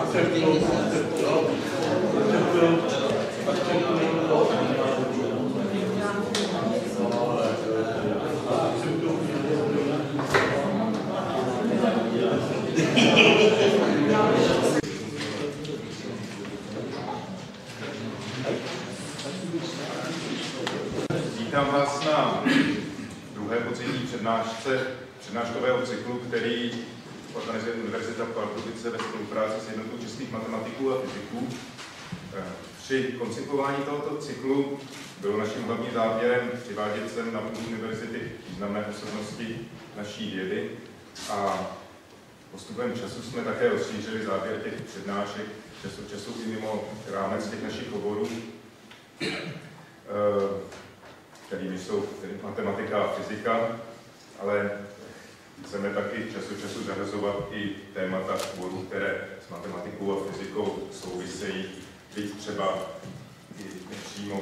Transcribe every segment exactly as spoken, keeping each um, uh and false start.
Vítám vás na druhé podzimní přednášce přednáškového cyklu, který organizuje Univerzita v Pardubice ve spolupráci s Jednotou českých matematiků a fyziků. Při koncipování tohoto cyklu bylo naším hlavním záměrem přivádět sem na půdu univerzity významné osobnosti naší vědy a postupem času jsme také rozšířili záběr těch přednášek čas od času i mimo rámec těch našich oborů, kterými jsou matematika a fyzika, ale chceme taky čas od času zařazovat i témata oborů, které s matematikou a fyzikou souvisejí, byť třeba i nepřímo.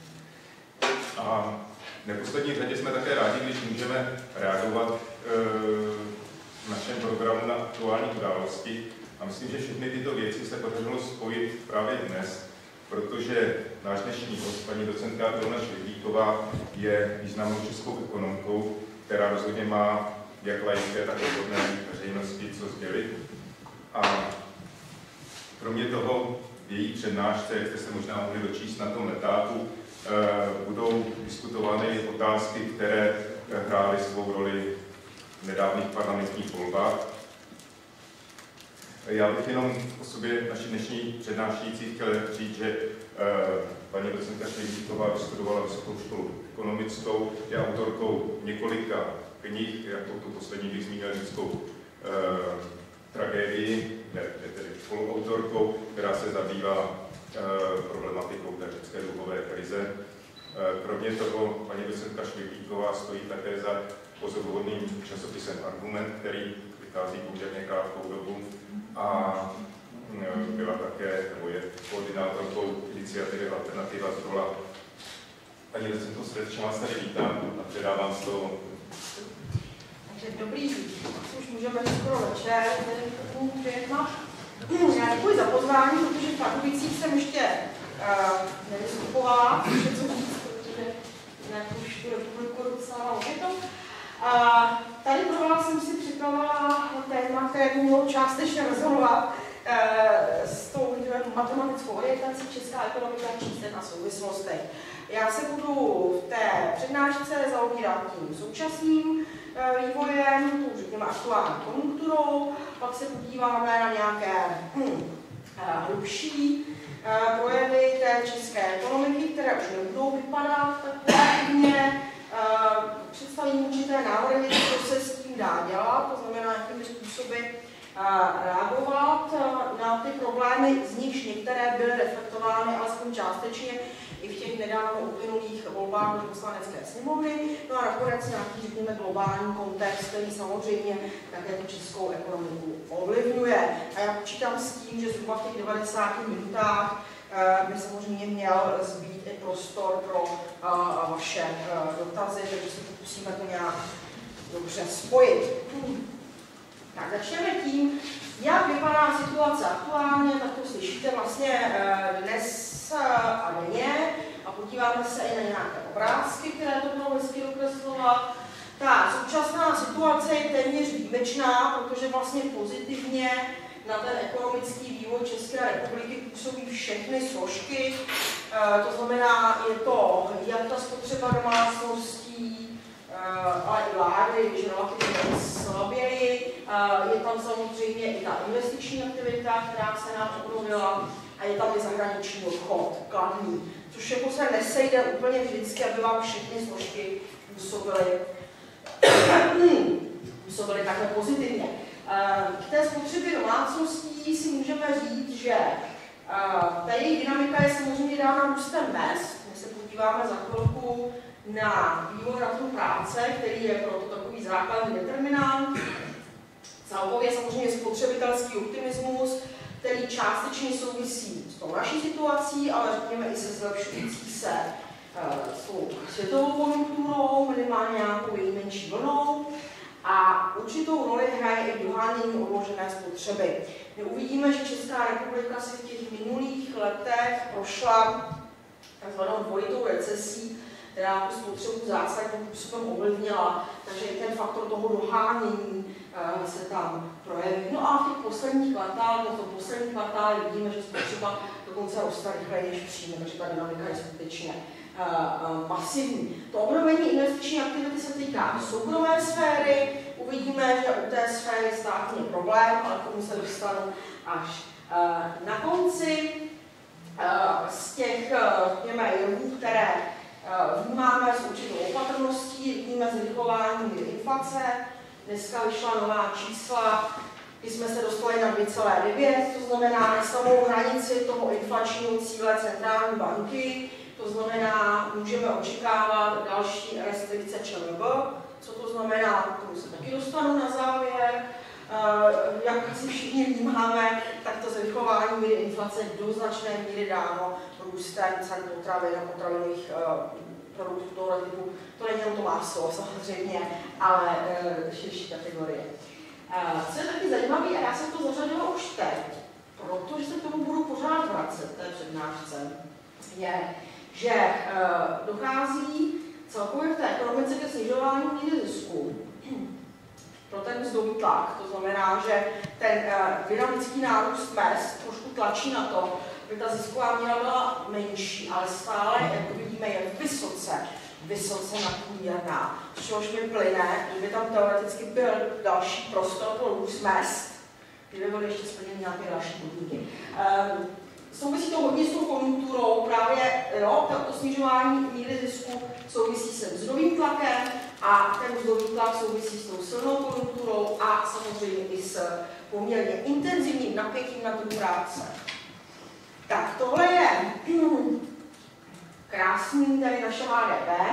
A v neposlední řadě jsme také rádi, když můžeme reagovat e, v našem programu na aktuální události. A myslím, že všechny tyto věci se podařilo spojit právě dnes, protože náš dnešní host, paní docentka Ilona Švihlíková, je významnou českou ekonomkou, která rozhodně má jak laické, tak odborné veřejnosti co sdělit. A kromě toho v její přednášce, jak jste se možná mohli dočíst na tom letáku, budou diskutovány otázky, které hrály svou roli v nedávných parlamentních volbách. Já bych jenom o sobě naší dnešní přednášející chtěl říct, že paní docentka Švihlíková vystudovala Vysokou školu ekonomickou, je autorkou několika knih, jako tu poslední bych zmínil římskou tragédii, je tedy spoluautorkou, která se zabývá problematikou té řecké dluhové krize. Kromě toho paní docentka Švihlíková stojí také za pozoruhodným časopisem Argument, který vychází poměrně krátkou dobu a byla také, nebo je koordinátorkou iniciativy Alternativa z Rola. Paní docentko, srdečně vás tady vítám a předávám slovo. Takže dobrý, už můžeme skoro večer, já děkuji za pozvání, protože v Pardubicích jsem ještě uh, nevystupovala, což je co říct, protože jinak už tu republiku docela ložito. Uh, tady pro vás jsem si připravila téma, které by mělo částečně rezonovat uh, s tou matematickou orientací Česká ekonomika, číslen a souvislostech. Já se budu v té přednášce zaobírat tím současným vývojem, tu řekněme aktuální konjunkturou, pak se podíváme na nějaké hm, hlubší projevy té české ekonomiky, které už nebudou vypadat tak pozitivně. Představím určité návrhy, co se s tím dá dělat, to znamená, jakými způsoby reagovat na ty problémy, z nichž některé byly reflektovány alespoň částečně i v těch nedávno uplynulých volbách do poslanecké sněmovny. No a nakonec nějaký, řekněme, globální kontext, který samozřejmě také tu českou ekonomiku ovlivňuje. A já počítám s tím, že zhruba v těch devadesáti minutách by samozřejmě měl zbýt i prostor pro vaše dotazy, takže se pokusíme to nějak dobře spojit. Tak začneme tím, jak vypadá situace aktuálně, tak to slyšíte vlastně dnes a denně a podíváme se i na nějaké obrázky, které to budou hezky dokreslovat. Ta současná situace je téměř výjimečná, protože vlastně pozitivně na ten ekonomický vývoj České republiky působí všechny složky. To znamená, je to jak ta spotřeba domácností, ale i vlády, když relativně slaběji. Je tam samozřejmě i ta investiční aktivita, která se nám obnovila, a je tam i zahraniční obchod, kladný, což jako se nesejde úplně vždycky, aby vám všechny složky působily, působily takhle pozitivně. K té spotřebě domácností si můžeme říct, že ta její dynamika je samozřejmě dána růstem mezd. My se podíváme za chvilku na vývoj na trhu práce, který je proto takový základní determinant. Celkově samozřejmě spotřebitelský optimismus, který částečně souvisí s tou naší situací, ale řekněme i se zlepšující se uh, s tou světovou konjunkturou, minimálně nějakou její menší vlnou. A určitou roli hraje i dohánění odložené spotřeby. My uvidíme, že Česká republika si v těch minulých letech prošla takzvanou dvojitou recesí, která tu spotřebu zásadním způsobem ovlivnila, takže i ten faktor toho dohánění uh, se tam projeví. No a v těch posledních kvartálech, v tom poslední kvartále vidíme, že spotřeba dokonce roste rychleji než příjmy, takže ta dynamika je skutečně uh, uh, masivní. To obnovení investiční aktivity se týká soukromé sféry. Uvidíme, že u té sféry státní je problém, ale k tomu se dostanu až uh, na konci. Uh, z těch uh, jevů, které vnímáme s určitou opatrností, vidíme zrychlování inflace. Dneska vyšla nová čísla, kdy jsme se dostali na dvě celá devět, to znamená na samou hranici toho inflačního cíle centrální banky. To znamená, můžeme očekávat další restrikce ČNB. Co to znamená, k tomu se taky dostanu na závěr. Jak asi všichni vnímáme, tak to zrychlování míry inflace do značné míry dáno růstem cen potravin a potravinových produktů tohoto typu. To není jenom to máslo samozřejmě, ale širší kategorie. Co je taky zajímavé, a já jsem to zařadila už teď, protože se k tomu budu pořád vracet, té přednášce, je, že dochází celkově v té ekonomice ke snižování míry zisku pro ten mzdový tlak. To znamená, že ten uh, dynamický nárůst mezd trošku tlačí na to, aby ta zisková míra byla menší, ale stále, jak vidíme, je vysoce, vysoce nadprůměrná. Z čehož mi plyne, kdyby tam teoreticky byl další prostor pro růst mezd, kdyby byly ještě splněny nějaké další podmínky. Um, Souvisí to hodně s tou konjunkturou, právě jo, to snižování míry zisku souvisí se mzdovým tlakem a ten mzdový tlak souvisí s tou silnou konjunkturou a samozřejmě i s poměrně intenzivním napětím na trhu práce. Tak tohle je krásný tady naše H D P.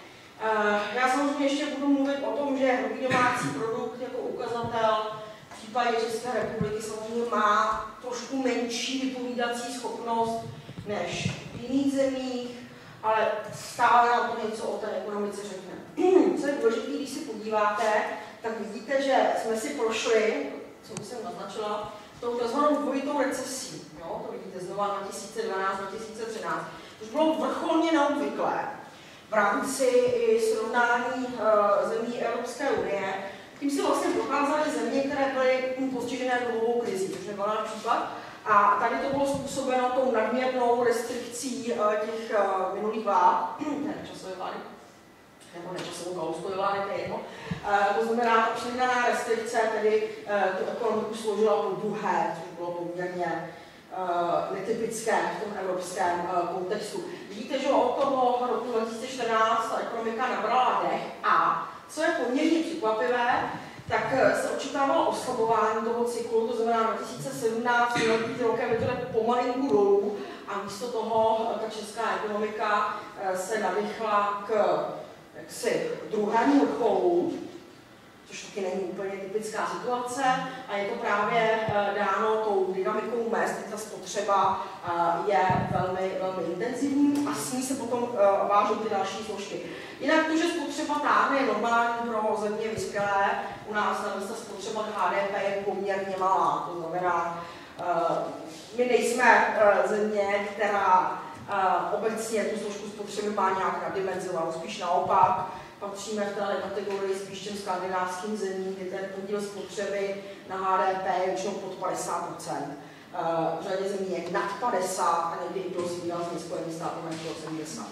Já samozřejmě ještě budu mluvit o tom, že hrubý domácí produkt jako ukazatel v případě České republiky samozřejmě má trošku menší vypovídací schopnost než v jiných zemích, ale stále nám to něco o té ekonomice řekne. Co je důležité, když si podíváte, tak vidíte, že jsme si prošli, co jsem naznačila, tou takzvanou dvojitou recesí. Jo? To vidíte znova dva tisíce dvanáct dva tisíce třináct. To bylo vrcholně neobvyklé v rámci i srovnání uh, zemí Evropské unie. Tím si vlastně procházaly země, které byly postižené dluhovou krizí, což nebyl náš případ. A tady to bylo způsobeno tou nadměrnou restrikcí uh, těch uh, minulých vlád, ne časové vlády, nebo nečasovou Kalouskovy vlády, to je jedno. Uh, to znamená, ta přidaná restrikce tedy uh, tu ekonomiku složila po dluhé, což bylo poměrně uh, netypické v tom evropském uh, kontextu. Vidíte, že od toho roku dva tisíce čtrnáct ta ekonomika nabrala dech a co je poměrně překvapivé, tak se očekávalo oslabování toho cyklu, to znamená dva tisíce sedmnáct měl být rokem, je to jde pomalinku dolů a místo toho ta česká ekonomika se nadechla k jaksi, druhému vrcholu, což taky není úplně typická situace a je to právě dáno tou dynamikou mezd, kdy ta spotřeba je velmi, velmi intenzivní a s ní se potom vážou ty další složky. Jinak to, že spotřeba táhne, je normální pro země vyspělé. U nás ta spotřeba H D P je poměrně malá. To znamená, my nejsme země, která obecně tu složku spotřeby má nějak nadimenzovanou, spíš naopak. Patříme v této kategorii spíš těm skandinávským zemím, kde ten podíl spotřeby na H D P je většinou pod padesát procent. V řadě zemí je nad padesát a někdy i dost výrazně Spojených států na sedmdesát.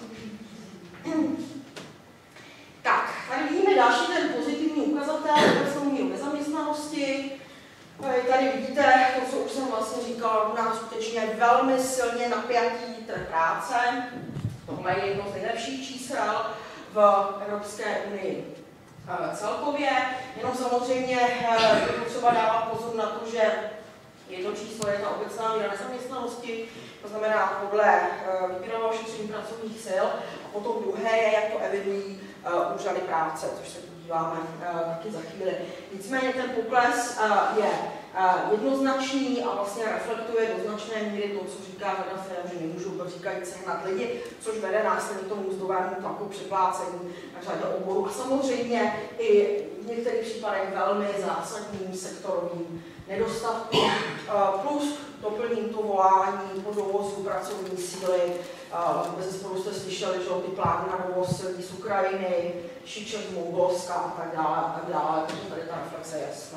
Tak, tady vidíme další ten pozitivní ukazatel, obecnou míru nezaměstnanosti. Tady vidíte to, co už jsem vlastně říkala, u nás skutečně velmi silně napjatý trh práce. Tohle je jedno z nejlepších čísel v Evropské unii celkově. Jenom samozřejmě je potřeba dávat pozor na to, že jedno číslo je ta obecná míra nezaměstnanosti, to znamená podle výběrového šetření pracovních sil, a potom druhé je, jak to evidují úřady práce, což se podíváme taky za chvíli. Nicméně ten pokles je jednoznačný a vlastně reflektuje do značné míry to, co říká řada firm, že nemůžou říkají sehnat lidi, což vede následně k tomu mzdovému tlaku, přeplácení na řadě oborů a samozřejmě i v některých případech velmi zásadním sektorovým nedostatkům. Plus doplním to volání po dovozu pracovní síly. Bezesporu jste slyšeli, že ty plány na dovoz lidí z Ukrajiny, šiček z Mongolska a tak dále, a tak dále, takže tady ta reflexe je jasná.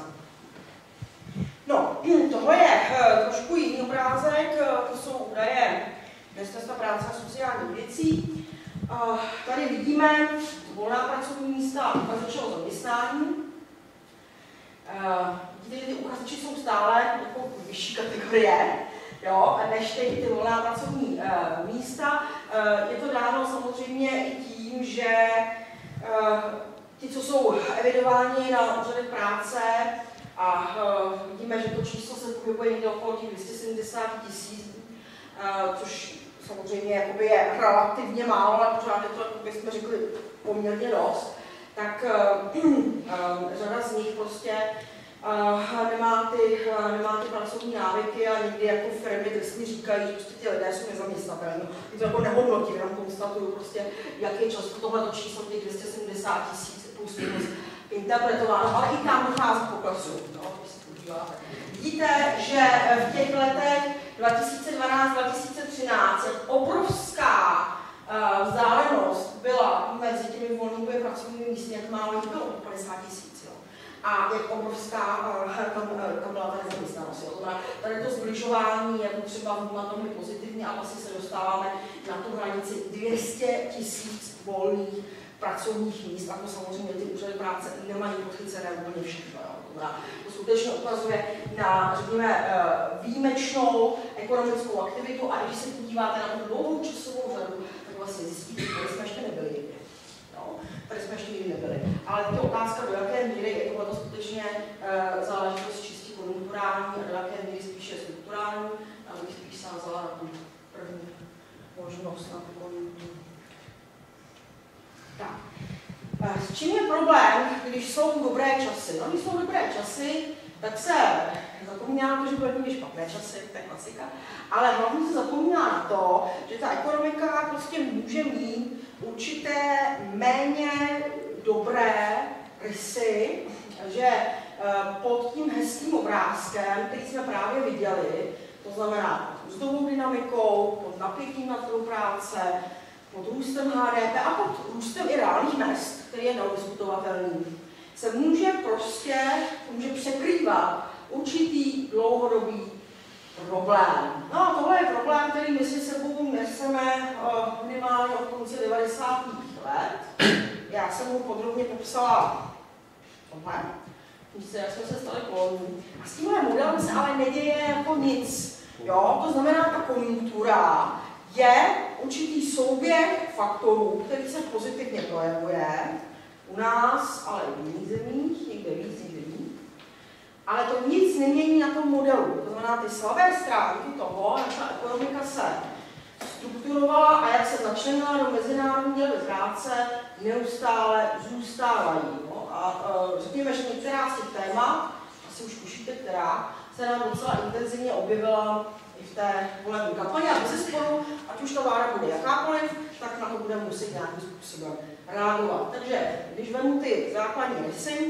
No, tohle je trošku jiný obrázek, to jsou údaje Ministerstva práce a sociálních věcí. Tady vidíme volná pracovní místa uchazečů o zaměstnání. Vidíte, že ty uchazeči jsou stále jako vyšší kategorie, jo, než ty, ty volná pracovní uh, místa. Uh, je to dáno samozřejmě i tím, že uh, ti, co jsou evidováni na úřadech práce, a uh, vidíme, že to číslo se pohybuje někde okolo těch dvě stě sedmdesát tisíc, uh, což samozřejmě jakoby je relativně málo, ale pořád je to, jak bychom řekli, poměrně dost, tak uh, um, řada z nich prostě uh, nemá, ty, uh, nemá ty pracovní návyky a někdy jako firmy trestně říkají, že prostě ti lidé jsou nezaměstnatelní. Je to jako nehodnotí, jenom konstatuju prostě, jak je často tohleto číslo těch dvě stě sedmdesát tisíc plus minus interpretováno, ale i tam dochází k poklesu. No, vidíte, že v těch letech dva tisíce dvanáct dva tisíce třináct obrovská uh, vzdálenost byla mezi těmi volnými pracovními místy, jak málo jich bylo, padesát tisíc. A jak obrovská uh, tam byla ta nezaměstnanost. Tady to zbližování je třeba vnímat velmi pozitivně a vlastně se dostáváme na tu hranici dvě stě tisíc volných pracovních míst, a to samozřejmě ty úřady práce nemají podchycené úplně všechno. To skutečně ukazuje na, řekněme, výjimečnou ekonomickou aktivitu a když se podíváte na tu dlouhou časovou řadu, tak vlastně zjistíte, že tady jsme ještě nebyli nikdy. No, tady jsme ještě nikdy nebyli. Ale je to otázka, do jaké míry je tohle skutečně záležitost čistě konjunkturální a do jaké míry spíše strukturální, a bych spíš sázala na tu první možnost na tu konjunkturu. Tak. S čím je problém, když jsou dobré časy? No, když jsou dobré časy, tak se zapomíná na to, že budeme mít špatné časy, to je klasika, ale hlavně se zapomíná na to, že ta ekonomika prostě může mít určité méně dobré rysy, že pod tím hezkým obrázkem, který jsme právě viděli, to znamená pod mzdovou dynamikou, pod napětím na trhu práce, pod růstem H D P a pod růstem i reálných mezd, který je neoddiskutovatelný, se může prostě může překrývat určitý dlouhodobý problém. No a tohle je problém, který my si sebou neseme uh, minimálně od konce devadesátých let. Já jsem mu podrobně popsala tohle, jak jsme se stali kolonií. A s tímhle modelem se ale neděje jako nic. Jo? To znamená, ta konjunktura je určitý souběh faktorů, který se pozitivně projevuje u nás, ale i v jiných zemích, někde víc, někde víc. Ale to nic nemění na tom modelu. To znamená, ty slabé stránky toho, jak ta ekonomika se strukturovala a jak se začlenila do mezinárodní dělby práce, neustále zůstávají. No? A uh, řekněme, že některá z těch témat, asi už tušíte, která se nám docela intenzivně objevila i v té volební kampani a bezesporu, ať už ta vláda bude jakákoliv, tak na to budeme muset nějakým způsobem reagovat. Takže když vezmu ty základní rysy,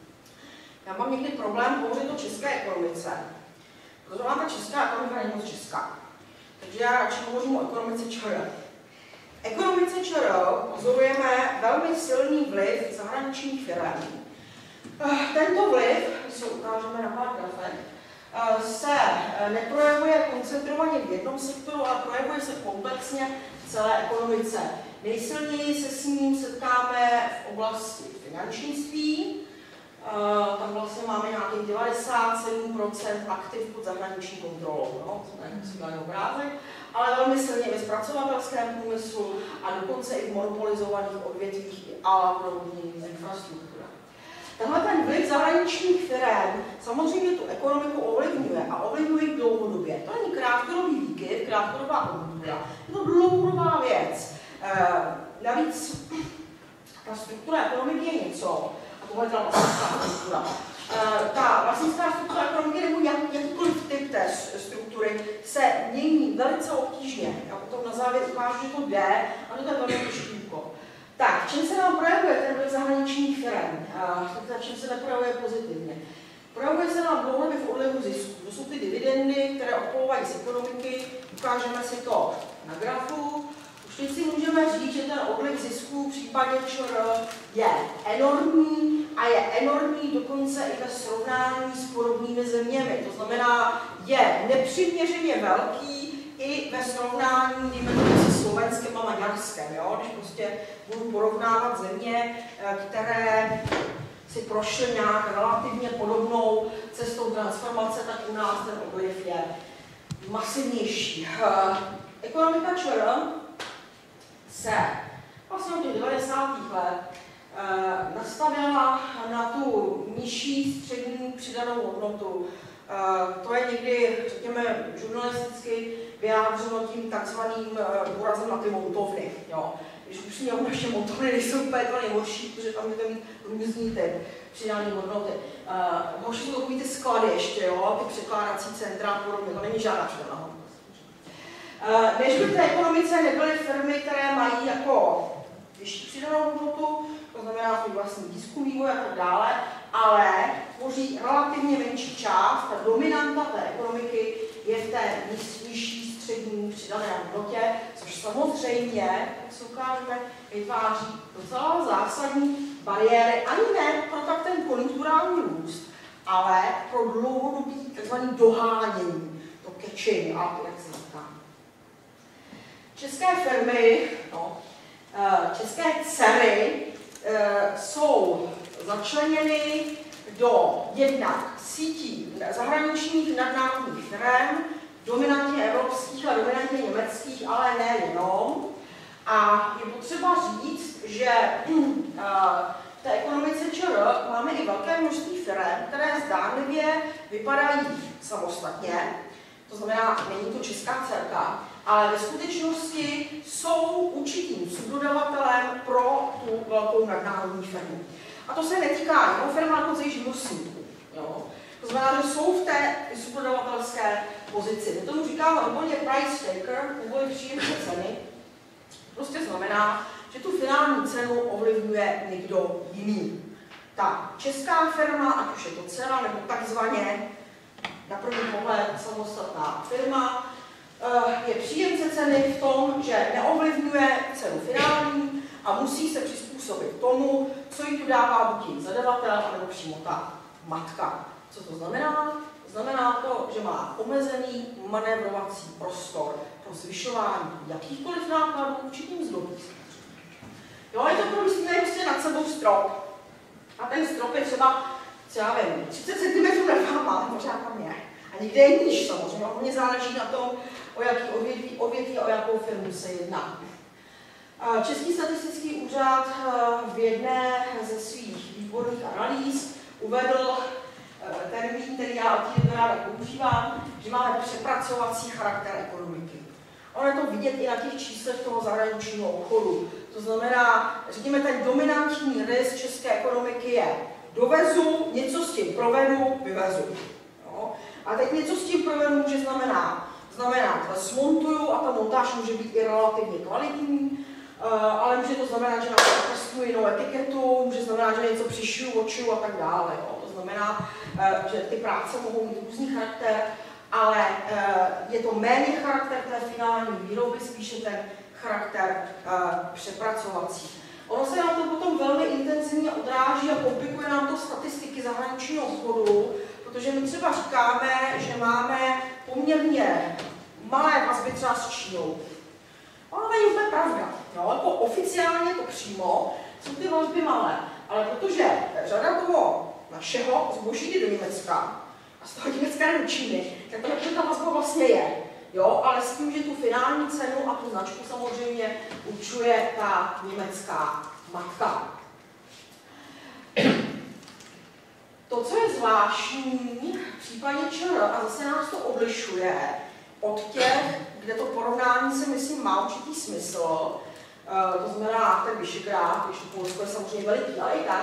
já mám někdy problém hovořit o české ekonomice, protože ta česká ekonomika není moc česká. Takže já radši hovořím o ekonomice ČR. Ekonomice ČR pozorujeme velmi silný vliv zahraničních firm. Tento vliv, když se ukážeme na pár grafek, se neprojevuje koncentrovaně v jednom sektoru, ale projevuje se komplexně v celé ekonomice. Nejsilněji se s ním setkáme v oblasti finančnictví. Tam vlastně máme nějakých devadesát sedm procent aktiv pod zahraniční kontrolou. No, to je skvělý obrázek, ale velmi silně ve zpracovatelském průmyslu a dokonce i v monopolizovaných odvětvích a provodní infrastruktura. Tenhle ten vliv zahraničních firm samozřejmě tu ekonomiku ovlivňuje a ovlivňuje ji dlouhodobě. To není krátkodobý výkyv, krátkodobá konjunktura, je to dlouhodobá věc. E, navíc ta struktura ekonomiky je něco, a tohle je ta vlastnická struktura. ta vlastnická struktura ekonomiky nebo jak, jakýkoliv typ té struktury se mění velice obtížně. Já potom na závěr ukážu, že to jde, a to je velmi těžký úkol. Tak, čím se nám projevuje ten vliv zahraničních firm? Čím se neprojevuje pozitivně? Projevuje se nám dlouhodobě v odlivu zisku. To jsou ty dividendy, které odplouvají z ekonomiky. Ukážeme si to na grafu. Už teď si můžeme říct, že ten odliv zisků v případě ČR je enormní a je enormní dokonce i ve srovnání s podobnými zeměmi. To znamená, je nepřiměřeně velký i ve srovnání se Slovenskem a Maďarskem. Jo? Když prostě budu porovnávat země, které si prošly nějak relativně podobnou cestou transformace, tak u nás ten odliv je masivnější. Ekonomika ČR se vlastně od těch devadesátých let eh, nastavila na tu nižší střední přidanou hodnotu. Eh, to je někdy, řekněme, žurnalisticky vyjádřeno tím takzvaným eh, důrazem na ty montovny. Jo. Když upřímně naše montovny nejsou úplně to nejhorší, protože tam můžete mít různý typ přidané hodnoty. Uh, horší jsou takový ty sklady ještě, jo, ty překládací centra a podobně, to není žádná přidaná hodnota. Uh, než by v té ekonomice nebyly firmy, které mají jako vyšší přidanou hodnotu, to znamená svůj vlastní výzkum, vývoj a tak dále, ale tvoří relativně menší část, ta dominanta té ekonomiky je v té nižší střední přidané hodnotě, což samozřejmě, jak se ukážeme, vytváří docela zásadní bariéry, ani ne pro tak ten konjunkturální růst, ale pro dlouhodobý tzv. Dohánění, to catching up, jak se říká. České firmy, no, české dcery jsou začleněny do jednak sítí zahraničních nadnárodních firm, dominantně evropských a dominantně německých, ale ne jenom. A je potřeba říct, že v té ekonomice ČR máme i velké množství firm, které zdánlivě vypadají samostatně, to znamená, není to česká dcerka, ale ve skutečnosti jsou určitým subdodavatelem pro tu velkou nadnárodní firmu. A to se netýká jenom firm, ale dokonce i živnostníků. To znamená, že jsou v té subdodavatelské pozici. My tomu říkáme odborně price taker, nebo příjemce ceny. Prostě znamená, že tu finální cenu ovlivňuje někdo jiný. Ta česká firma, ať už je to cena, nebo takzvaně na první pohled samostatná firma, je příjemce ceny v tom, že neovlivňuje cenu finální a musí se přizpůsobit tomu, co jí tu dává buď její zadavatel, nebo přímo ta matka. Co to znamená? Znamená to, že má omezený manévrovací prostor pro zvyšování jakýchkoliv nákladů určitým zdrojům. Jo, je to pro myslíme prostě nad sebou strop. A ten strop je třeba, co já vím, třicet centimetrů nad váma, možná tam je. A někde je níž samozřejmě, hodně záleží na tom, o jaký odvětví, odvětví a o jakou firmu se jedná. Český statistický úřad v jedné ze svých výborných analýz uvedl termín, který já od té doby ráda používám, že máme přepracovací charakter ekonomiky. Ono je to vidět i na těch číslech toho zahraničního obchodu. To znamená, řekněme, ten dominantní rys české ekonomiky je dovezu, něco s tím provedu, vyvezu. Jo? A teď něco s tím provedu může znamená, znamená, že smontuju a ta montáž může být i relativně kvalitní, ale může to znamenat, že na to nakresluji jinou etiketu, může znamenat, že něco přišiju, očiju a tak dále. Jo? To znamená, že ty práce mohou mít různý charakter, ale je to méně charakter té finální výroby, spíše ten charakter přepracovací. Ono se nám to potom velmi intenzivně odráží a komplikuje nám to statistiky zahraničního obchodu, protože my třeba říkáme, že máme poměrně malé vazby třeba s Čínou. Ono není úplně pravda. No, jako oficiálně to přímo jsou ty vazby malé, ale protože řada toho našeho zboží jde do Německa a z toho Německa do Číny, tak to ta vazba vlastně je. Jo, ale s tím, že tu finální cenu a tu značku samozřejmě určuje ta německá matka. To, co je zvláštní v případě ČR, a zase nás to odlišuje od těch, kde to porovnání si myslím má určitý smysl, to znamená ten Vyšegrád, když to Polsko je samozřejmě veliký, ale i tak,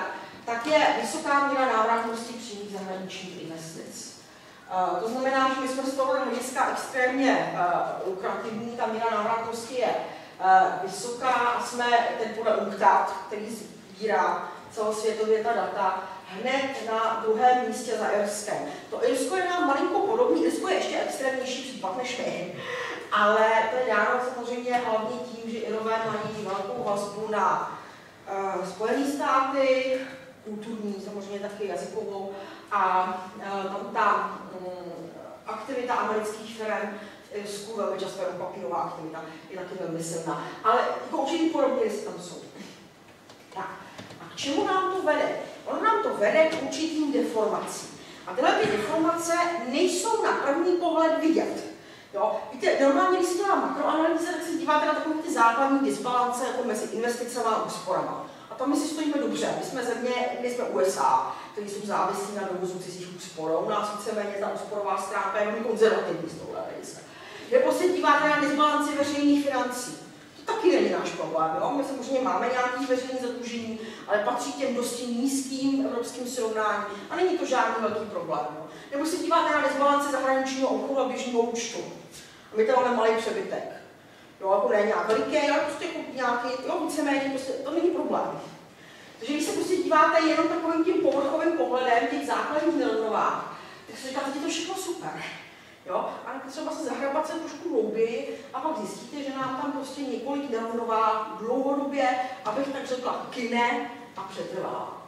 tak je vysoká míra návratnosti přímých zahraničních investic. Uh, to znamená, že my jsme z toho hlediska extrémně uh, lukrativní, ta míra návratnosti je uh, vysoká a jsme ten podle UNCTAD, který sbírá celosvětově ta data, hned na druhém místě za Irskem. To Irsko je nám malinko podobný, Irsko je ještě extrémnější případ než my, ale to je dáno samozřejmě hlavně tím, že Irové mají velkou vazbu na uh, Spojené státy, kulturní, samozřejmě taky jazykovou, a uh, ta um, aktivita amerických firm v Irsku, velmi často je papírová aktivita, je taky velmi silná, ale jako určitý podobně jestli tam jsou. Tak. A k čemu nám to vede? Ono nám to vede k určitým deformacím. A tyhle ty deformace nejsou na první pohled vidět. Jo? Víte, normálně, když si dělá makroanalýza, tak se díváte na takové ty základní disbalance jako mezi investicemi a úsporama. A tam my si stojíme dobře. My jsme země, my jsme U S A, kteří jsou závislí na dovozu cizích úspor. U nás víceméně ta úsporová stránka je velmi konzervativní z tohle hlediska. Nebo se díváte na disbalanci veřejných financí. To taky není náš problém. Jo? My samozřejmě máme nějaké veřejné zadlužení, ale patří těm dosti nízkým evropským srovnáním a není to žádný velký problém. Jo? Nebo se díváte na disbalanci zahraničního obchodu a běžného účtu. A my tam máme malý přebytek. Jo, jako ne nějak veliký, ale prostě jako nějaký, jo, víceméně, prostě, to není problém. Takže když se prostě díváte jenom takovým tím povrchovým pohledem těch základních nerovnovách, tak se říkáte, že to je všechno super. Jo? A třeba se zahrabat se trošku hlouběji a pak zjistíte, že nám tam prostě několik nerovnovách dlouhodobě, abych tak řekla, kyne a přetrvala.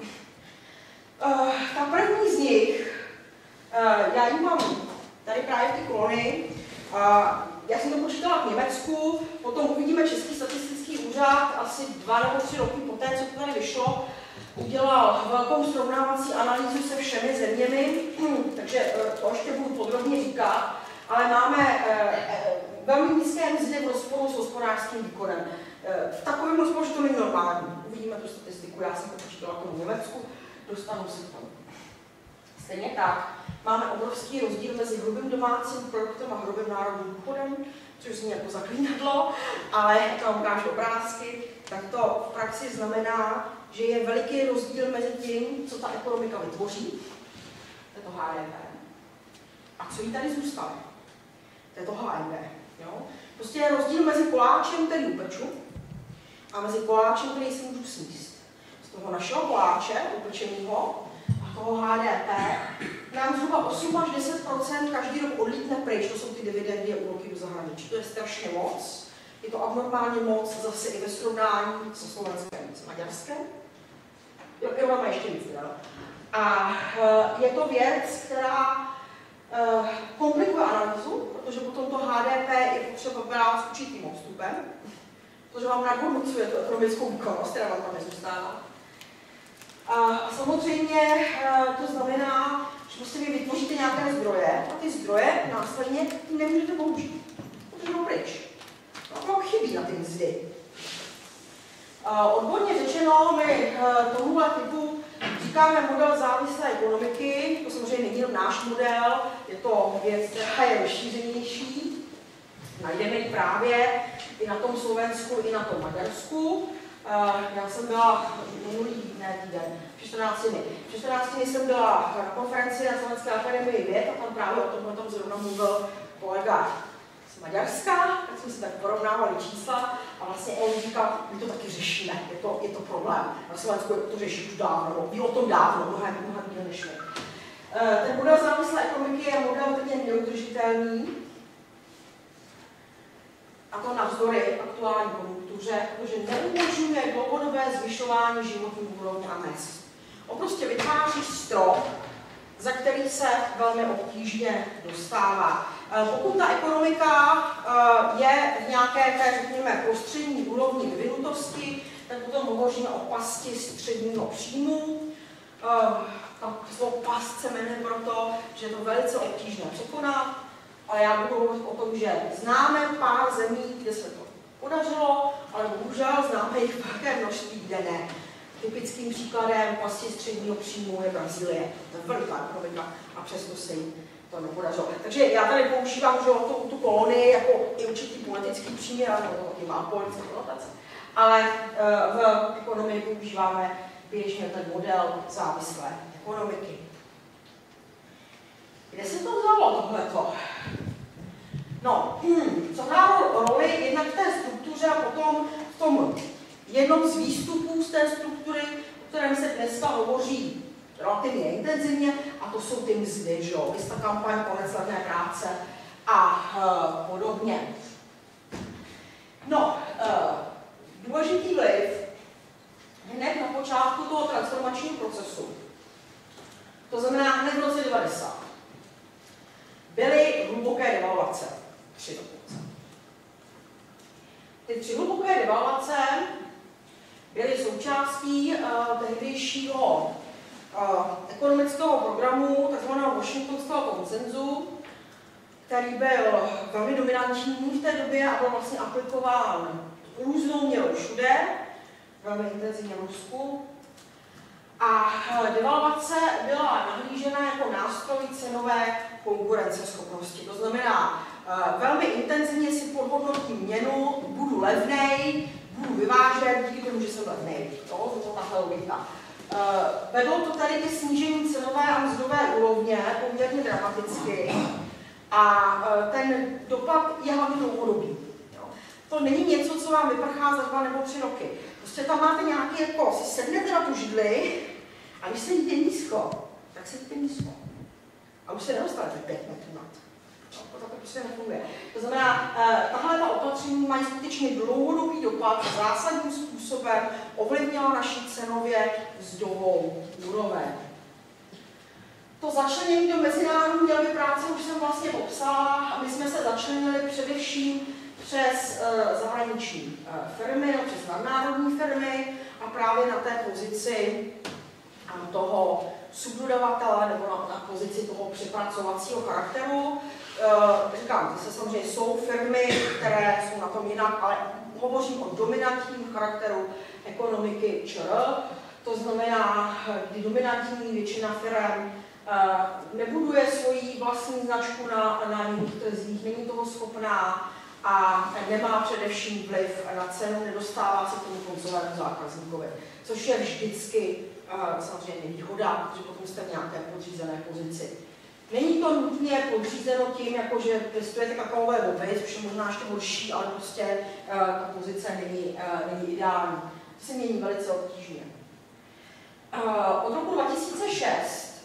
Uh, ta první z nich, uh, já ji mám tady právě v té kolonii, uh, já jsem to počítala v Německu, potom uvidíme Český statistický úřad, asi dva nebo tři roky poté, co to tady vyšlo, udělal velkou srovnávací analýzu se všemi zeměmi, takže to ještě budu podrobně říkat, ale máme velmi nízké mzdy v rozporu s hospodářským výkonem. V takovém rozporu, že to není normální. Uvidíme tu statistiku, já jsem to počítala v Německu, dostanu se k tomu. Stejně tak, máme obrovský rozdíl mezi hrubým domácím produktem a hrubým národním důchodem, což zní jako zaklínadlo, ale jak vám ukážu obrázky, tak to v praxi znamená, že je veliký rozdíl mezi tím, co ta ekonomika vytvoří, to je to H D P, a co jí tady zůstane, to je to H I P. Jo? Prostě je rozdíl mezi koláčem, který upeču, a mezi koláčem, který si můžu sníst. Z toho našeho koláče, upečeného, a toho H D P, nám zhruba osm až deset procent každý rok odlítne pryč, to jsou ty dividendy a úroky do zahraničí. To je strašně moc. Je to abnormálně moc zase i ve srovnání se Slovenskem, s Maďarskem. Jo, jo, máme ještě víc. Ne? A uh, je to věc, která uh, komplikuje analýzu, protože potom to H D P je potřeba brát s určitým odstupem, protože vám nadhodnocuje tu ekonomickou výkonnost, která vám tam nezůstává. A samozřejmě to znamená, že prostě vy vytvoříte nějaké zdroje a ty zdroje následně nemůžete použít, protože jdou pryč. No, vám chybí na ty mzdy. Odborně řečeno, my tomuhle typu říkáme model závislé ekonomiky, to samozřejmě není jenom náš model, je to věc, která je rozšířenější. Najdeme ji právě i na tom Slovensku, i na tom Maďarsku. Uh, já jsem byla minulý ne, týden, před čtrnácti dny. Před čtrnácti dny jsem byla na konferenci na Slovenské akademii věd a tam právě o tomhle tom zrovna mluvil kolega z Maďarska, tak jsme si tak porovnávali čísla a vlastně on říkal, my to taky řešíme, je to, je to problém. Na Slovensku to řeší už dávno, ví o tom dávno, mnohem, mnohem díl než my. Uh, ten model závislé ekonomiky je model teď neudržitelný, a to navzdory aktuální konjunktuře, protože neumožňuje dlouhodobé zvyšování životní úrovně a mezd. On prostě vytváří strop, za který se velmi obtížně dostává. Pokud ta ekonomika je v nějaké, té, řekněme, prostřední úrovni vyvinutosti, tak potom hovoříme o pasti středního příjmu. Slovo past se jmenuje proto, že je to velice obtížné překonat. Ale já budu hovořit o tom, že známe pár zemí, kde se to podařilo, ale bohužel známe jich velké množství, kde ne. Typickým příkladem pasti středního příjmu je Brazílie. To je veliká ekonomika a přesto se jim to nepodařilo. Takže já tady používám že, tu, tu kolonii jako i určitý politický příměr, nebo taky má politické konotace. Ale uh, v ekonomii používáme běžně ten model závislé ekonomiky. Kde se to vzalo tohleto? No, hmm, co hrálo roli jednak v té struktuře a potom v tom jednom z výstupů z té struktury, o kterém se dneska hovoří relativně intenzivně, a to jsou ty mzdy, že jo, vysta kampaň, konec levné práce a uh, podobně. No, uh, důležitý vliv hned na počátku toho transformačního procesu, to znamená hned v roce devadesát, byly hluboké devalvace. Tři dokonce. Ty tři hluboké devalvace byly součástí uh, tehdejšího uh, ekonomického programu, takzvaného Washingtonského konsenzu, který byl velmi dominantní v té době a byl vlastně aplikován různou měrou všude, velmi intenzivně v Rusku. A devalvace byla nahlížena jako nástroj cenové konkurenceschopnosti. To znamená, velmi intenzivně si podhodnotím měnu, budu levnej, budu vyvážet díky tomu, že jsem levnej. To je tahle logika. Vedlo to tady ke snížení cenové a mzdové úrovně poměrně dramaticky a ten dopad je hlavně dlouhodobý. To není něco, co vám vyprchá za dva nebo tři roky. Prostě tam máte nějaký, jako si sednete na tu židli a když se jdete nízko, tak se jdete nízko. A už se nedostanete pět metrů nad. No, to prostě nefunguje. To znamená, tahle ta opatření mají skutečně dlouhodobý dopad, zásadním způsobem ovlivnila naši cenově mzdovou úroveň. To začlenění do mezinárodní dělby práce už jsem vlastně popsala a my jsme se začlenili především přes uh, zahraniční uh, firmy, no, přes nadnárodní firmy a právě na té pozici um, toho subdodavatele nebo na, na pozici toho přepracovacího charakteru. Uh, říkám, to se samozřejmě jsou firmy, které jsou na tom jinak, ale hovořím o dominantním charakteru ekonomiky ČR. To znamená, kdy dominantní většina firm uh, nebuduje svoji vlastní značku na, na jiných trzích, není toho schopná a nemá především vliv na cenu, nedostává se k tomu koncovému zákazníkovi, což je vždycky uh, samozřejmě nevýhoda, protože potom jste v nějaké podřízené pozici. Není to nutně podřízeno tím, jako že pěstujete kakaové boby, což je možná ještě horší, ale prostě uh, ta pozice není, uh, není ideální. To se mění velice obtížně. Uh, od roku dva tisíce šest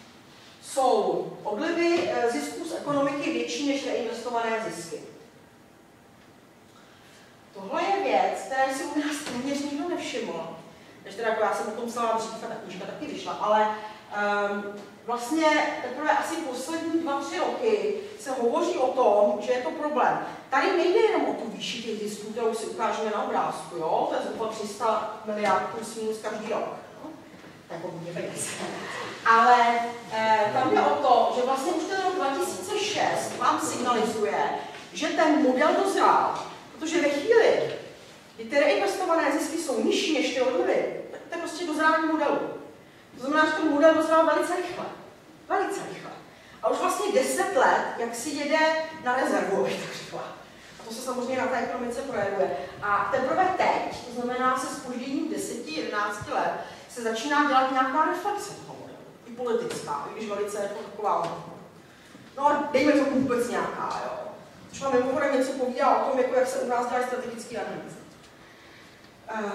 jsou odlivy uh, zisků z ekonomiky větší než reinvestované zisky. Tohle je věc, které si u nás téměř nikdo nevšiml. Než teda jako já jsem o tom psala dřív a ta knížka taky vyšla, ale um, vlastně teprve asi poslední dva, tři roky se hovoří o tom, že je to problém. Tady nejde jenom o tu výši těch zisků, kterou si ukážeme na obrázku, jo? To je zhruba tři sta miliard plus minus každý rok. No? Tak hodně peněz. Ale eh, tam jde o to, že vlastně už ten rok dva tisíce šest vám signalizuje, že ten model dozrál. Protože ve chvíli, kdy ty reinvestované zisky jsou nižší než ty odlivy, tak to je prostě dozrání modelu. To znamená, že ten model dozrál velice rychle. Velice rychle. A už vlastně deset let, jak si jede na rezervu, bych tak řekla. A to se samozřejmě na té ekonomice projevuje. A teprve teď, to znamená se zpožděním deseti jedenácti let, se začíná dělat nějaká reflexe toho modelu. I politická, i když velice jako taková. No a dejme to vůbec nějaká, jo. Což vám mimochodem něco povídá o tom, jako jak se u nás dělají strategický analýzy. Uh,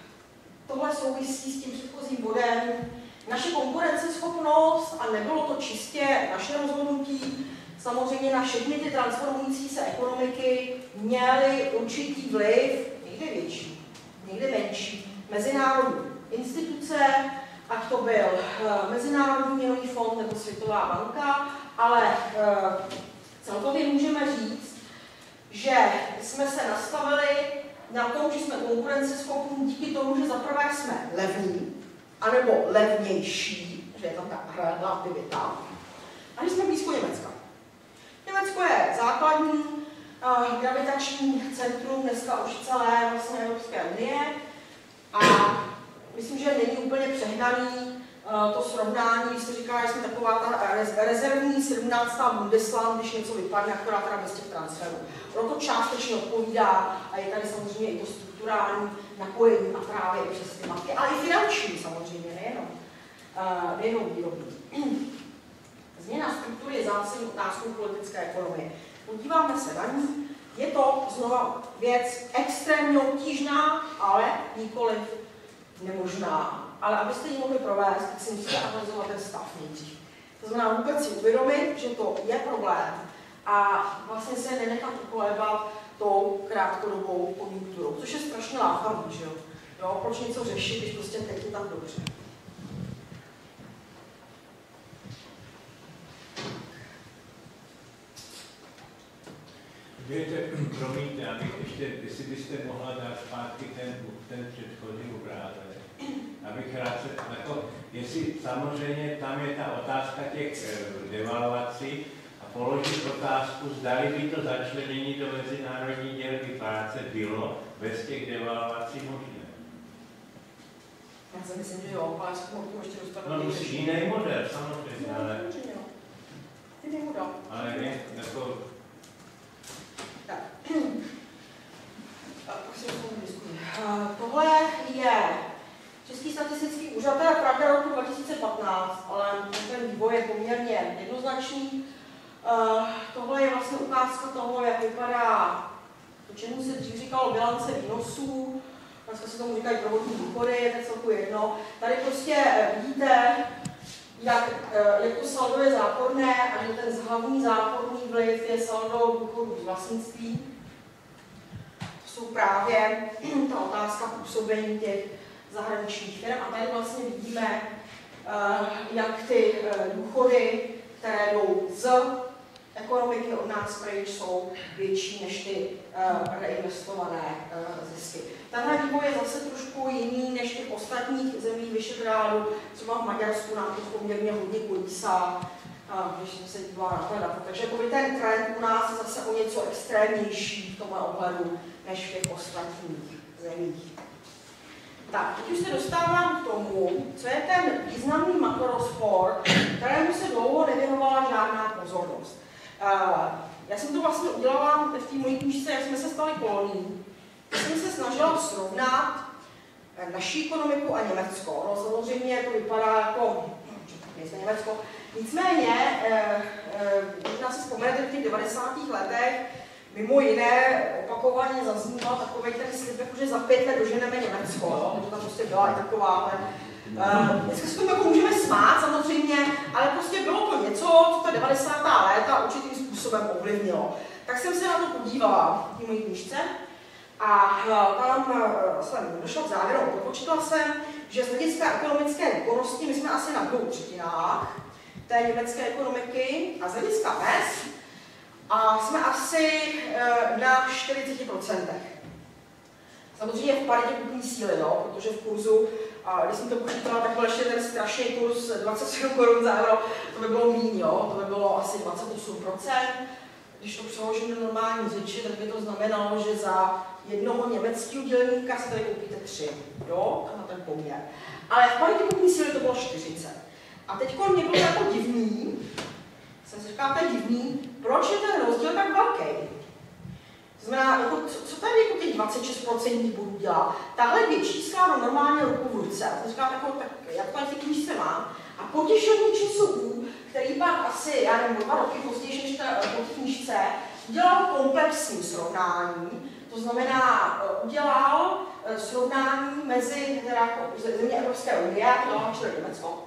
tohle souvisí s tím předchozím bodem. Naše konkurenceschopnost, a nebylo to čistě naše rozhodnutí, samozřejmě na všechny ty transformující se ekonomiky měly určitý vliv, někde větší, někde menší, mezinárodní instituce, ať to byl uh, Mezinárodní měnový fond nebo Světová banka, ale uh, celkově můžeme říct, že jsme se nastavili na tom, že jsme konkurenceschopní díky tomu, že zaprvé jsme levní, anebo levnější, že je tam ta relativita, a že jsme blízko Německa. Německo je základní uh, gravitační centrum dneska už celé vlastně Evropské unie a myslím, že není úplně přehnaný uh, to srovnání, když se říká, že jsme taková ta rezervní sedmnáctá Bundesland, když něco vypadne, akorát teda bez těch transferů. Ono to částečně odpovídá a je tady samozřejmě i to strukturální napojení a právě i přes ty matky, ale i finanční samozřejmě, nejenom, uh, nejenom výrobní. Změna struktury je zásadní otázkou politické ekonomie. Podíváme se na ní, je to znova věc extrémně obtížná, ale nikoliv nemožná. Ale abyste ji mohli provést, tak si musíte analyzovat ten stav nejdřív. To znamená vůbec si uvědomit, že to je problém a vlastně se nenechat ukolébat tou krátkodobou konjunkturou, což je strašně lákavý, že jo? Jo? Proč něco řešit, když prostě teď je tak dobře? Víte, promiňte, abych ještě, jestli byste mohla dát zpátky ten, ten předchozí obrázek. Abych rád se, jako, jestli samozřejmě tam je ta otázka těch devalvací a položit otázku, zdali by to začlenění do mezinárodní dělby práce bylo bez těch devalvací možné. Já si myslím, že jo, ale jsem mohu ještě dostat. No musí jiný model, samozřejmě, no, ale... Jiný model. Ale ne, jako... Tak. Tohle je Český statistický úřad, to je pravda roku dva tisíce patnáct, ale ten vývoj je poměrně jednoznačný. Tohle je vlastně ukázka toho, jak vypadá to, čemu se dřív říkalo bilance výnosů. Dneska se tomu říkají provodní důchody, je to celku jedno. Tady prostě vidíte, jak, jak to saldo je záporné a že ten hlavní záporný vliv je saldo důchodu z vlastnictví. To jsou právě ta otázka působení těch zahraničních firm. A tady vlastně vidíme, jak ty důchody, které jdou z ekonomiky od nás pryč, jsou větší než ty reinvestované zisky. Tenhle vývoj je zase trošku jiný než těch ostatních zemí Vyšegrádu. Třeba v Maďarsku nám to poměrně hodně kolísá, když jsem se dívala na to data. Takže ten trend u nás je zase o něco extrémnější v tomhle ohledu než v těch ostatních zemích. Tak, teď už se dostávám k tomu, co je ten významný makrorozpor, kterému se dlouho nevěnovala žádná pozornost. Já jsem to vlastně udělala v té mojí knížce, jak jsme se stali kolonií. Jsem se snažila srovnat naši ekonomiku a Německo. No, samozřejmě to vypadá jako, nejsme Německo. Nicméně, možná si vzpomenete, v těch devadesátých letech mimo jiné opakovaně zazníval takový ten slib, že za pět let doženeme Německo. No? To tam prostě byla i taková. Dneska se tomu jako můžeme smát samozřejmě, ale prostě bylo to něco, co ta devadesátá léta určitým způsobem ovlivnilo. Tak jsem se na to podívala v té mojí knížce a tam jsem došla k závěru, propočítala jsem, že z hlediska ekonomické výkonnosti my jsme asi na dvou třetinách té německé ekonomiky a z hlediska mezd a jsme asi na čtyřiceti procentech. Samozřejmě v paritě kupní síly, no, protože v kurzu, a když jsem to počítala, tak byl ještě ten strašný kurz dvacet sedm korun za euro, to by bylo míň, jo, to by bylo asi dvacet osm procent. Když to přeložím do normální řeči, tak by to znamenalo, že za jednoho německého dělníka se tady koupíte tři, jo, na ten poměr. Ale v paritě kupní síly to bylo čtyřicet. A teď mě bylo jako divný, jsem si říkala, to je divný, proč je ten rozdíl tak velký? To znamená, jako, co, co tady jako těch dvacet šest procent bodů dělá? Tahle dvě čísla mám normálně ruku v ruce. A jsem říkala, jako, tak jak to v té knížce mám? A potěšení číslu, který pak asi, já nevím, dva roky později, než po té knížce, udělal komplexní srovnání. To znamená, udělal srovnání mezi teda, země Evropské unie, to čili Německo.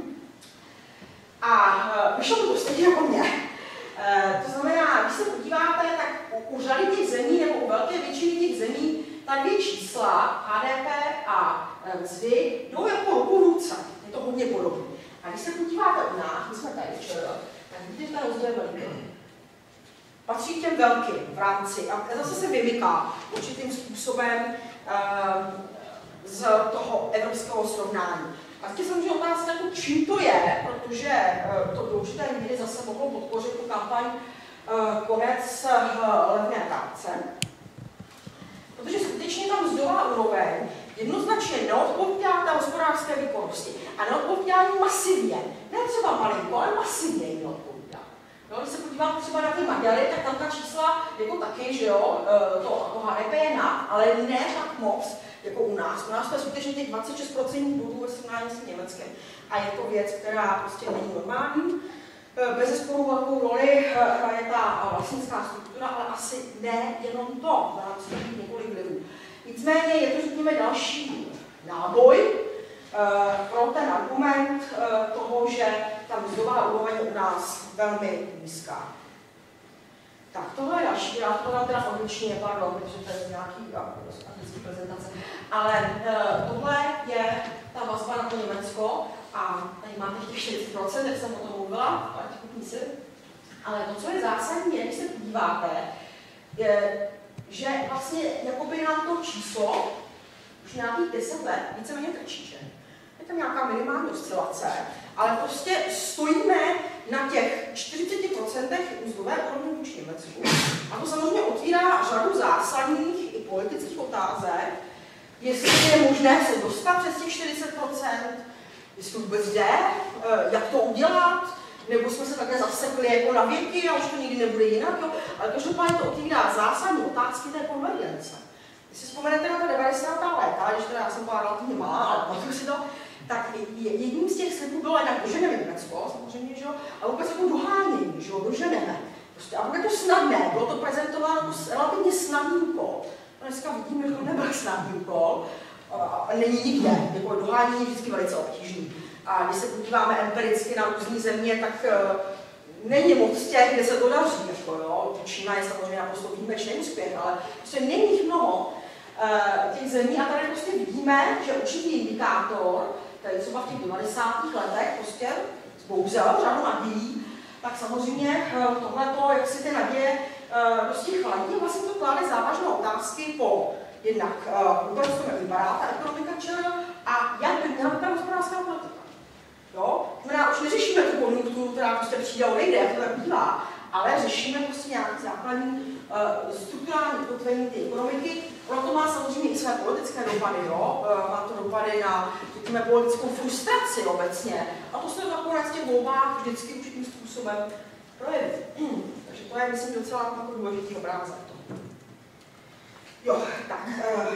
A vyšlo to stejně jako mě. To znamená, když se podíváte, tak u, u řady těch zemí nebo u velké většiny těch zemí ta dvě čísla, H D P a mzdy, jdou jako ruku v ruce. Je to hodně podobné. A když se podíváte u nás, my jsme tady včera, tak vidíte, že ten rozdíl je veliký. Patří k těm velkým v rámci a zase se vymyká určitým způsobem um, z toho evropského srovnání. A teď samozřejmě otázka, jako čím to je, protože uh, to do určité míry zase mohlo podpořit tu kampaň uh, konec uh, levné práce. Protože skutečně ta mzdová úroveň jednoznačně neodpovídá té hospodářské výkonnosti. A neodpovídá masivně. Ne třeba malinko, ale masivně ji neodpovídá. Jo, když se podíváte třeba na ty Maďary, tak tam ta čísla jako taky, že jo, to, to H D P je nad, ale ne tak moc jako u nás. U nás to je skutečně těch dvacet šest procent bodů ve srovnání s Německem. A je to věc, která prostě není normální. Bez zesporu velkou roli hraje ta vlastnická struktura, ale asi ne jenom to, má to několik vlivů. Nicméně je to, řekněme, další náboj pro ten argument toho, že ta mzdová úroveň je u nás velmi nízká. Tak, tohle je další, já to dám teda v angličtině, pardon, protože to je nějaký anglický prezentace. Ale tohle je ta vazba na to Německo a tady máte těch čtyřicet procent, jak jsem o tom mluvila, ale to, co je zásadní, je, když se podíváte, je, že vlastně jakoby nám to číslo už nějakých deset let víceméně trčí, že? Je tam nějaká minimální oscilace, ale prostě stojíme na těch čtyřiceti procentech mzdové úrovně vůči Německu. A to samozřejmě otvírá řadu zásadních i politických otázek, jestli je možné se dostat přes těch čtyřicet procent, jestli vůbec jde, jak to udělat, nebo jsme se takhle zasekli jako na věky a už to nikdy nebude jinak, jo? Ale každopádně to otvírá zásadní otázky té konvergence. Když si vzpomenete na ta devadesátá léta, když teda já jsem byla relativně malá, ale pamatuju si to, tak jedním z těch slibů bylo jednak doženeme Německo, samozřejmě, že jo, a vůbec jako dohánění, že jo, doženeme. Prostě, a bude to snadné, bylo to prezentováno jako relativně snadný úkol. Dneska vidíme, že to nebyl snadný úkol, a není nikde, jako dohánění je vždycky velice obtížný. A když se podíváme empiricky na různé země, tak uh, není moc těch, kde se to daří. Jako, jo. Čína je samozřejmě naprosto výjimečný úspěch, ale prostě není jich mnoho uh, těch zemí. A tady prostě vidíme, že určitý indikátor, tady třeba v těch devadesátých letech prostě zbouzel řadu nadějí, tak samozřejmě uh, tohleto, jak si ty naděje uh, prostě chladí, vlastně to klade závažné otázky po jednak vůbec uh, to nevypadá ta ekonomika ČR a jak by měla vypadat hospodářská politika. Jo? Znamená, už neřešíme tu konjunkturu, která prostě přijde a odejde, jak to tak bývá, ale řešíme prostě nějaké základní uh, strukturální ukotvení té ekonomiky. Ono to má samozřejmě i své politické dopady, jo? Uh, má to dopady na, řekněme, politickou frustraci obecně. A to se nakonec v těch volbách vždycky určitým způsobem projeví. Takže to je, myslím, docela jako důležitý obrázek. Jo, tak. Uh,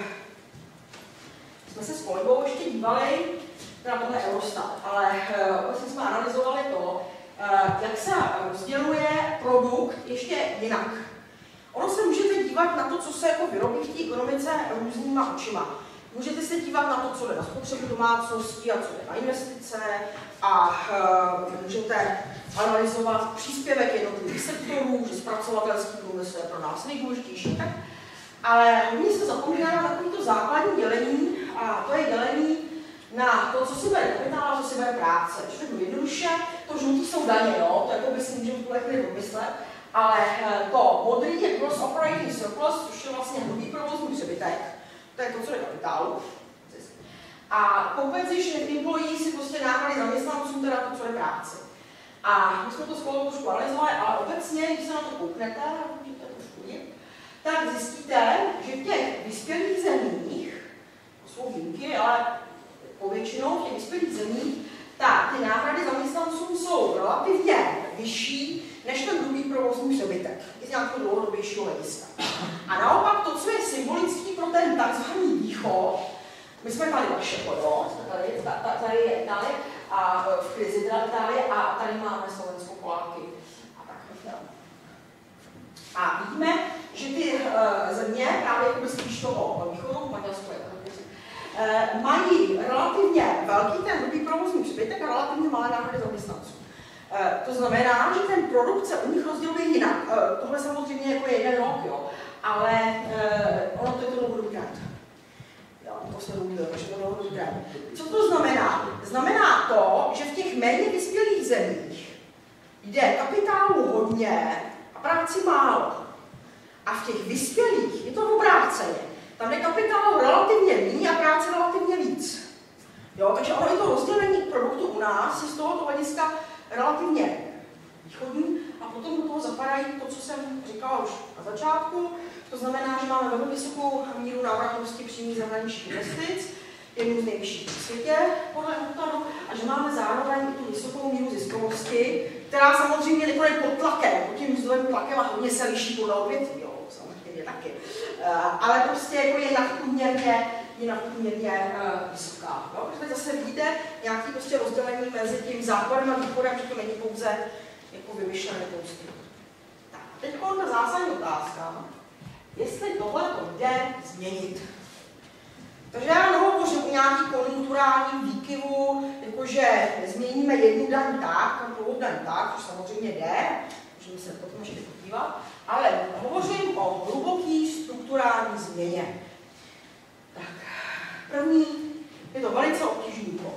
jsme se s kolegou ještě dívali na tohle Eurostat, ale vlastně jsme analyzovali to, jak se rozděluje produkt ještě jinak. Ono se můžete dívat na to, co se jako vyrobí v té ekonomice různýma očima. Můžete se dívat na to, co jde na spotřebu domácností a co jde na investice a můžete analyzovat příspěvek jednotlivých sektorů, že zpracovatelský průmysl je pro nás nejdůležitější. Tak. Ale hodně se zapomíná na takovýto základní dělení a to je dělení na to, co si bere kapitál a co si bere práce. Když řeknu jednoduše, to žlutý jsou daně, jo? To jako by si můžeme tuhle chvíli pomyslet, ale to modrý je gross operating surplus, což je vlastně hrubý provozní přebytek. To je to, co je kapitálu. A compensation employee si prostě náklady zaměstnancům, teda to, co je práce. A my jsme to s kolegou trošku analyzovali, ale obecně, když se na to kouknete, můžete trošku vidět, tak zjistíte, že v těch vyspělých zemích, to jsou výjimky, ale povětšinou v těch vyspělých zemích, tak ty náhrady zaměstnancům jsou relativně vyšší než ten hrubý provozní přebytek, i z nějakého dlouhodobějšího hlediska. A naopak to, co je symbolický pro ten takzvaný východ, my jsme tady vaše, jo, tady, tady je Itálie a v krizi Itálie a tady máme Slovensko, Poláky a tak. A vidíme, že ty uh, země, právě jako spíš toho východu, Maďarsko je uh, mají relativně velký ten hrubý provozní přebytek a relativně malé náklady zaměstnanců. Uh, to znamená, že ten produkt se u nich rozděluje jinak. Uh, tohle samozřejmě jako je jeden rok, jo, ale uh, ono to je to dlouhodobý trend. To jsme mluvili, že to dlouhodobý trend. Co to znamená? Znamená to, že v těch méně vyspělých zemích jde kapitálu hodně a práci málo. A v těch vyspělých je to obráceně. Tam jde kapitálu relativně méně a práce relativně víc. Jo, takže ono i to rozdělení produktu u nás je z tohoto hlediska relativně východní a potom do toho zapadají to, co jsem říkala už na začátku. To znamená, že máme velmi vysokou míru návratnosti přímých zahraničních investic, jednu z nejvyšších v světě podle útadu, a že máme zároveň i tu vysokou míru ziskovosti která samozřejmě teď je pod tlakem, pod tím mzdovým tlakem a hodně se liší podle odvětví, jo, samozřejmě taky. Ale prostě jako je nadprůměrně, je nadprůměrně vysoká. Jo? Protože zase vidíte nějaké prostě rozdělení mezi tím západem a východem, že to není pouze jako vymyšlené kousky. Tak, teď ta zásadní otázka, jestli tohle to jde změnit. Takže já nehovořím o nějaký konjunkturální výkyvu, jakože změníme jednu daň tak, a druhou daň tak, což samozřejmě jde, můžeme se potom ještě podívat, ale hovořím o hluboký strukturální změně. Tak, první, je to velice obtížný úkol.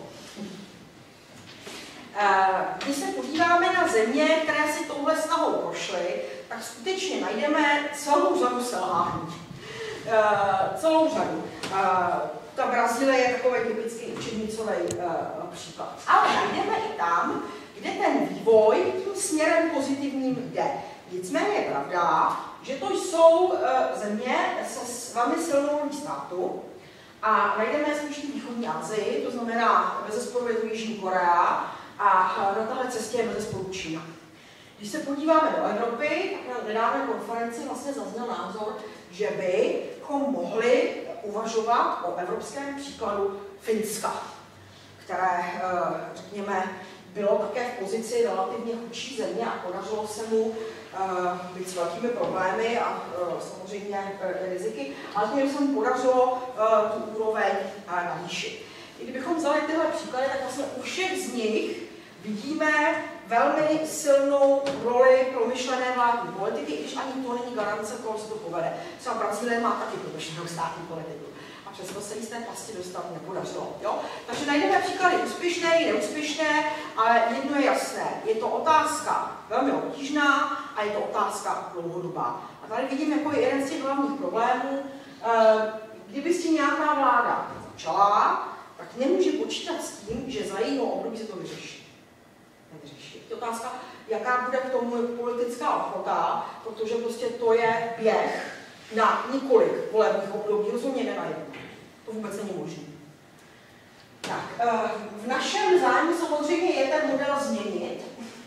Když se podíváme na země, které si touhle snahou prošly, tak skutečně najdeme celou řadu selhání. Uh, celou řadu. Uh, ta Brazílie je takový typický učebnicový uh, příklad. Ale najdeme i tam, kde ten vývoj tím směrem pozitivním jde. Nicméně je pravda, že to jsou uh, země se velmi silnou rolí státu a najdeme spíš východní Asii, to znamená bezesporu je to Jižní Korea a na téhle cestě je bezesporu Čína. Když se podíváme do Evropy, tak na nedávné konferenci vlastně zazněl názor, že bychom mohli uvažovat o evropském příkladu Finska, které, řekněme, bylo také v pozici relativně chudší země a podařilo se mu být s velkými problémy a samozřejmě riziky, ale tím se mu podařilo tu úroveň navýšit. I kdybychom vzali tyhle příklady, tak vlastně u všech z nich vidíme velmi silnou roli promyšlené vládní politiky, i když ani to není garance, koho se to povede. Třeba Brazílie má taky promyšlenou státní politiku a přesto se jí z té pasti dostat nepodařilo. Jo? Takže najdeme příklady úspěšné i neúspěšné, ale jedno je jasné. Je to otázka velmi obtížná a je to otázka dlouhodobá. A tady vidím jako jeden z těch hlavních problémů. Kdyby s tím nějaká vláda začala, tak nemůže počítat s tím, že za jejího období se to vyřeší. Nevyřeší. Je otázka, jaká bude k tomu politická ochota, protože prostě to je běh na několik volebních období, rozhodně ne na jedno. To vůbec není možné. Tak, v našem zájmu samozřejmě je ten model změnit.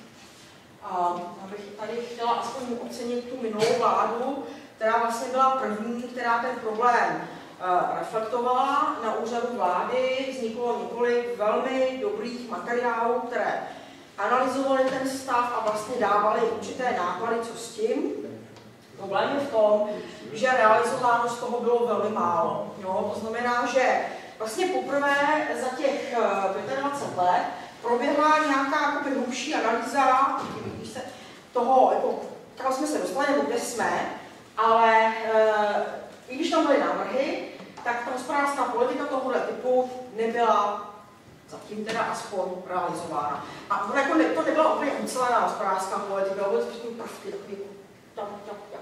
Abych tady chtěla aspoň ocenit tu minulou vládu, která vlastně byla první, která ten problém reflektovala. Na úřadu vlády vzniklo několik velmi dobrých materiálů, které analyzovali ten stav a vlastně dávali určité nápady, co s tím. Problém je v tom, že realizováno z toho bylo velmi málo. No, to znamená, že vlastně poprvé za těch dvacet pět let proběhla nějaká jakoby hlubší analýza se toho, jako, kam jsme se dostali, nebo kde jsme, ale e, i když tam byly návrhy, tak ta hospodářská politika tohoto typu nebyla zatím teda aspoň realizována. A jako ne, to nebyla úplně ucelená hospodářská politika, ale byly to prvky, takový tam, tam, tam.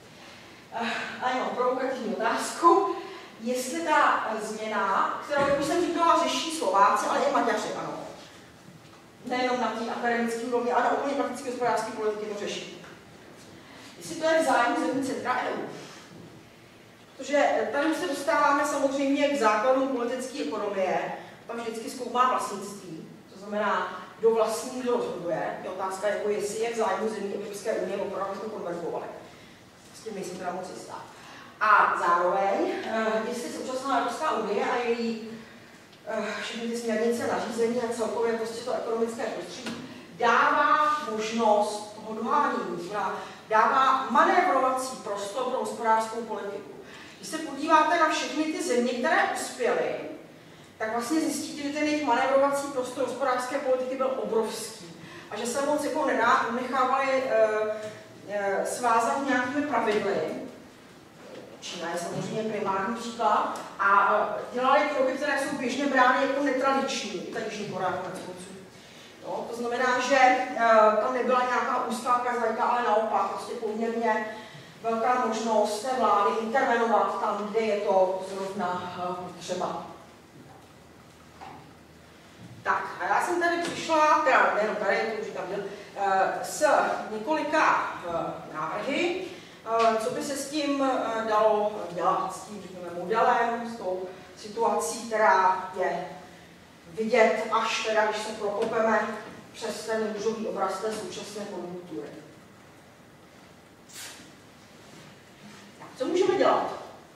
A já mám provokativní otázku, jestli ta změna, kterou, jak už jsem říkala, řeší Slováci, ale i Maďaři, ano. Nejenom na té akademické úrovni, ale na úplně praktické hospodářské politiky to řeší. Jestli to je v zájmu zemí centra E U. Protože tady se dostáváme samozřejmě k základům politické ekonomie, tam vždycky zkoumá vlastnictví, to znamená, kdo vlastní, kdo rozhoduje. Je otázka, jako jestli je v zájmu zemí Evropské unie opravdu jsme konvergovali. S tím nejsem teda moc jistá. A zároveň, jestli současná Evropská unie a její všechny ty směrnice, nařízení a celkově prostě to ekonomické prostředí dává možnost toho dohánění, dává manévrovací prostor pro hospodářskou politiku. Když se podíváte na všechny ty země, které uspěly, tak vlastně zjistíte, že ten jejich manévrovací prostor hospodářské politiky byl obrovský a že se moc jako nechávali e, e, svázat nějakými pravidly. Čína je samozřejmě primární příklad a dělali kroky, které jsou běžně brány jako netradiční, i ta Jižní Korea konec konců. No, to znamená, že uh, tam nebyla nějaká úzká kazajka, ale naopak prostě poměrně velká možnost té vlády intervenovat tam, kde je to zrovna uh, třeba. Tak, a já jsem tady přišla, teda nejenom tady, to už tam byl, uh, s několika uh, návrhy, co by se s tím dalo dělat, s tím řekněme, modelem, s tou situací, která je vidět až teda, když se prokopeme přes ten růžový obraz té současné konjunktury. Co můžeme dělat?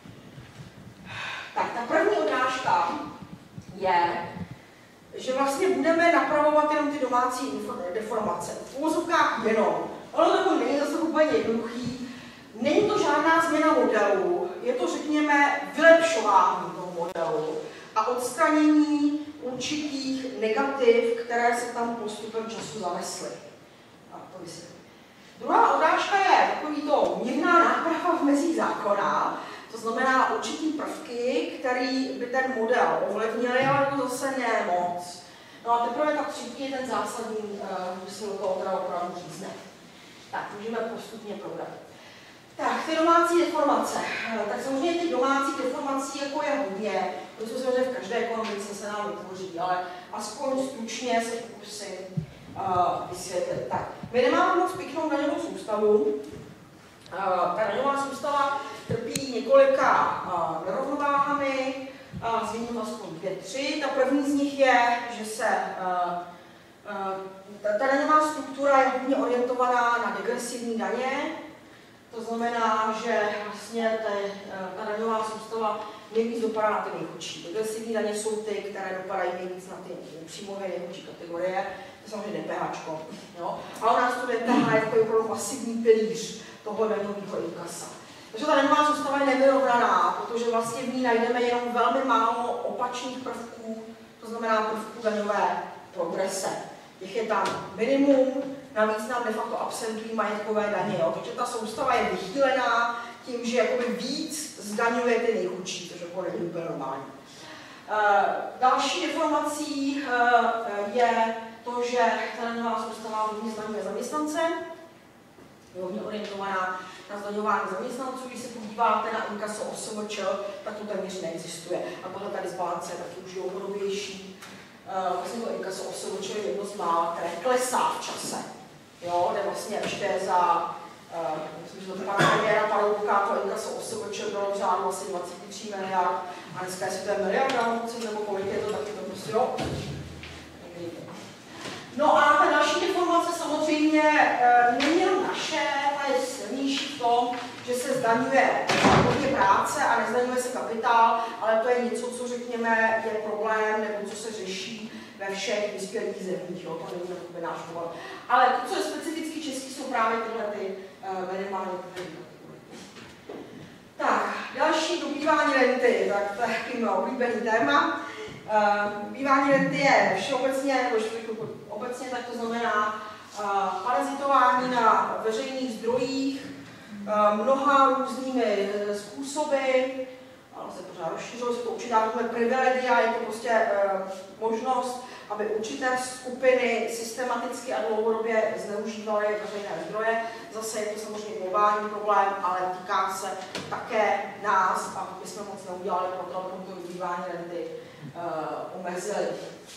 Tak ta první odrážka je, že vlastně budeme napravovat jenom ty domácí deformace. V uvozovkách jenom. Ono to není zase úplně jednoduchý. Není to žádná změna modelu, je to, řekněme, vylepšování toho modelu a odstranění určitých negativ, které se tam postupem času zanesly. A to vysvětlím. Druhá odrážka je takovýto mírná náprava v mezích zákona, to znamená určitý prvky, který by ten model ovlivnily, ale to zase ne moc. No a teprve ta třetí je ten zásadní, že se do toho teda opravdu řízne. Tak, můžeme postupně probrat. Tak, ty domácí deformace. Tak samozřejmě těch domácích deformací jako je hodně, protože samozřejmě v každé ekonomice se nám vytvoří, ale aspoň stručně se pokusím uh, vysvětlit. Tak, my nemáme moc pěknou daňovou soustavu. Uh, ta daňová soustava trpí několika uh, nerovnováhami, uh, zmíním aspoň dvě, tři. Ta první z nich je, že se uh, uh, ta, ta daňová struktura je hodně orientovaná na degresivní daně. To znamená, že vlastně te, ta daňová soustava nejvíc dopadá na ty nejchudší. Degresivní daně jsou ty, které dopadají nejvíc na ty příjmové nejchudší kategorie. To je samozřejmě DPHčko. Jo? A u nás to D P H je takový opravdu masivní pilíř toho daňového inkasa. Takže ta daňová soustava je nevyrovnaná, protože vlastně v ní najdeme jenom velmi málo opačných prvků, to znamená prvků daňové progrese. Těch je tam minimum, navíc nám de facto absentují majetkové daně, jo? Takže ta soustava je vychýlená tím, že jakoby víc zdaňuje ty nejchudší, což jako není úplně normální. Uh, další deformací uh, je to, že ta daňová soustava hodně zdaňuje zaměstnance, je hodně orientovaná na zdaňování zaměstnanců. Když se podíváte na inkaso O S V Č, tak to téměř neexistuje. A tohle tady z balance je taky už dlouhodobější. Uh, vlastně to inkaso O S V Č je jedno z mála, které klesá v čase. Jo, jde vlastně ještě za, uh, myslím, že to pana premiéra Paroubka, to inkaso O S V Č bylo v řádu asi dvacet tři miliard, a dneska jestli to je miliarda, nebo kolik je to, taky to prostě jo. No a ta další deformace samozřejmě uh, není jenom naše, ta je silnější v tom, že se zdaňuje hodně práce a nezdaňuje se kapitál, ale to je něco, co řekněme je problém, nebo co se řeší ve všech vyspělých zemích, jo, to není takový náš problém. Ale to, co je specificky český, jsou právě tyhle ty uh, minimální kategorie. Tak, další dobývání renty, tak to je takový oblíbený téma. Uh, dobývání renty je všeobecně, nebo obecně, tak to znamená uh, parazitování na veřejných zdrojích, uh, mnoha různými způsoby, ale se pořád rozšířilo, se to určitá privilegia, je to prostě uh, možnost, aby určité skupiny systematicky a dlouhodobě zneužívaly veřejné zdroje. Zase je to samozřejmě globální problém, ale týká se také nás a my jsme moc neudělali pro to, abychom to dobývání renty uh, omezili.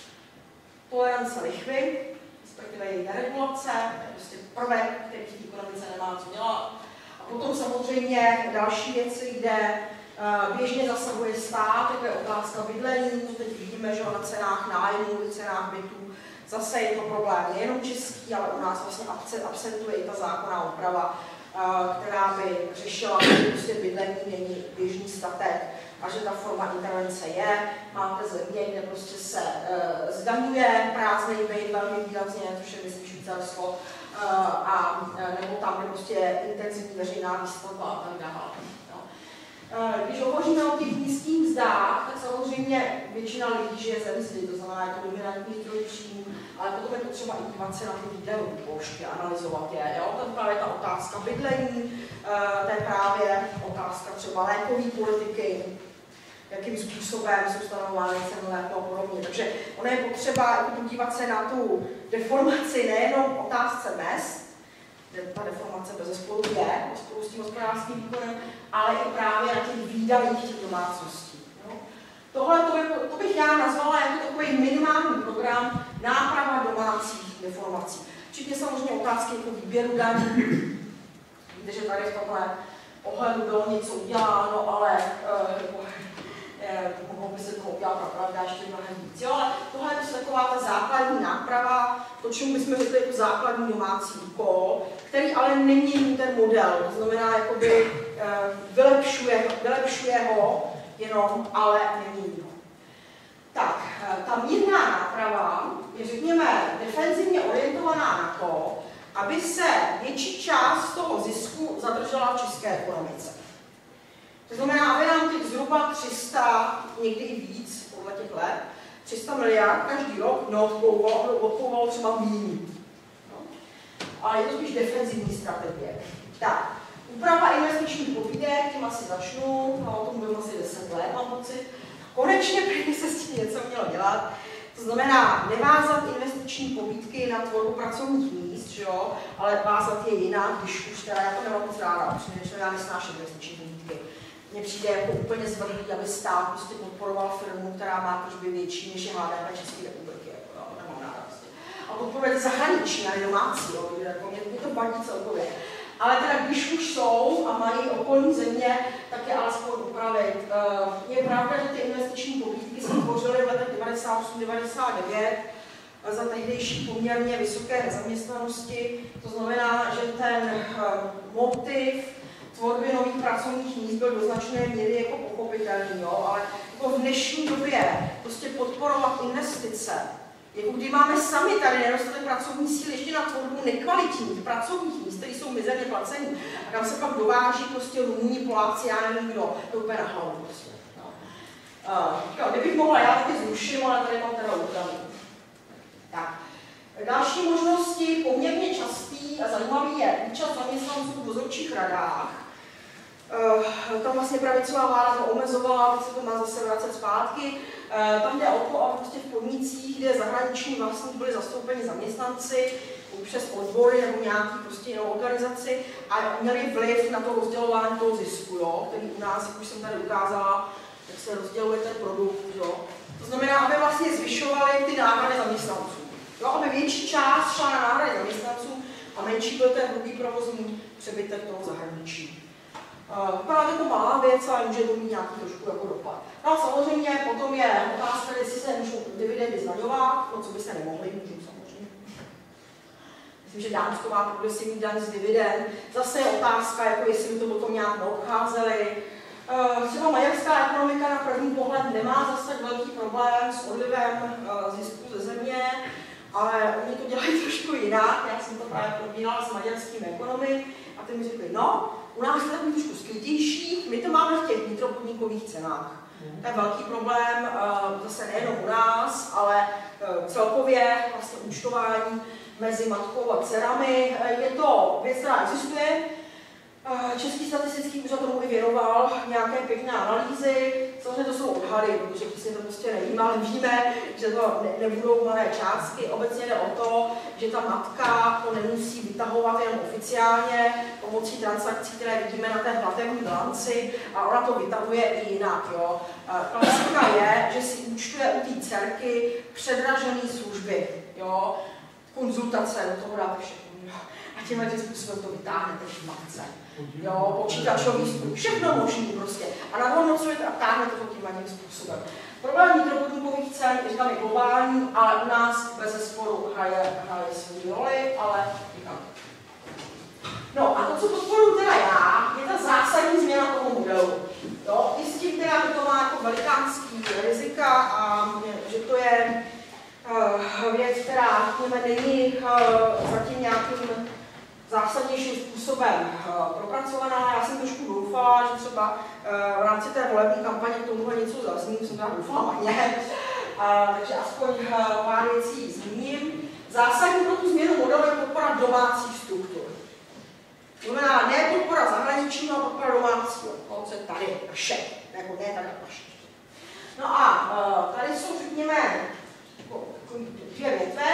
Tolerance lichvy, respektive její deregulace, je prostě prvek, který v té ekonomice nemá co dělat. A potom samozřejmě další věci, kde uh, běžně zasahuje stát, jako je otázka bydlení, teď vidíme, že na cenách nájmů, cenách bytů, zase je to problém nejenom český, ale u nás vlastně absentuje i ta zákonná úprava, uh, která by řešila, že prostě bydlení není běžný statek a že ta forma intervence je. Máte země, kde prostě se uh, zdaňuje prázdný byt velmi výrazně, což je myslím Švýcarsko, uh, a uh, nebo tam, kde prostě je intenzivní veřejná výstavba a tak dále. No. Uh, když hovoříme o těch nízkých mzdách, tak samozřejmě většina lidí žije ze mzdy, to znamená, je to dominantní zdroj příjmů, ale potom je potřeba i dívat se na ty výdaje položky, analyzovat je. Jo? To je právě ta otázka bydlení, uh, to je právě otázka třeba lékové politiky, jakým způsobem jsou stanovovány ceny léku a podobně. Takže ono je potřeba podívat se na tu deformaci nejenom otázce mezd, kde ta deformace bezesporu je, spolu s tím hospodářským výkonem, ale i právě na těch výdajích těch domácností. No. Tohle to, by, to bych já nazvala jako takový minimální program náprava domácích deformací. Včetně samozřejmě otázky jako výběru daní. Víte, že tady v tomhle ohledu bylo něco uděláno, ale uh, mohlo by se toho udělat pravda ještě mnohem víc. Jo, ale tohle je prostě taková taková ta základní náprava, to, čemu bychom řekli jako základní domácí úkol, který ale nemění ten model, to znamená, jakoby vylepšuje, vylepšuje ho jenom, ale nemění ho. Tak, ta mírná náprava je, řekněme, defenzivně orientovaná na to, aby se větší část toho zisku zadržela v české ekonomice. To znamená, aby nám těch zhruba tři sta, někdy i víc podle těch let, tři sta miliard každý rok neodpouvalo třeba míň. No. Ale je to spíš defenzivní strategie. Tak, úprava investičních pobídek, tím asi začnu, no, o tom budeme asi deset let, mám pocit. Konečně první se s tím něco mělo dělat. To znamená nevázat investiční pobídky na tvorbu pracovních míst, jo, ale vázat je jinak, když už teda já to nemám moc ráda, protože já nesnáším investiční pobídky. Mně přijde jako úplně zvrhlý, aby stát prostě podporoval firmu, která má tržby větší než je H D P České republiky. Jako, jo, nemám ráda prostě. A podporuje zahraniční, ale domácí, jo, jako mě, mě to vadí celkově. Ale teda když už jsou a mají okolní země, tak je alespoň upravit. Je pravda, že ty investiční pobídky se tvořily v letech devadesát osm devadesát devět za tehdejší poměrně vysoké nezaměstnanosti. To znamená, že ten motiv tvorby nových pracovních míst byl do značné míry jako pochopitelný, jo? Ale jako v dnešní době prostě podporovat investice, jako kdy máme sami tady nedostatek pracovní síly ještě na tvorbu nekvalitních pracovních míst, které jsou mizerně placení, a kam se pak dováží prostě Rumuni, Poláci, já nevím kdo, to úplně na hlavu prostě. No. Uh, jo, kdybych mohla, já taky zruším, ale tady mám teda úpravy. Tak. Další možnosti, poměrně častý a zajímavý je účast zaměstnanců v dozorčích radách. Uh, tam vlastně pravicová vláda to omezovala, teď se to má zase vracet zpátky. Uh, tam jde o to, aby prostě v podnicích, kde zahraniční vlastník byli zastoupeni zaměstnanci, přes odbory nebo nějaký prostě jinou organizaci a měli vliv na to rozdělování toho zisku, jo, který u nás, jak už jsem tady ukázala, jak se rozděluje ten produkt. Jo. To znamená, aby vlastně zvyšovali ty náhrady zaměstnanců. Jo, aby větší část šla na náhrady zaměstnanců a menší byl ten hrubý provozní přebytek toho zahraničí. Vypadá to jako malá věc, ale může to mít nějaký trošku jako dopad. No a samozřejmě potom je otázka, jestli se můžou dividendy zdaňovat, no co by se nemohli, můžou samozřejmě. Myslím, že Dánsko má progresivní daň z dividend. Zase je otázka, jako jestli by to potom nějak neobcházeli. Třeba maďarská ekonomika na první pohled nemá zase tak velký problém s odlivem zisku ze země, ale oni to dělají trošku jinak. Já jsem to právě probírala s maďarskými ekonomy a ty mi řekli, no, u nás je takový trošku skrytější, my to máme v těch vnitropodnikových cenách. To je velký problém, zase nejenom u nás, ale celkově vlastně účtování mezi matkou a dcerami. Je to věc, která existuje. Český statistický úřad tomu i věnoval nějaké pěkné analýzy. Samozřejmě to jsou odhady, protože přesně to prostě nevíme, ale víme, že to ne, nebudou malé částky. Obecně jde o to, že ta matka to nemusí vytahovat jenom oficiálně pomocí transakcí, které vidíme na té platební bilanci, a ona to vytahuje i jinak. Jo. Klasika je, že si účtuje u té dcerky předražené služby, jo. Konzultace, do toho dáte všechno. A tímhle tím způsobem to vytáhnete v matce. Jo, počítačový stůl, všechno možný prostě. A nadhodnocujete a táhnete to tímhle tím způsobem. Problém vnitropodnikových cen, říkám, je globální, ale u nás bez sporu hraje, hraje svou roli, ale říkám. No a to, co podporuji teda já, je ta zásadní změna toho modelu. Jo, i s tím teda, že to má jako velikánský rizika a že to je uh, věc, která není uh, zatím nějakým zásadnějším způsobem uh, propracovaná. Já jsem trošku doufala, že třeba uh, v rámci té volební kampaně k tomuhle něco zazní, jsem teda doufala maně, uh, takže aspoň uh, pár věcí zmíním. Zásadní pro tu změnu modelu je podpora domácích struktur. To znamená ne podpora zahraničního, ale podpora domácího. To, co je tady, naše, nebo ne tady naše. No a uh, tady jsou, řekněme, dvě větve.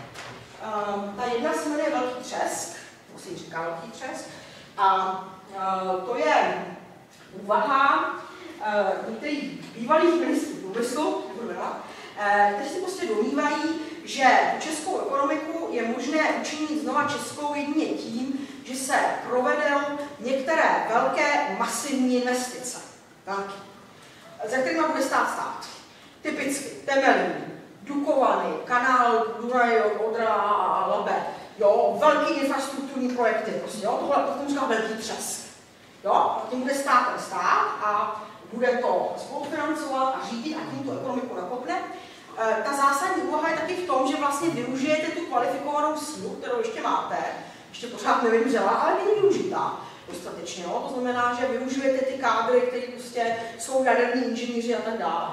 Um, ta jedna se jmenuje Velký třesk, to se říká Velký třesk, a uh, to je úvaha uh, některých bývalých ministrů průmyslu, uh, kteří si prostě domnívají, že českou ekonomiku je možné učinit znova českou jedině tím, že se provedou některé velké masivní investice, velké, za kterými bude stát stát. Typicky Temelín, Dukovany, kanál Dunaj, Odra a Labe, jo, velký infrastrukturní projekty, prostě, jo, tohle potom říká velký třesk, jo, a tím bude stát ten stát a bude to spolufinancovat a řídit a tím tu ekonomiku nakopne. E, ta zásadní úvaha je taky v tom, že vlastně využijete tu kvalifikovanou sílu, kterou ještě máte, ještě pořád nevymřela, ale není využitá dostatečně, jo, to znamená, že využijete ty kádry, které prostě jsou jaderní inženýři a tak dále.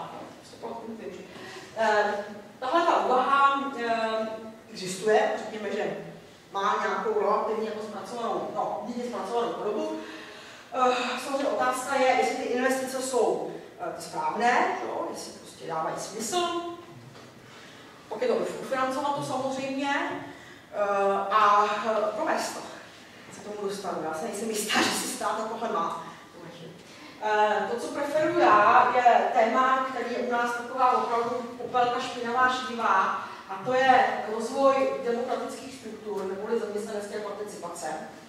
E, tahle ta úvaha e, existuje, řekněme, že má nějakou relativně jako zpracovanou, no, hodně zpracovanou podobu. Uh, samozřejmě otázka je, jestli ty investice jsou uh, správné, jo, jestli prostě dávají smysl. Pak je to ufinancovat to samozřejmě uh, a uh, provést to. Se tomu dostanu, já se nejsem jistá, že si stát na tohle má. Uh, to, co preferuji já, je téma, který je u nás taková opravdu popelka špinavá, šedivá, a to je rozvoj demokratických struktur neboli zaměstnanecké participace.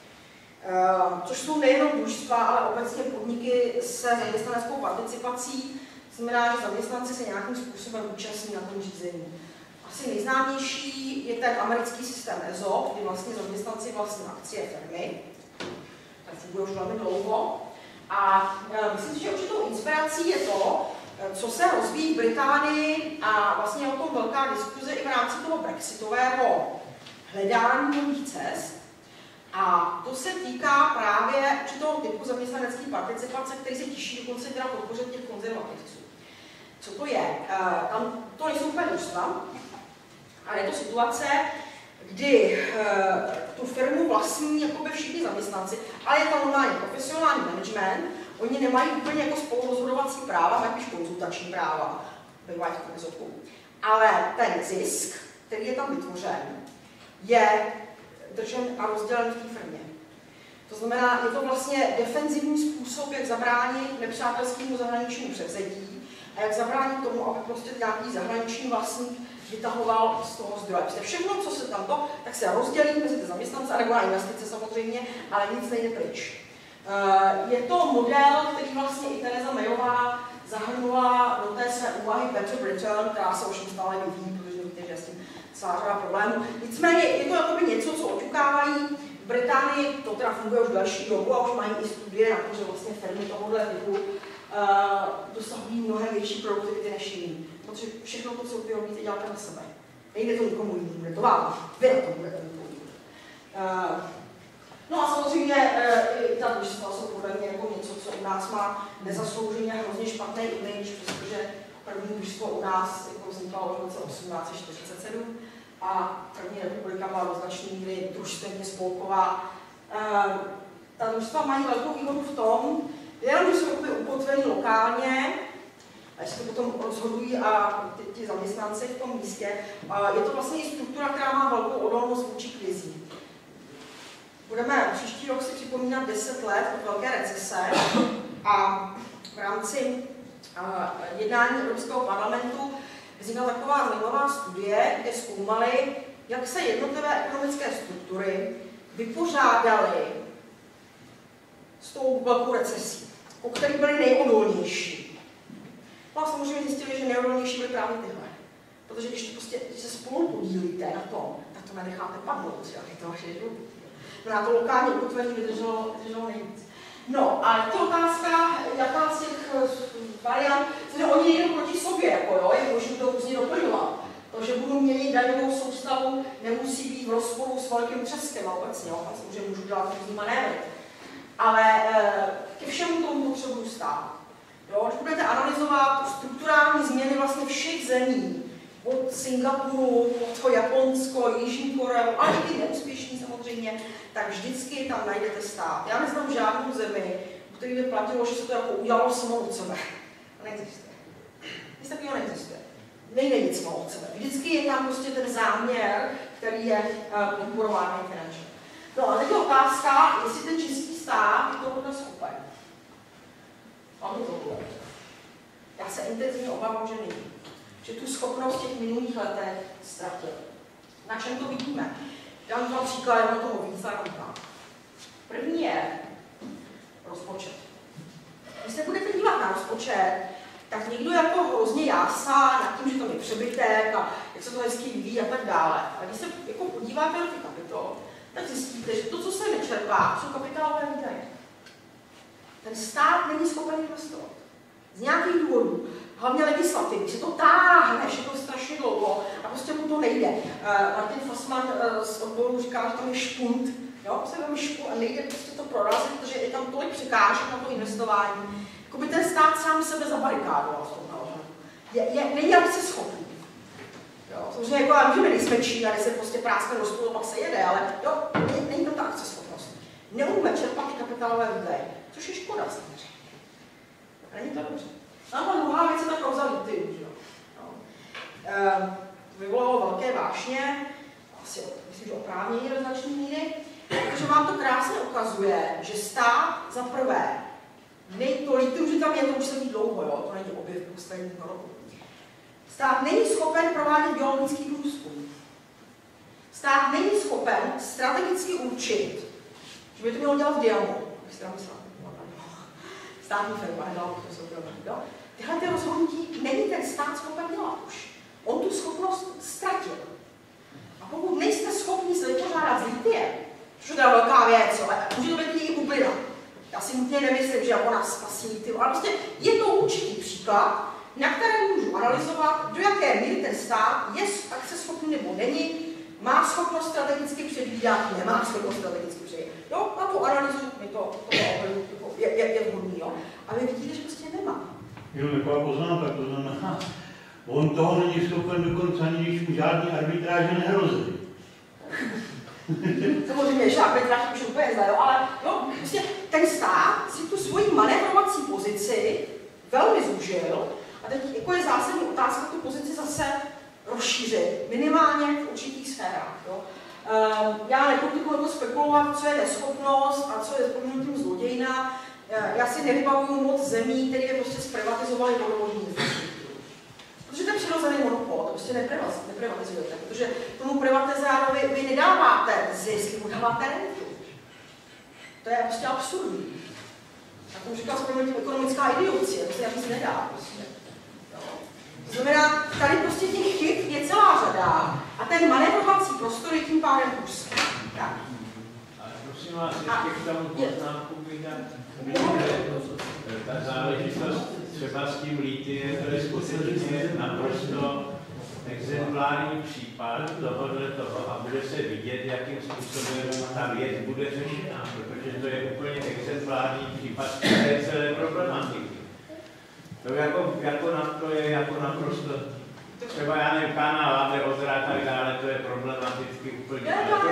Uh, což jsou nejenom družstva, ale obecně podniky se zaměstnaneckou participací. Znamená, že zaměstnanci se nějakým způsobem účastní na tom řízení. Asi nejznámější je ten americký systém E S O P, kdy vlastně zaměstnanci vlastní akcie firmy. Tak funguje už velmi dlouho. A uh, myslím si, že určitou inspirací je to, co se rozvíjí v Británii a vlastně je o tom velká diskuze i v rámci toho brexitového hledání nových cest. A to se týká právě určitého typu zaměstnanecké participace, který se těší dokonce teda podpoře těch konzervativců. Co to je? Tam to nejsou úplně družstva, ale je to situace, kdy tu firmu vlastní jakoby všichni zaměstnanci, ale je tam normální profesionální management, oni nemají úplně jako spolurozhodovací práva, mají spíš konzultační práva, bývají v tom E S O P. Ale ten zisk, který je tam vytvořen, je držen a rozdělen v té firmě. To znamená, je to vlastně defenzivní způsob, jak zabránit nepřátelskému zahraničnímu převzetí a jak zabránit tomu, aby prostě nějaký zahraniční vlastník vytahoval z toho zdroje. Prostě všechno, co se tam to, tak se rozdělí mezi ty zaměstnance, nebo na investice samozřejmě, ale nic nejde pryč. Je to model, který vlastně i Theresa Mayová zahrnula do té své úvahy Better Britain, která se už stále vyvíjí, protože víte, že s tím celá řada problémů. Nicméně je to jakoby něco, co oťukávají. V Británii to teda funguje už další dobu a už mají i studie na to, že vlastně firmy tohohle typu uh, dosahují mnohem větší produktivity než jiný. Protože všechno to, co vyrobíte, děláte na sebe. Nejde to nikomu jinému, bude to vám. Vy na to budete nikomu jinému. Uh, no a samozřejmě uh, i ta družstva jsou podle mě jako něco, co u nás má nezaslouženě hrozně špatný image, protože první družstvo u nás jako vzniklo v roce osmnáct set čtyřicet sedm a první republika byla do značné míry družstevně spolková. Uh, ta družstva mají velkou výhodu v tom, jenom, že jsou ukotveny lokálně, a se to potom rozhodují a ty, ty zaměstnanci v tom místě. Uh, je to vlastně i struktura, která má velkou odolnost vůči krizí. Budeme příští rok si připomínat deset let od velké recese a v rámci uh, jednání Evropského parlamentu vznikla taková zajímavá studie, kde zkoumali, jak se jednotlivé ekonomické struktury vypořádaly s tou velkou recesí, o které byly nejodolnější. No a samozřejmě zjistili, že nejodolnější byly právě tyhle. Protože když, to prostě, když se spolu podílíte na tom, tak to nenecháte padnout, jak je to vaše život. No na to lokální ukotvení vydrželo, vydrželo nejvíc. No a je to otázka, jaká z těch variant, že oni jdou proti sobě, jako jo, je můžu to různě doplňovat. To, že budu měnit daňovou soustavu, nemusí být v rozporu s velkým třeskem obecně, jo, samozřejmě můžu dělat různý manévry. Ale e, ke všemu tomu potřebuji stát. Jo, když budete analyzovat strukturální změny vlastně všech zemí, od Singapuru, od to Japonsko, Jižní Koreu, ale i ty neúspěšní samozřejmě, tak vždycky tam najdete stát. Já neznám žádnou zemi, u které by platilo, že se to jako udělalo samo od sebe. To neexistuje. Nic takového neexistuje. Nejde nic samo od sebe. Vždycky je tam prostě ten záměr, který je uh, podporován finančně. No a teď je otázka, jestli ten český stát je tohle schopen. Ano, tohle. Já se intenzivně obávám, že není. Že tu schopnost těch minulých letech ztratil. Na čem to vidíme? Dám dva příklady, na toho víc a první je rozpočet. Když se budete dívat na rozpočet, tak někdo jako hrozně jásá nad tím, že to je přebytek a jak se to hezky vyvíjí a tak dále. A když se jako podíváte do těch kapitol, tak zjistíte, že to, co se nečerpá, jsou kapitálové výdaje. Ten stát není schopen investovat. Z nějakých důvodů, hlavně legislativy, se to táhne, že to strašně dlouho a prostě mu to nejde. Uh, Martin Fassmann uh, z odboru říká, že tam je špunt, jo, se tam špunt a nejde prostě to prorazit, protože je tam tolik překážek na to investování. Jakoby ten stát sám sebe zabarikádoval v tom ohledu. Je, je, není se schopný. Jo, samozřejmě jako já můžeme nejsme Čína, kde se prostě práskne do stolu, pak se jede, ale jo, není, není to ta akceschopnost. Neumíme čerpat ty kapitálové výdaje, což je škoda samozřejmě. Není to dobře. No a druhá věc je ta kauza litium, že jo. No. E, vyvolalo velké vášně, asi myslím, že oprávnění do značné míry, protože vám to krásně ukazuje, že stát za prvé, nej, to litium, že tam je, to už se ví dlouho, jo, to není objev posledního roku. Stát není schopen provádět biologický průzkum. Stát není schopen strategicky určit, že by to mělo dělat v Diamu. Státní firma, nedal to soukromí. Tyhle ty rozhodnutí není ten stát schopen dělat už. On tu schopnost ztratil. A pokud nejste schopni se vypořádat s litiem, což je teda velká věc, ale může to být i bublina. Já si nutně nemyslím, že jako nás spasí lithium, ale prostě je to určitý příklad, na kterém můžu analyzovat, do jaké míry ten stát je akceschopný nebo není, má schopnost strategicky předvídat, nemá schopnost strategicky předvídat. Jo, na tu analýzu mi to, to je, je, je vhodný, jo. A vy vidíte, že prostě nemá. Jenom taková poznámka, to znamená, on toho není schopen dokonce ani, když mu žádný arbitráže nehrozí. Samozřejmě, že arbitráž už úplně zda, jo, ale jo, prostě ten stát si tu svoji manévrovací pozici velmi zúžil a teď jako je zásadní otázka tu pozici zase rozšířit, minimálně v určitých sférách. Jo. Um, já nebudu jako spekulovat, co je neschopnost a co je zpomenutím zlodějina. Já si nevybavuju moc zemí, které by prostě zprivatizovaly vodovodní infrastrukturu. Protože to je přirozený monopol, to prostě neprivatizujete, protože tomu privatizárovi vy nedáváte zisk, vy mu dáváte rentu. To je prostě absurdní. Já tomu říkám zpomenutím ekonomická idiocie, to se nic nedá. Prostě. To znamená, tady prostě těch chyb je celá řada a ten manévrovací prostor je tím pádem úzký. Ale prosím vás, ještě k tomu poznámku bych dát. Ta záležitost třeba s tím litiem, to je skutečně naprosto exemplární případ tohohle toho a bude se vidět, jakým způsobem ta věc bude řešena, protože to je úplně exemplární případ té celé problematiky. To jako, jako na, to je jako naprosto, třeba já nevím, Kána, Láde, Ozra a tak dále, to je problematicky úplně.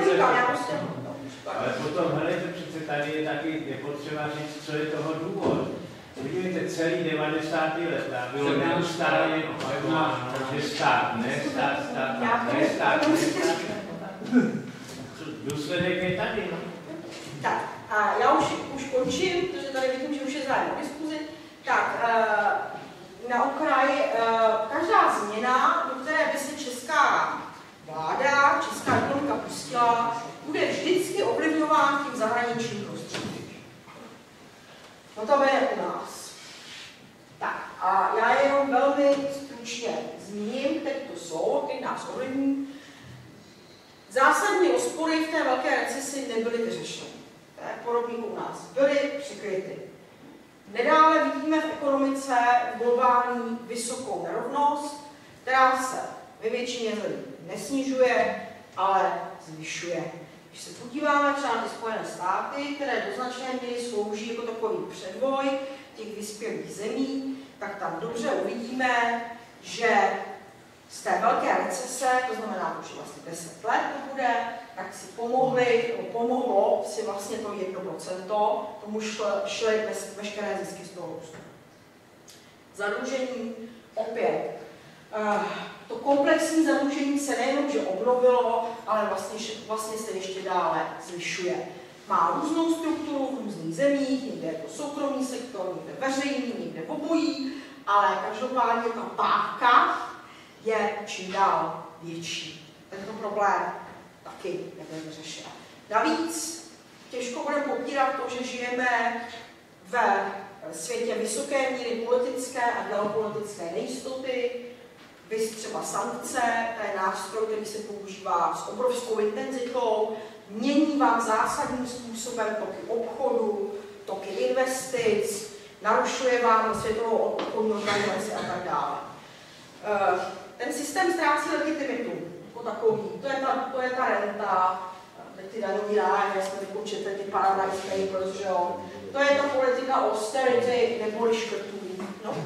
Ale potom, hledajte, přece tady je taky, je potřeba říct, co je toho důvod. Vidíte, celý devadesátá leta bylo neustále opakováno, že stát, ne stát, stát, ne stát, ne stát. Důsledek je tady, no. Tak, a já už, už končím, protože tady vidím, že už je zájem o diskuzi. Tak, na okraji, každá změna, do které by se česká vláda, česká ekonomika pustila, bude vždycky ovlivňován tím zahraničním prostředím. No to je u nás. Tak, a já jenom velmi stručně zmíním, které to jsou, ty nás ovlivní. Zásadní rozpory v té velké recesi nebyly vyřešeny. To je podobně u nás. Byly přikryty. Nedále vidíme v ekonomice globální vysokou nerovnost, která se ve většině zemí nesnižuje, ale zvyšuje. Když se podíváme třeba na ty Spojené státy, které do značné míry slouží jako takový předvoj těch vyspělých zemí, tak tam dobře uvidíme, že z té velké recese, to znamená, že vlastně deset let to bude, tak si pomohli, nebo pomohlo si vlastně to jedno procento, tomu šly veškeré zisky z toho růstu. Zadlužení opět. To komplexní zadlužení se nejenom, že obnovilo, ale vlastně, vlastně se ještě dále zvyšuje. Má různou strukturu v různých zemích, někde je to soukromý sektor, někde veřejný, někde obojí, ale každopádně ta páka je čím dál větší. Tento problém taky nebude vyřešen. Navíc těžko budeme popírat to, že žijeme ve světě vysoké míry politické a geopolitické nejistoty, vys třeba sankce, to je nástroj, který se používá s obrovskou intenzitou, mění vám zásadním způsobem toky obchodu, toky investic, narušuje vám světovou obchodní organizaci a tak dále. Ten systém ztrácí legitimitu jako takový. To je ta, to je ta renta, ty daňový ráje, jak jsme vypočetli, ty Paradise Papers, že jo. To je ta politika austerity neboli škrtů. No.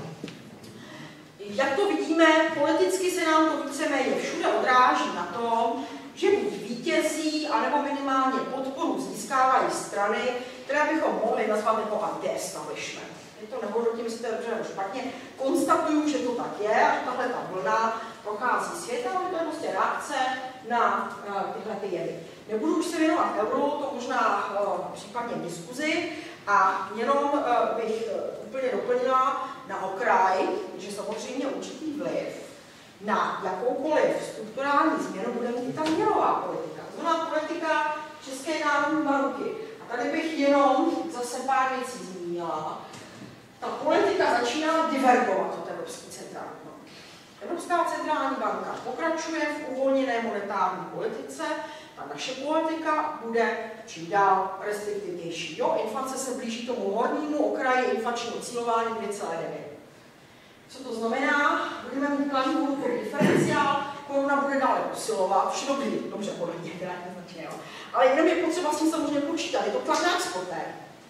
Jak to vidíme, politicky se nám to víceméně všude odráží na tom, že buď vítězí, anebo minimálně podporu získávají strany, které bychom mohli nazvat jako anti-establishment. Je to nehodnotím, jestli to je dobře nebo špatně. Konstatuju, že to tak je a že tahle ta vlna prochází světem, ale to je prostě reakce na uh, tyhle ty jevy. Nebudu už se věnovat euro, to možná uh, případně v diskuzi, a jenom uh, bych uh, úplně doplnila na okraj, že samozřejmě určitý vliv na jakoukoliv strukturální změnu bude mít ta měnová politika. To znamená politika České národní banky. A tady bych jenom zase pár věcí zmínila. Ta politika začíná divergovat od Evropské centrální banky. Evropská centrální banka pokračuje v uvolněné monetární politice, ta naše politika bude čím dál restriktivnější. Jo, inflace se blíží tomu hornímu okraji inflačního cílování dvě celé devět. Co to znamená? Budeme mít kladný úrokový diferenciál, koruna bude dále posilovat, vše dobrý, dobře, podle mě, teda jednoznačně, jo. Ale jenom je potřeba s tím samozřejmě počítat, je to kladná exportér.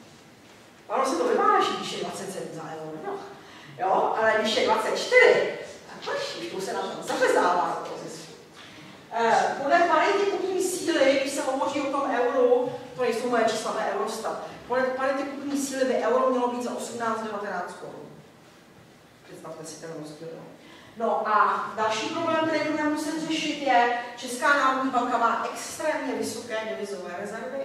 Ono se to vyváží, když je dvacet sedm za euro, no. Jo, ale když je dvacet čtyři, tak už to se nám tam zařezává do toho zisku. Eh, podle parity kupní síly, když se hovoří o tom euru, to nejsou moje čísla, to je Eurostat, podle parity kupní síly by euro mělo být za osmnáct devatenáct korun. Představte si ten rozdíl. No a další problém, který budeme muset řešit, je, Česká národní banka má extrémně vysoké devizové rezervy.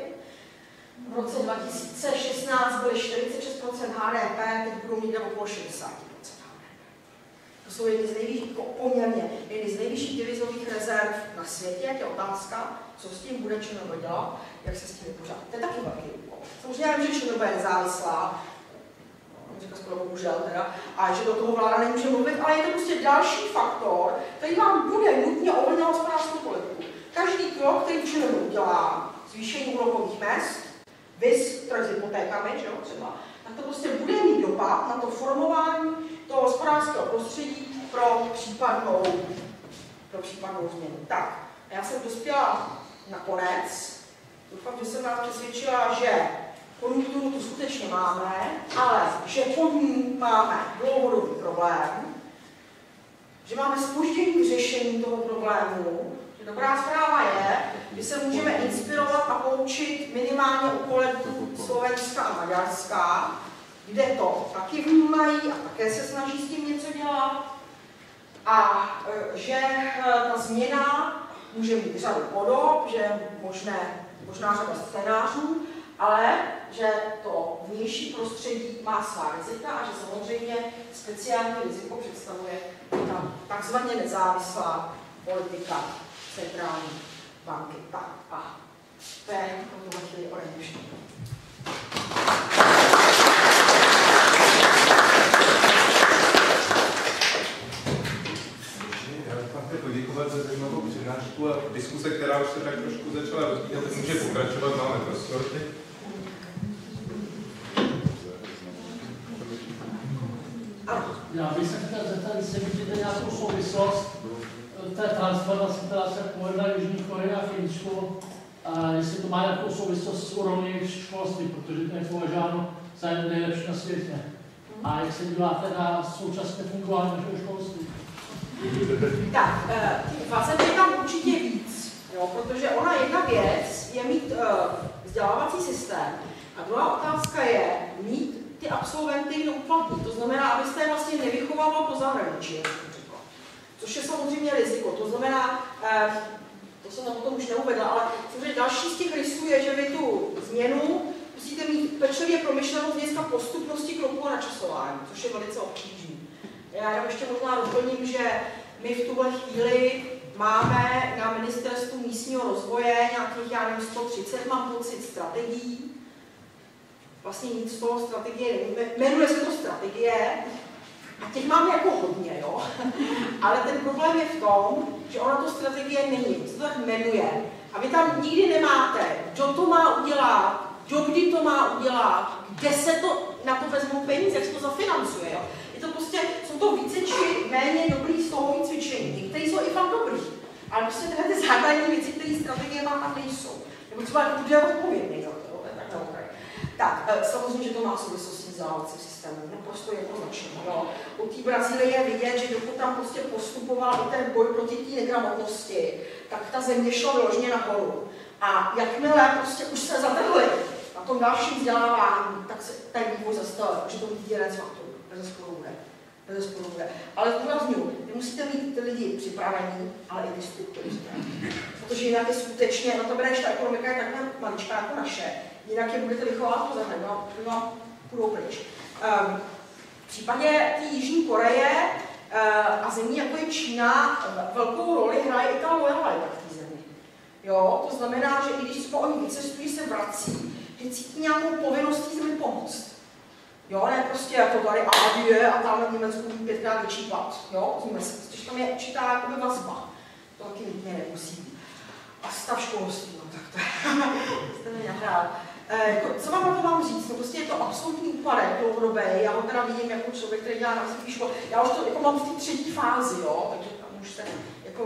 V roce dva tisíce šestnáct byly čtyřicet šest procent H D P, teď budou mít okolo šedesát procent H D P. To jsou jedny z nejvyšších, poměrně jedny z nejvyšších devizových rezerv na světě. Je otázka, co s tím bude ČNB dělat, jak se s tím vypořádat. To je taky velký úkol. Samozřejmě já vím, že ČNB je nezávislá, říká skoro bohužel teda, a že do toho vláda nemůže mluvit, ale je to prostě další faktor, který vám bude nutně ovlivňovat hospodářskou politiku. Každý krok, který ČNB udělá, zvýšení úrokových mezd, vys trh s hypotékami, že jo, třeba, tak to prostě bude mít dopad na to formování toho hospodářského prostředí pro případnou, pro případnou změnu. Tak, já jsem dospěla nakonec, doufám, že jsem vás přesvědčila, že konjunkturu tu skutečně máme, ale že pod ní máme dlouhodobý problém, že máme zpoždění k řešení toho problému. Dobrá zpráva je, že se můžeme inspirovat a poučit minimálně u kolegů Slovenska a Maďarska, kde to taky vnímají a také se snaží s tím něco dělat. A že ta změna může mít řadu podob, že možné, možná řada scénářů, ale že to vnější prostředí má svá rizika a že samozřejmě speciální riziko představuje ta takzvaně nezávislá politika centrální banky. Tak a to je v tuhle chvíli ode mě všechno. Já bych vám chtěl poděkovat za zajímavou přednášku a diskuse, která už se tak trošku začala rozvíjet, tak může pokračovat, máme prostor. Já bych se chtěl zeptat, jestli vidíte nějakou souvislost té transformace, která se povedla v Jižní Koreji a Finsku, a jestli to má nějakou souvislost s úrovní školství, protože to je považováno za nejlepší na světě. A jak se díváte na současné fungování našeho školství? Tak, těch vazeb je tam určitě víc, jo, protože ona jedna věc je mít uh, vzdělávací systém a druhá otázka je mít ty absolventy jenom platní. To znamená, abyste je vlastně nevychovával do zahraničí, jak jsem řekla. Což je samozřejmě riziko. To znamená, uh, to jsem tam potom už neuvedla, ale samozřejmě další z těch rysů je, že vy tu změnu musíte mít pečlivě promyšlenou z hlediska postupnosti kroků a načasování, což je velice obtížné. Já jenom ještě možná doplním, že my v tuhle chvíli máme na Ministerstvu místního rozvoje nějakých, já nevím, sto třicet, mám pocit, strategií. vlastně nic z toho strategie není. Jmenuje se to strategie a těch máme jako hodně, jo. Ale ten problém je v tom, že ona to strategie není, se to tak jmenuje. A vy tam nikdy nemáte, kdo to má udělat, kdy to má udělat, kde se to na to vezmou peníze, jak se to zafinancuje. Jo. Je to prostě, jsou to více či méně dobrý stolový cvičení. Některé jsou i fakt dobrý, ale prostě tyhle ty základní věci, které strategie má, tam nejsou. Nebo třeba jako to je odpovědný za to, to je tak naopak. Tak, samozřejmě, že to má souvislost s vzdělávacím systémem, naprosto jednoznačně. U té Brazílie je vidět, že dokud tam prostě postupoval i ten boj proti té negramotnosti, tak ta země šla vyloženě nahoru. A jakmile prostě už se zatrhli na tom dalším vzdělávání, tak se ten vývoj zastavil, že to mít jeden z faktorů, bezesporu bude. Bezesporu bude. Ale zdůrazňuji, vy musíte mít ty lidi připravení, ale i ty struktury připravení. Protože jinak je skutečně, no to bude, že ta ekonomika je takhle maličká jako naše, jinak je budete vychovávat po zemi, no, no půjdou pryč. Um, v případě té Jižní Koreje uh, a zemí, jako je Čína, velkou roli hraje i ta lojalita v té zemi. Jo, to znamená, že i když třeba oni vycestují, se vrací, že cítí nějakou povinnost té zemi pomoct. Jo, ne prostě jako tady adie a tam v Německu pětkrát větší plat. Jo, víme se, protože tam je určitá jakoby vazba. To taky nutně nemusí být. A stav školství, no tak to jste mě nahrál. E, co vám na to mám říct? No prostě je to absolutní úpadek dlouhodobý. Já ho teda vidím jako člověk, který dělá na vysoké škole. Já už to jako mám v té třetí fázi, jo, takže tam už se jako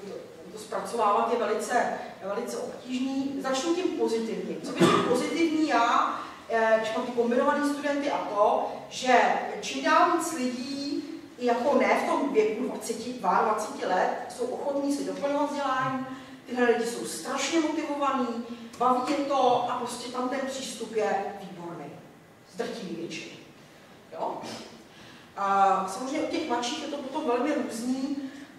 to zpracovávat je velice, je velice obtížný. Začnu tím pozitivním. Co by bylo pozitivní já, když mám ty kombinované studenty a to, že čím dál víc lidí, i jako ne v tom věku dvacet, dvacet dva let, jsou ochotní si doplňovat vzdělání, tyhle lidi jsou strašně motivovaní, baví je to a prostě tam ten přístup je výborný. Zdrtivý většinou. Jo? A samozřejmě u těch mladších je to potom velmi různý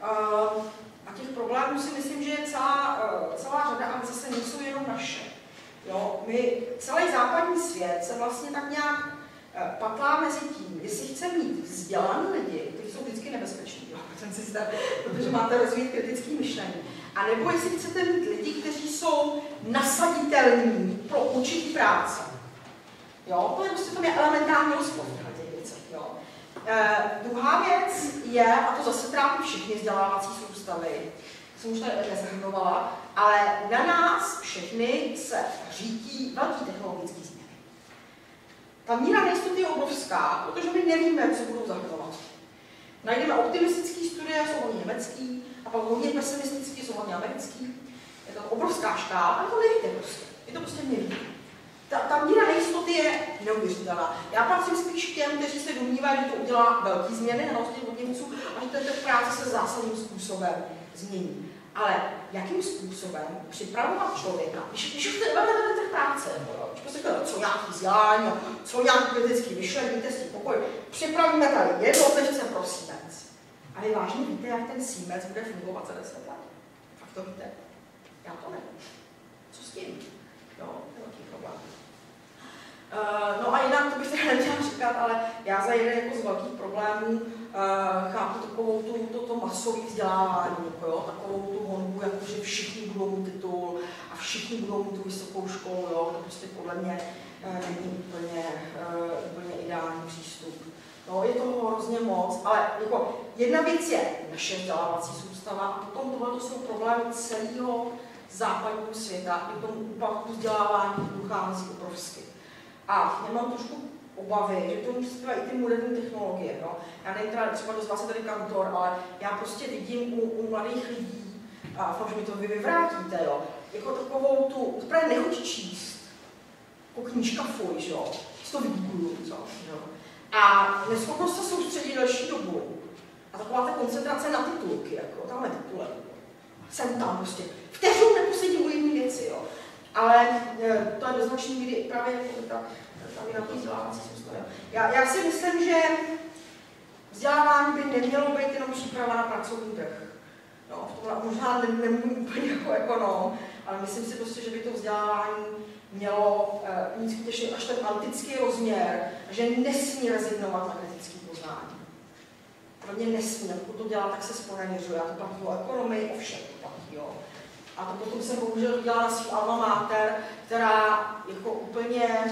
a těch problémů si myslím, že je celá, celá řada a zase nejsou jenom naše. Jo, my, celý západní svět se vlastně tak nějak eh, patlá mezi tím, jestli chce mít vzdělané lidi, kteří jsou vždycky nebezpeční, jo, protože máte rozvíjet kritické myšlení, a nebo jestli chcete mít lidi, kteří jsou nasaditelní pro určitý práce. Jo, to je prostě tam je elementární rozpor v těch věcech. Jo. Eh, druhá věc je, a to zase trápí všechny vzdělávací soustavy, jsem už tady nezahrnovala, ale na nás všechny se řítí velký technologický změny. Ta míra nejistoty je obrovská, protože my nevíme, co budou zahrnovat. Najdeme optimistické studie, jsou hodně německý, a pak hodně pesimistické, jsou hodně americký. Je to obrovská škála, ale to nevíte prostě. Je to prostě nevíte. Ta, ta míra nejistoty je neuvěřitelná. Já patřím spíš k těm, kteří se domnívají, že to udělá velký změny na rozdíl od Němců a že tato práce se zásadním způsobem změní. Ale jakým způsobem připravovat člověka, když, když už to nevedete ten práce, když prostě co nějaký vzdělání, co nějaký kritický myšlení, testí pokoj, připravíme tady jednotlivce pro Siemens. A vy vážně víte, jak ten Siemens bude fungovat za deset let? Fakt to víte? Já to nevím. Co s tím? Jo, to je velký problém. Uh, no a jinak, to bych se nechtěla říkat, ale já za jeden jako z velkých problémů uh, chápu takovou tu, to, to masové vzdělávání, jako jo, takovou tu honbu, jako že všichni budou mít titul a všichni budou mít tu vysokou školu, jo, to prostě podle mě uh, není úplně, uh, úplně ideální přístup. No, je toho hrozně moc, ale jako jedna věc je naše vzdělávací soustava a potom tohle jsou problémy celého západního světa, kdy tomu úpadku vzdělávání dochází obrovsky. A já mám trošku obavy, že to musí být i ty moderní technologie. No. Já nevím, teda, třeba dost vás je tady kantor, ale já prostě vidím u, u mladých lidí, a doufám, že mi to vy vyvrátíte, jo, jako takovou tu, úplně nechuť číst, jako knížka fuj, jo, si to vygooglujou, co, jo. A neschopnost se soustředit další dobu. A taková ta koncentrace na titulky, jako, tamhle titule. Jsem tam prostě. Vteřinu neposedím u jedné věci, jo. Ale e, to je do značné míry právě jako ta, ta na té vzdělávací soustavě. Já, já si myslím, že vzdělávání by nemělo být jenom příprava na pracovní trh. No, v tomhle možná ne, nemůžu úplně jako ekonom, ale myslím si prostě, že by to vzdělávání mělo e, mít skutečně až ten antický rozměr, že nesmí rezignovat na kritické poznání. Pro mě nesmí, a pokud to dělá, tak se sponevěřuje. A to platí o ekonomii, o všem to platí, jo. A to potom jsem bohužel dělala na svý alma mater, která jako úplně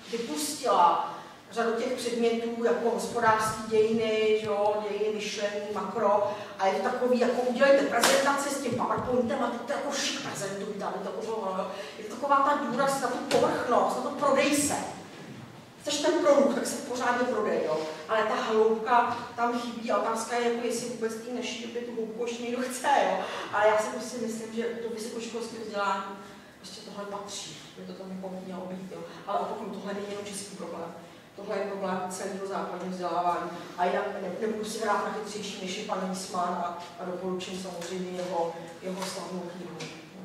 vypustila řadu těch předmětů, jako hospodářské dějiny, jo, dějiny myšlení, makro, a je to takový, jako udělejte prezentaci s tím PowerPointem a teď to jako šik prezentujte, aby to bylo, jo. Je to taková ta důraz na tu povrchnost, na to prodej se. Chceš ten produkt, tak se pořádně prodej, jo. Ale ta hloubka tam chybí a otázka je, jako jestli vůbec tým nešípy tu hloubku ještě někdo chce, jo. Ale já si prostě myslím, že do vysokoškolského vzdělání prostě tohle patří, by to tam jako mělo být, jo. Ale pokud tohle není jenom český problém. Tohle je problém celého základního vzdělávání. A já ne, nebudu si hrát na chytřejší, než je pan Nisman a, a doporučím samozřejmě jeho, jeho slavnou knihu.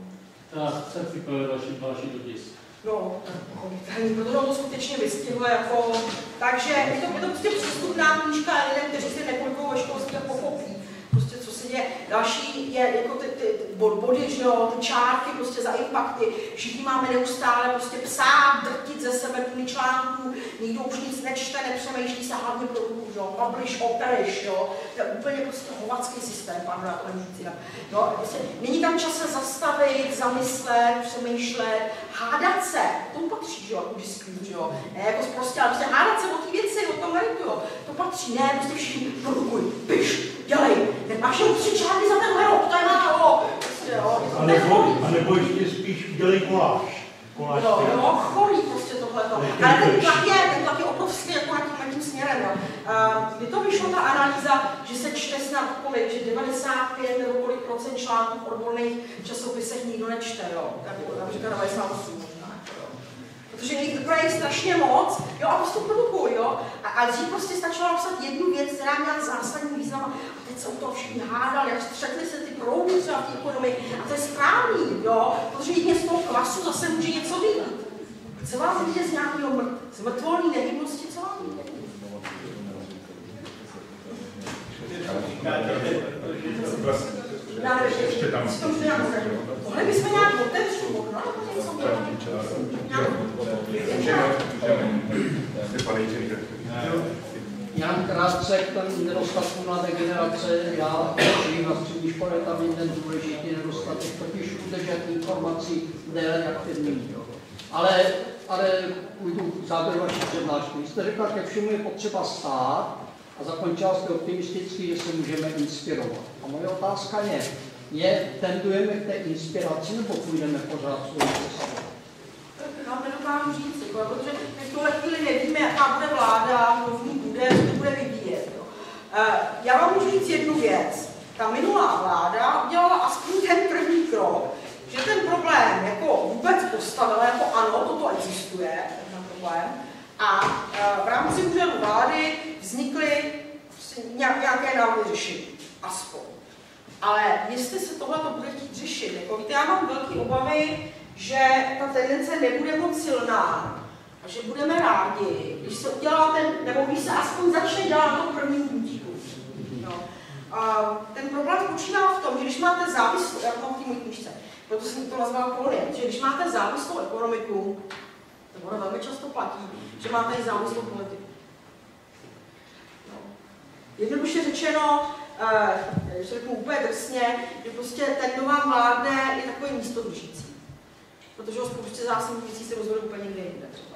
Já jsem připravil další, další dopis. No, protože on to skutečně vystihuje jako... Takže je to, je to prostě přístupná knížka lidem, kteří si nepojdou ve školství a pochopí. Prostě co se děje. Další je jako ty, ty, ty body, že jo, ty čárky prostě za impakty. Všichni máme neustále prostě psát, drtit ze sebe tuny článků, nikdo už nic nečte, nepřemýšlí se hlavně pro ruku, že jo, publish, operish, jo. To je úplně prostě hovacký systém, panu na to nemůžu říct. No, prostě, není tam čas se zastavit, zamyslet, přemýšlet, hádat se, to patří, že jo, jako dispute, že jo. Ne jako prostě, ale prostě hádat se o ty věci, o tom meritu, jo. To patří, ne, prostě všichni produkuj, piš, dělej, máš jenom tři čárky za ten rok, to je málo. Prostě, jo, a, nebo, a nebo ještě spíš dělej koláž. koláž jo, jo, chorý prostě tohleto. Ale ten tlak je, ten tlak je obrovský jako na tím, tím směrem. Jo. Uh, kdy to vyšlo ta analýza, že se čte snad kolik, že devadesát pět nebo kolik procent článků v odborných časopisech nikdo nečte, jo. Tak například devadesát osm. Protože jich je strašně moc, jo, a prostě produkuj, jo. A, a dřív prostě stačilo napsat jednu věc, která měla zásadní význam, a teď se u toho všichni hádali, jak střetli se ty proudy třeba v té ekonomii, a to je správný, jo, protože jedině z toho kvasu zase může něco být. Co vám vyjde z nějakého zmrtvolný nehybnosti, co vám vyjde? Já nevím, ještě tam. Tohle bychom nějak otevřeli, no, nebo něco Nějak krátce k tomu nedostatku mladé generace. Já žiju na střední škole, tam je ten důležitý nedostatek, totiž udržet informací déle aktivní. Ale, ale půjdu k závěru vaší přednášky. Vy jste řekla, ke všemu je potřeba stát a zakončila jste optimisticky, že se můžeme inspirovat. A moje otázka je, je tendujeme k té inspiraci, nebo půjdeme pořád svou cestou? Nám nedokážu říct, jako, protože v tuhle chvíli nevíme, jaká bude vláda, kdo v ní bude, co to bude vyvíjet. Jo. Já vám můžu říct jednu věc. Ta minulá vláda udělala aspoň ten první krok, že ten problém jako vůbec postavila, jako ano, toto existuje, ten problém, a v rámci úřadu vlády vznikly nějaké návrhy řešení, aspoň. Ale jestli se tohle bude chtít řešit, jako víte, já mám velké obavy, že ta tendence nebude moc silná a že budeme rádi, když se udělá ten, nebo když se aspoň začne dělat to první budíku. No. A ten problém počívá v tom, že když máte závislou, jak mám v té mojí knižce, proto jsem to nazval kolonie, že když máte závislou ekonomiku, to ono velmi často platí, že máte i závislou politiku. No. Jednoduše řečeno, když řeknu úplně drsně, že prostě ten, kdo vám vládne, je takový místo držící. Protože ho spoustě zásadních věcí se rozhoduje úplně někde jinde třeba.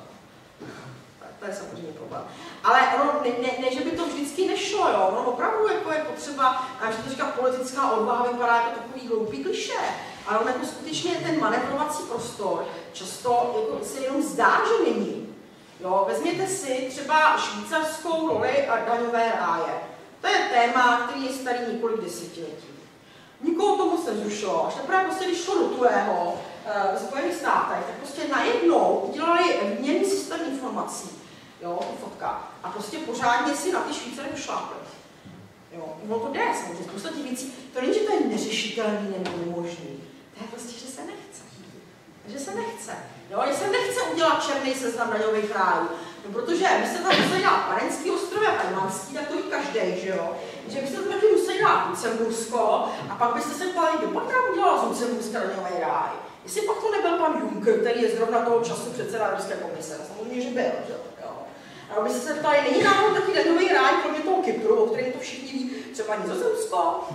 To je samozřejmě problém. Ale ono, ne, ne, ne, že by to vždycky nešlo, jo. Ono opravdu jako je potřeba, a že to říká politická odvaha, vypadá jako takový hloupý klišé. Ale on jako skutečně ten manevrovací prostor často jako se jenom zdá, že není. Jo, vezměte si třeba švýcarskou roli a daňové ráje. To je téma, který je starý několik desetiletí. Nikoho to moc nezrušilo, až teprve prostě když šlo do tuhého v Spojených státech, tak prostě najednou udělali výměnný systém informací, jo, to fotka, a prostě pořádně si na ty Švýcary došlápli. Jo, ono to jde, samozřejmě, spousta těch věcí, to není, že to je neřešitelný nebo nemožný, to je prostě, že se nechce. Že se nechce. Jo, že se nechce udělat černý seznam daňových rájů. No, protože my se tam museli dát Panenský ostrovy a Tajmanský, tak to ví každej, že jo? Že byste tam taky museli dát Lucembursko a pak byste se ptali, kdo pak nám udělal z Lucemburska daňový ráj. Jestli pak to nebyl pan Juncker, který je zrovna toho času předseda Evropské komise, samozřejmě, že byl, že jo? A byste se ptali, není náhodou taky daňový ráj, kromě toho Kypru, o kterém to všichni ví, třeba Nizozemsko?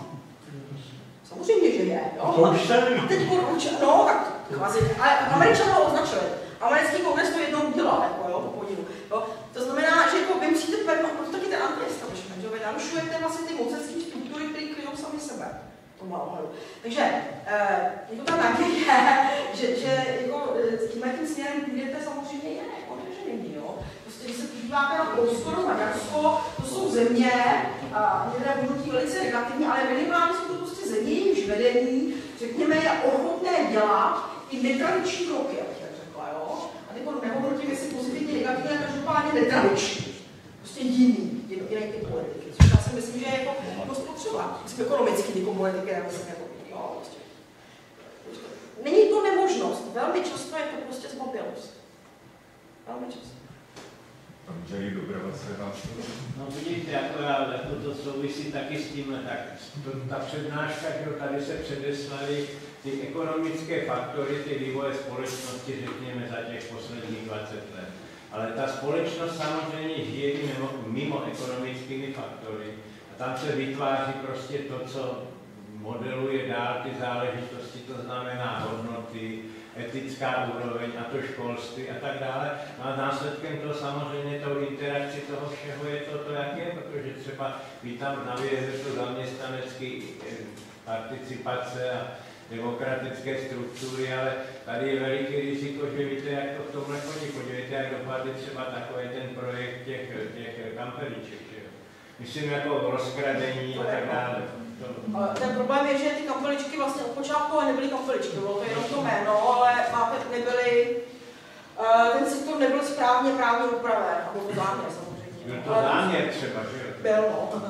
Samozřejmě, že je, jo? To už jsem. A teď určitě, no, tak kvazi, ale Američané ho označili. Americký kongres to jednou udělal, jako jo, po podivu. To znamená, že jako vy musíte permanentně, proto taky ten anti-establishment, že vy narušujete vlastně ty mocenské struktury, které kryjou sami sebe. Takže je to tam taky, že, že jako, tímhle tím směrem půjdete samozřejmě je, jako ne, že není, jo. Prostě, když se podíváte na Polsko, na Maďarsko, to jsou země, a někde hodnotí velice negativně, ale minimálně jsou to prostě země, jejichž vedení, řekněme, je ochotné dělat i netradiční kroky, jak tak řekla, jo. A teď nehodnotím, jestli pozitivně, negativně, ale každopádně netradiční. Prostě jiný, jiný typ politiky. Což já si myslím, že je jako dost potřeba. Myslím ekonomický typ politiky, já myslím, jako, jo, prostě. Není to nemožnost, velmi často je to prostě zmobilost. Velmi často. Manželí Dobrava se nás... No vidíte, jako, já, jako to souvisí taky s tím, tak to, ta přednáška, že tady se předeslaly ty ekonomické faktory, ty vývoje společnosti, řekněme, za těch posledních dvacet let. Ale ta společnost samozřejmě žije i mimo, mimo ekonomickými faktory. A tam se vytváří prostě to, co modeluje dál ty záležitosti, to znamená hodnoty, etická úroveň a to školství a tak dále. No a následkem toho samozřejmě tou interakci toho všeho je to, to jak je, protože třeba vy tam navěřete to zaměstnanecké participace a demokratické struktury, ale tady je veliký riziko, že víte, jak to v tomhle chodí. Podívejte, jak dopadne třeba takový ten projekt těch, těch kampeliček, že jo. Myslím, jako rozkradení a tak dále. Ale ten problém je, že ty kampeličky vlastně od počátku nebyly kampeličky, bylo to jenom to jméno, ale máte, nebyly, ten sektor nebyl správně právně upraven, a byl to záměr samozřejmě. Byl to záměr třeba, že jo? Byl, no.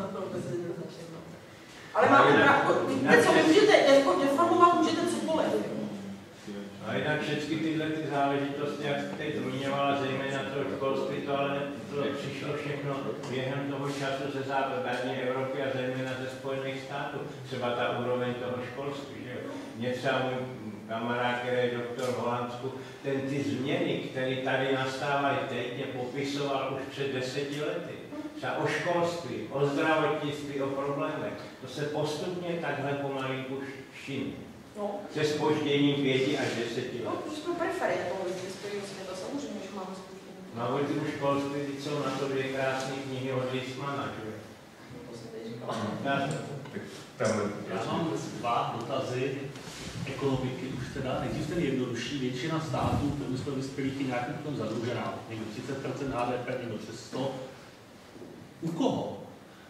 Ale máte pravdu, víte co, vy můžete deformovat, můžete cokoliv. A jinak všechny tyhle ty záležitosti, jak jste teď zmiňovala, zejména to školství, to ale to přišlo všechno během toho času ze západní Evropy a zejména ze Spojených států. Třeba ta úroveň toho školství, že jo. Mě třeba můj kamarád, který je doktor v Holandsku, ten ty změny, které tady nastávají teď, mě popisoval už před deseti lety. Třeba o školství, o zdravotnictví, o problémech. To se postupně takhle pomalinku šíní. No. Se zpožděním pěti až deseti let. No, protože jsme periferie toho historického světa, samozřejmě, že máme zpoždění. No a ty už školství, teď jsou na to dvě krásné knihy od Leismana, že jo? To jsem teď říkala. Já mám dva dotazy ekonomiky, už teda existuje jednodušší, většina států, průmyslově vyspělých je nějakým tom zadlužená, někdo třicet procent H D P, někdo přes sto. U koho?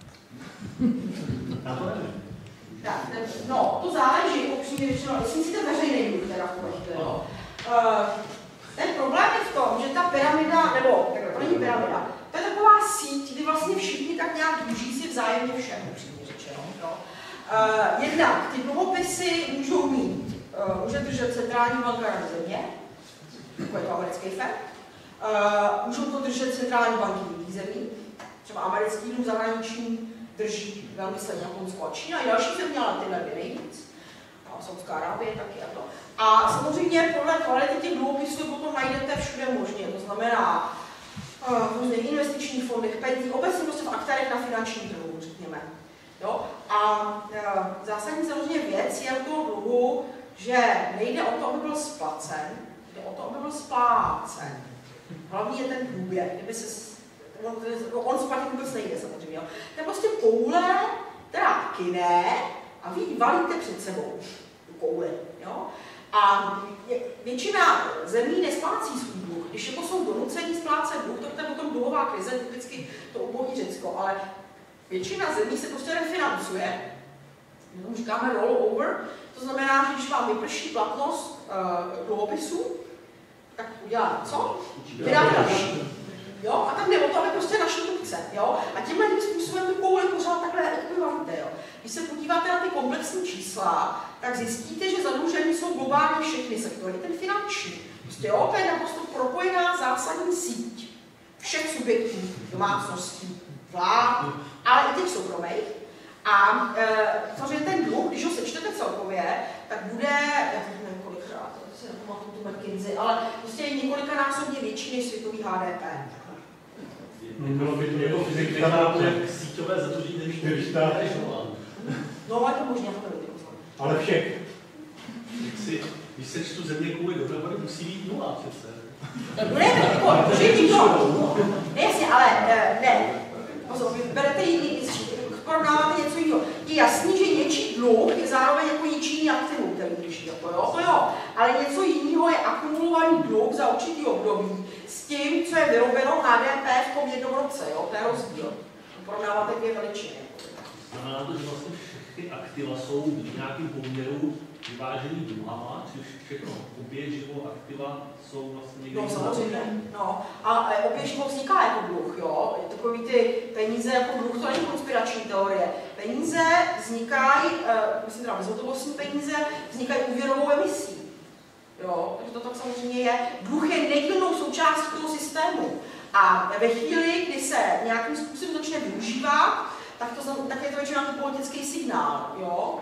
Já to nevím. Tak, no, to záleží, upřímně řečeno, jestli myslíte veřejný dluh teda v tom, no. uh, ten problém je v tom, že ta pyramida, nebo takhle, to není pyramida, to je taková síť, kdy vlastně všichni tak nějak dluží si vzájemně všem, upřímně řečeno. No. Uh, jednak ty dluhopisy můžou mít, uh, může držet centrální banka na země, jako je to americký Fed, uh, můžou to držet centrální banky jiných zemí, třeba americký dluh zahraniční drží velmi silně Japonsko a Čína, i další země, ale tyhle dvě nejvíc. A Saudská Arábie taky a to. A samozřejmě podle kvality těch dluhopisů potom najdete všude možně, to znamená v uh, různých investičních fondech, penzí, obecně prostě v aktérech na finančním trhu, řekněme. Jo? A uh, zásadní samozřejmě věc je u toho dluhu, že nejde o to, aby byl splacen, jde o to, aby byl splácen. Hlavní je ten průběh, kdyby se On, on splatit vůbec nejde samozřejmě. To je prostě koule, která kyne a vy ji valíte před sebou, tu kouli. Jo? A většina zemí nesplácí svůj dluh. Když jako jsou donucení splácet dluh, tak to je potom dluhová krize, typicky to ubohý Řecko, ale většina zemí se prostě refinancuje. My tomu říkáme rollover, to znamená, že když vám vyprší platnost uh, dluhopisů, tak udělá co? Vydá další. Jo? A tam jde o to, aby prostě našli kupce. Jo? A tímhle tím způsobem tu kouli pořád takhle ekvivalujte. Když se podíváte na ty komplexní čísla, tak zjistíte, že zadlužení jsou globálně všechny sektory. Ten finanční. Prostě jo, to je naprosto propojená zásadní síť všech subjektů, domácností, vlád, ale i těch soukromých. A samozřejmě e, ten dluh, když ho sečtete celkově, tak bude, já teď nevím kolikrát, si nepamatuju tu McKinsey, ale prostě je několikanásobně větší než světový H D P. Bylo by to jako fyzika na síťové zadlužení čtyři státy. No, ale to možná to nebude. Ale všech. si, když se čtu země kvůli dohromady, musí být nula přece. No ne, jako, že nikdo. Ne, jasně, ale ne. Pozor, vy berete jiný, porovnáváte něco jiného. Je jasný, že něčí dluh je zároveň jako něčí aktivum, který drží, jako jo, to jo. Ale něco jiného je akumulovaný dluh za určitý období s tím, co je vyrobeno H D P v tom jednom roce, jo, to je rozdíl. Porovnáváte dvě veličiny. Znamená to, že vlastně všechny aktiva jsou v nějakém poměru vyvážený dluhama, což všechno oběživo aktiva jsou vlastně někde. No samozřejmě, no. A oběživo vzniká jako dluh, jo. Takový ty peníze jako dluh, to není konspirační teorie. Peníze vznikají, uh, myslím teda bezhotovostní peníze, vznikají úvěrovou emisí. Jo, takže to tak samozřejmě je. Dluh je nedílnou součástí toho systému. A ve chvíli, kdy se nějakým způsobem začne využívat, tak, to, tak je to většinou nějaký politický signál. Jo?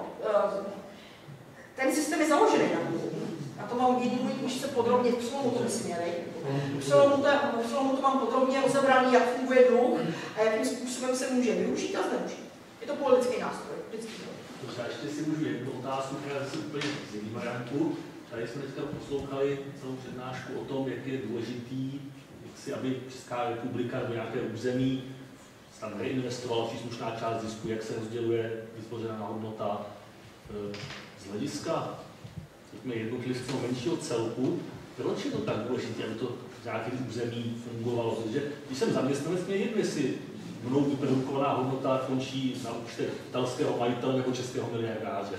Ten systém je založený na dluhu. A to mám v jedné knížce podrobně, v Přelomu to nesměli. V Přelomu to mám podrobně rozebraný, jak funguje dluh a jakým způsobem se může využít a zneužít. Je to politický nástroj. Dobře, ještě si můžu jednu otázku, která je úplně z jiný variantu. Tady jsme dneska poslouchali celou přednášku o tom, jak je důležitý, jak si, aby Česká republika nebo nějaké území tam reinvestovala příslušná část zisku, jak se rozděluje vytvořená hodnota z hlediska jednotlivého menšího celku. Proč je to tak důležité, aby to v nějakém území fungovalo? Protože když jsem zaměstnanec, mě jedno, jestli mnou vyprodukovaná hodnota končí na účtech italského majitele nebo českého miliardáře.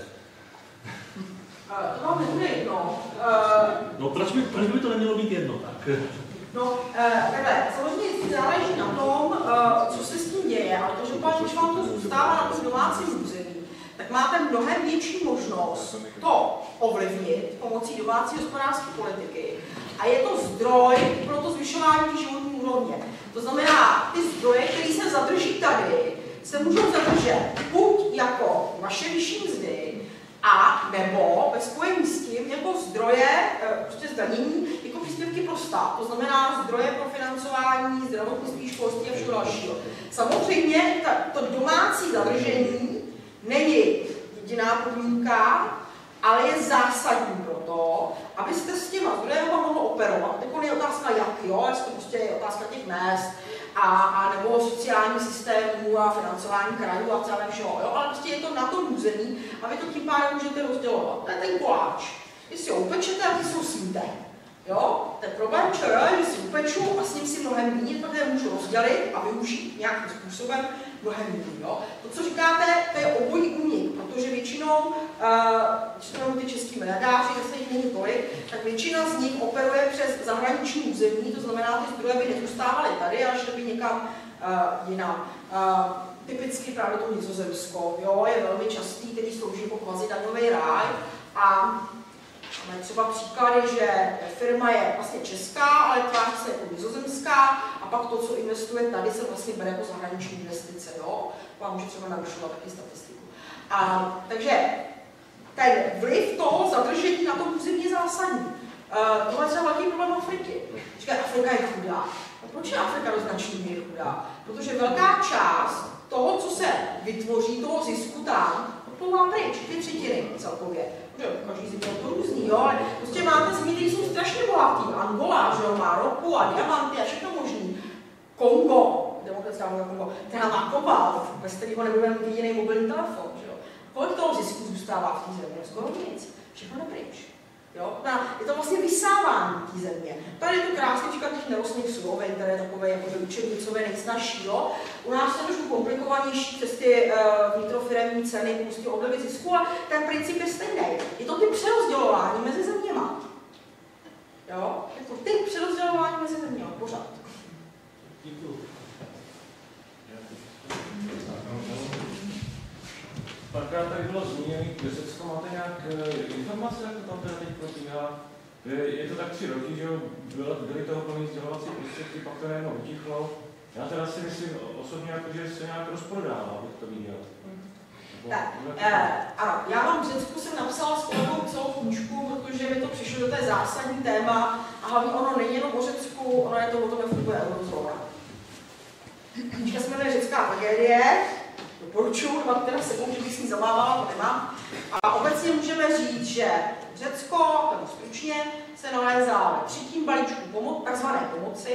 Uh, to vám nebude jedno. Uh, no proč by, proč by to nemělo být jedno tak? No, uh, takhle, samozřejmě záleží na tom, uh, co se s tím děje, ale to, že když vám to zůstává na tom domácím území, tak máte mnohem větší možnost to ovlivnit pomocí domácí hospodářské politiky. A je to zdroj pro to zvyšování životní úrovně. To znamená, ty zdroje, které se zadrží tady, se můžou zadržet buď jako vaše vyšší mzdy, a nebo ve spojení s tím jako zdroje, prostě zdanění, jako příspěvky pro stát. To znamená zdroje pro financování zdravotnictví, školství a všeho dalšího. Samozřejmě ta, to domácí zadržení není jediná podmínka, ale je zásadní pro to, abyste s těma zdrojem mohli operovat. Jako je otázka jak, jo, jestli to prostě je otázka těch mest, a, a nebo sociálních systémů a financování krajů a celé všeho, jo, ale prostě je to na tom území a vy to tím pádem můžete rozdělovat. To je ten koláč. Vy si ho upečete a vy si ho sníte. Jo? Ten problém čeré, že si upeču a s ním si mnohem méně, protože můžu rozdělit a využít nějakým způsobem mnohem méně. To, co říkáte, to je obojí únik, protože většinou, uh, ty český miliardáři, zase jich není tolik, tak většina z nich operuje přes zahraniční území, to znamená, ty zdroje by nezůstávaly tady, ale šly by někam uh, jinam. Uh, typicky právě to Nizozemsko, jo, je velmi častý, který slouží jako kvazidaňový ráj a máme třeba příklady, že firma je vlastně česká, ale tváří se jako nizozemská a pak to, co investuje tady, se vlastně bere jako zahraniční investice. Jo? Vám může třeba narušovat taky statistiku. A, takže ten vliv toho zadržení na tom území je zásadní. Uh, tohle je třeba velký problém Afriky. Říkají, Afrika je chudá. No, proč je Afrika do značné míry chudá? Protože velká část toho, co se vytvoří, toho zisku tam, to má pryč, dvě třetiny celkově. Každý země je to různý, jo, ale prostě máte země, které jsou strašně bohatý. Angola, že jo, má ropu a diamanty a všechno možný. Kongo, demokratická Kongo, která má kobalt, bez kterého nebudeme mít jediný mobilní telefon, že jo. Kolik toho zisku zůstává v té země? Skoro nic. Všechno nepryč. Jo? Je to vlastně vysávání té země. Tady je to krásný příklad těch nerostných surovin, které je takové jako učebnicové nejsnažší. Jo? U nás je trošku komplikovanější přes ty uh, vnitrofiremní ceny, prostě odlevy zisku, a ten princip je stejný. Je to typ přerozdělování mezi zeměma. Jo? Je to typ přerozdělování mezi zeměma, pořád. Párkrát tady bylo zmíněný, že Řecko máte nějak informace, jak to tam teda teď probíhá? Je to tak tři roky, že byly toho plný sdělovací prostředky, pak to najednou utichlo. Já teda si myslím osobně, jako, že se nějak rozprodává, abych to viděl. Tak, eh, ano, já vám v Řecku jsem napsala s kolegou celou knížku, protože mi to přišlo do té zásadní téma a hlavně ono není jenom o Řecku, ono je to o tom, jak funguje eurozóna. Knížka se jmenuje Řecká tragédie doporučuju, mám teda sebou, že bych s ní zamávala, to nemám. A obecně můžeme říct, že Řecko, tam stručně, se nalézá ve třetím balíčku pomo- takzvané pomoci.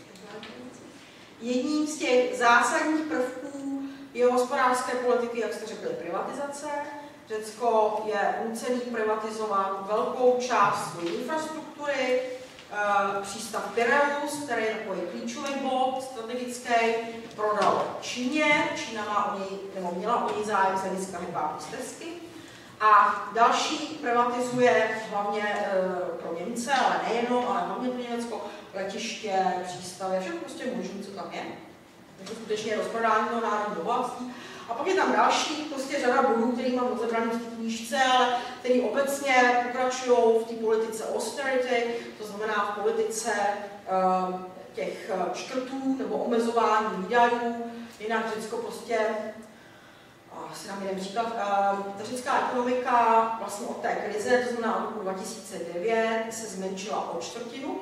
Jedním z těch zásadních prvků jeho hospodářské politiky, jak jste řekli, privatizace. Řecko je nucený privatizovat velkou část své infrastruktury, přístav Pireus, který je takový klíčový bod strategický, prodal Číně. Čína má o něj, nebo měla o něj zájem z hlediska hedvábní stezky. A další privatizuje hlavně e, pro Němce, ale nejenom, ale hlavně pro Německo, letiště, přístavy, všechno prostě možný, co tam je. Je to skutečně rozprodání toho národního bohatství. A pak je tam další prostě řada bodů, který mám rozebraný v té knížce, ale který obecně pokračují v té politice austerity, to znamená v politice uh, těch škrtů nebo omezování výdajů. Jinak Řecko prostě, asi nám jeden příklad, uh, ta řecká ekonomika vlastně od té krize, to znamená od roku dva tisíce devět, se zmenšila o čtvrtinu.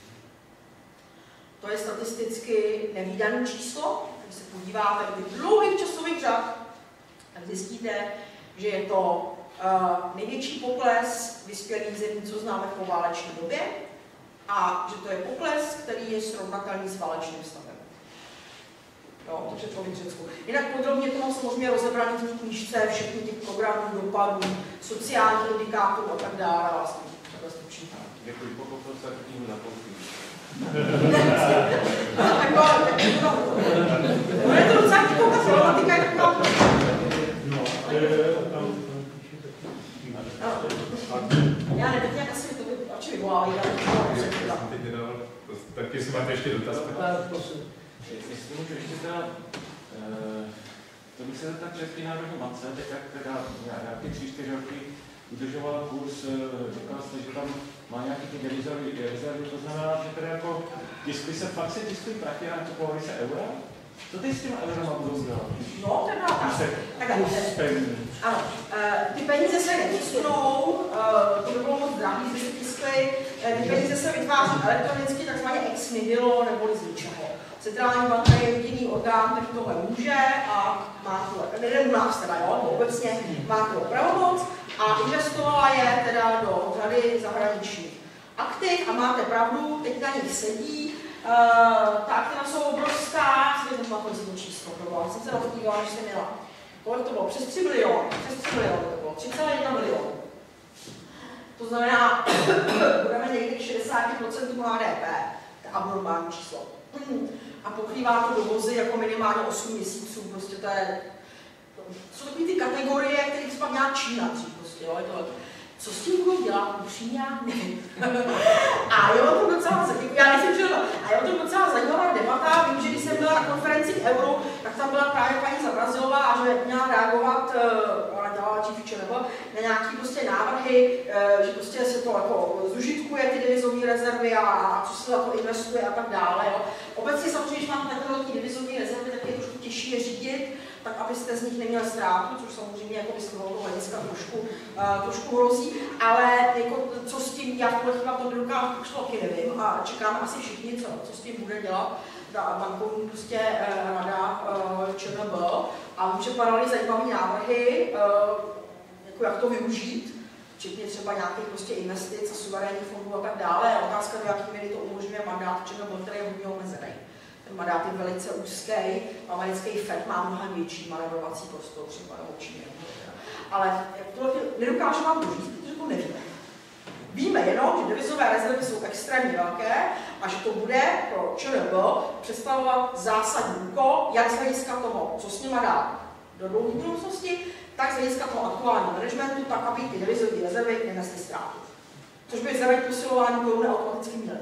To je statisticky nevídané číslo. Když se podíváte do dlouhých časových řad, tak zjistíte, že je to uh, největší pokles vyspělých zemí, co známe v poválečné době, a že to je pokles, který je srovnatelný s válečným stavem. Jo, takže to v Řecku. Jinak podrobně to mám samozřejmě rozebraný v té knížce, všechny těch programů, dopadů, sociálních indikátorů a tak dále. Vlastně takhle stručně. Děkuji, pochopil se knihu na koupí. Je to docela taková ta problematika, je taková... No, já nevím, jak asi to by vyvolávají, tak jestli máte ještě dotaz. Jestli můžu ještě teda, to bych se tak Český národní matce, teď jak teda nějaké tři, čtyři roky udržovala kurz, říkala jste, že tam má nějaký ty devizový, to znamená, že teda jako tiskly se, fakt se tiskly prachy a kupovaly se eura? Co ty s těma eurama budou dělat? No, teda tak. Tak, ano, ty peníze se netisknou, to by bylo moc drahý, že se tiskly, ty peníze se vytváří elektronicky, takzvaně ex nihilo neboli z ničeho. Centrální banka je jediný orgán, který tohle může a má tohle, jeden u nás teda, jo, obecně má to pravomoc a investovala je teda do řady zahraničních aktiv a máte pravdu, teď na nich sedí. Uh, ta aktiva jsou obrovská, si to má to číslo, proboha, jsem se na to dívala, že jsem měla. Kolik to bylo? Přes tři biliony, přes tři biliony to bylo, tři celá jedna milionu. To znamená, budeme někdy k šedesáti procentům H D P, to je abnormální číslo. A pokrývá to dovozy jako minimálně osm měsíců, prostě to je, to jsou takové ty kategorie, které třeba měla Čína dřív, prostě, jo, je to, co s tím budou dělat, upřímně, já nevím. A je o tom docela zajímavá, já nejsem čelila, a je o tom docela zajímavá debata. Vím, že když jsem byla na konferenci k euro, tak tam byla právě paní Zabrazilová a že měla reagovat, ona dělala čifiče nebo na nějaký prostě návrhy, že prostě se to jako zužitkuje ty devizové rezervy a, a co se za to investuje a tak dále. Jo. Obecně samozřejmě, když máte takové velké devizové rezervy, tak je trošku těžší je řídit, tak abyste z nich neměli ztrátu, což samozřejmě jako by z toho hlediska trošku, uh, trošku hrozí, ale jako, co s tím, já v tuhle chvíli to nedokážu, už to taky nevím a čekáme asi všichni, co, co s tím bude dělat ta bankovní prostě uh, rada uh, ČNB a vím, že padaly zajímavé návrhy, uh, jako jak to využít, včetně třeba nějakých prostě investic a suverénních fondů a tak dále. A otázka, do jaký míry to umožňuje mandát ČNB, který je hodně omezený. Ten mandát je velice úzký, americký Fed má mnohem větší manevrovací prostor, třeba nebo Číně. Ale tohle nedokážu vám to říct, protože to nevíme. Víme jenom, že devizové rezervy jsou extrémně velké a že to bude pro ČNB představovat zásadní úkol, jak z hlediska toho, co s nima dá do dlouhé budoucnosti, tak z hlediska toho aktuálního managementu, tak aby ty devizové rezervy nenesly ztrátu. Což by znamenalo posilování koruny automaticky měli.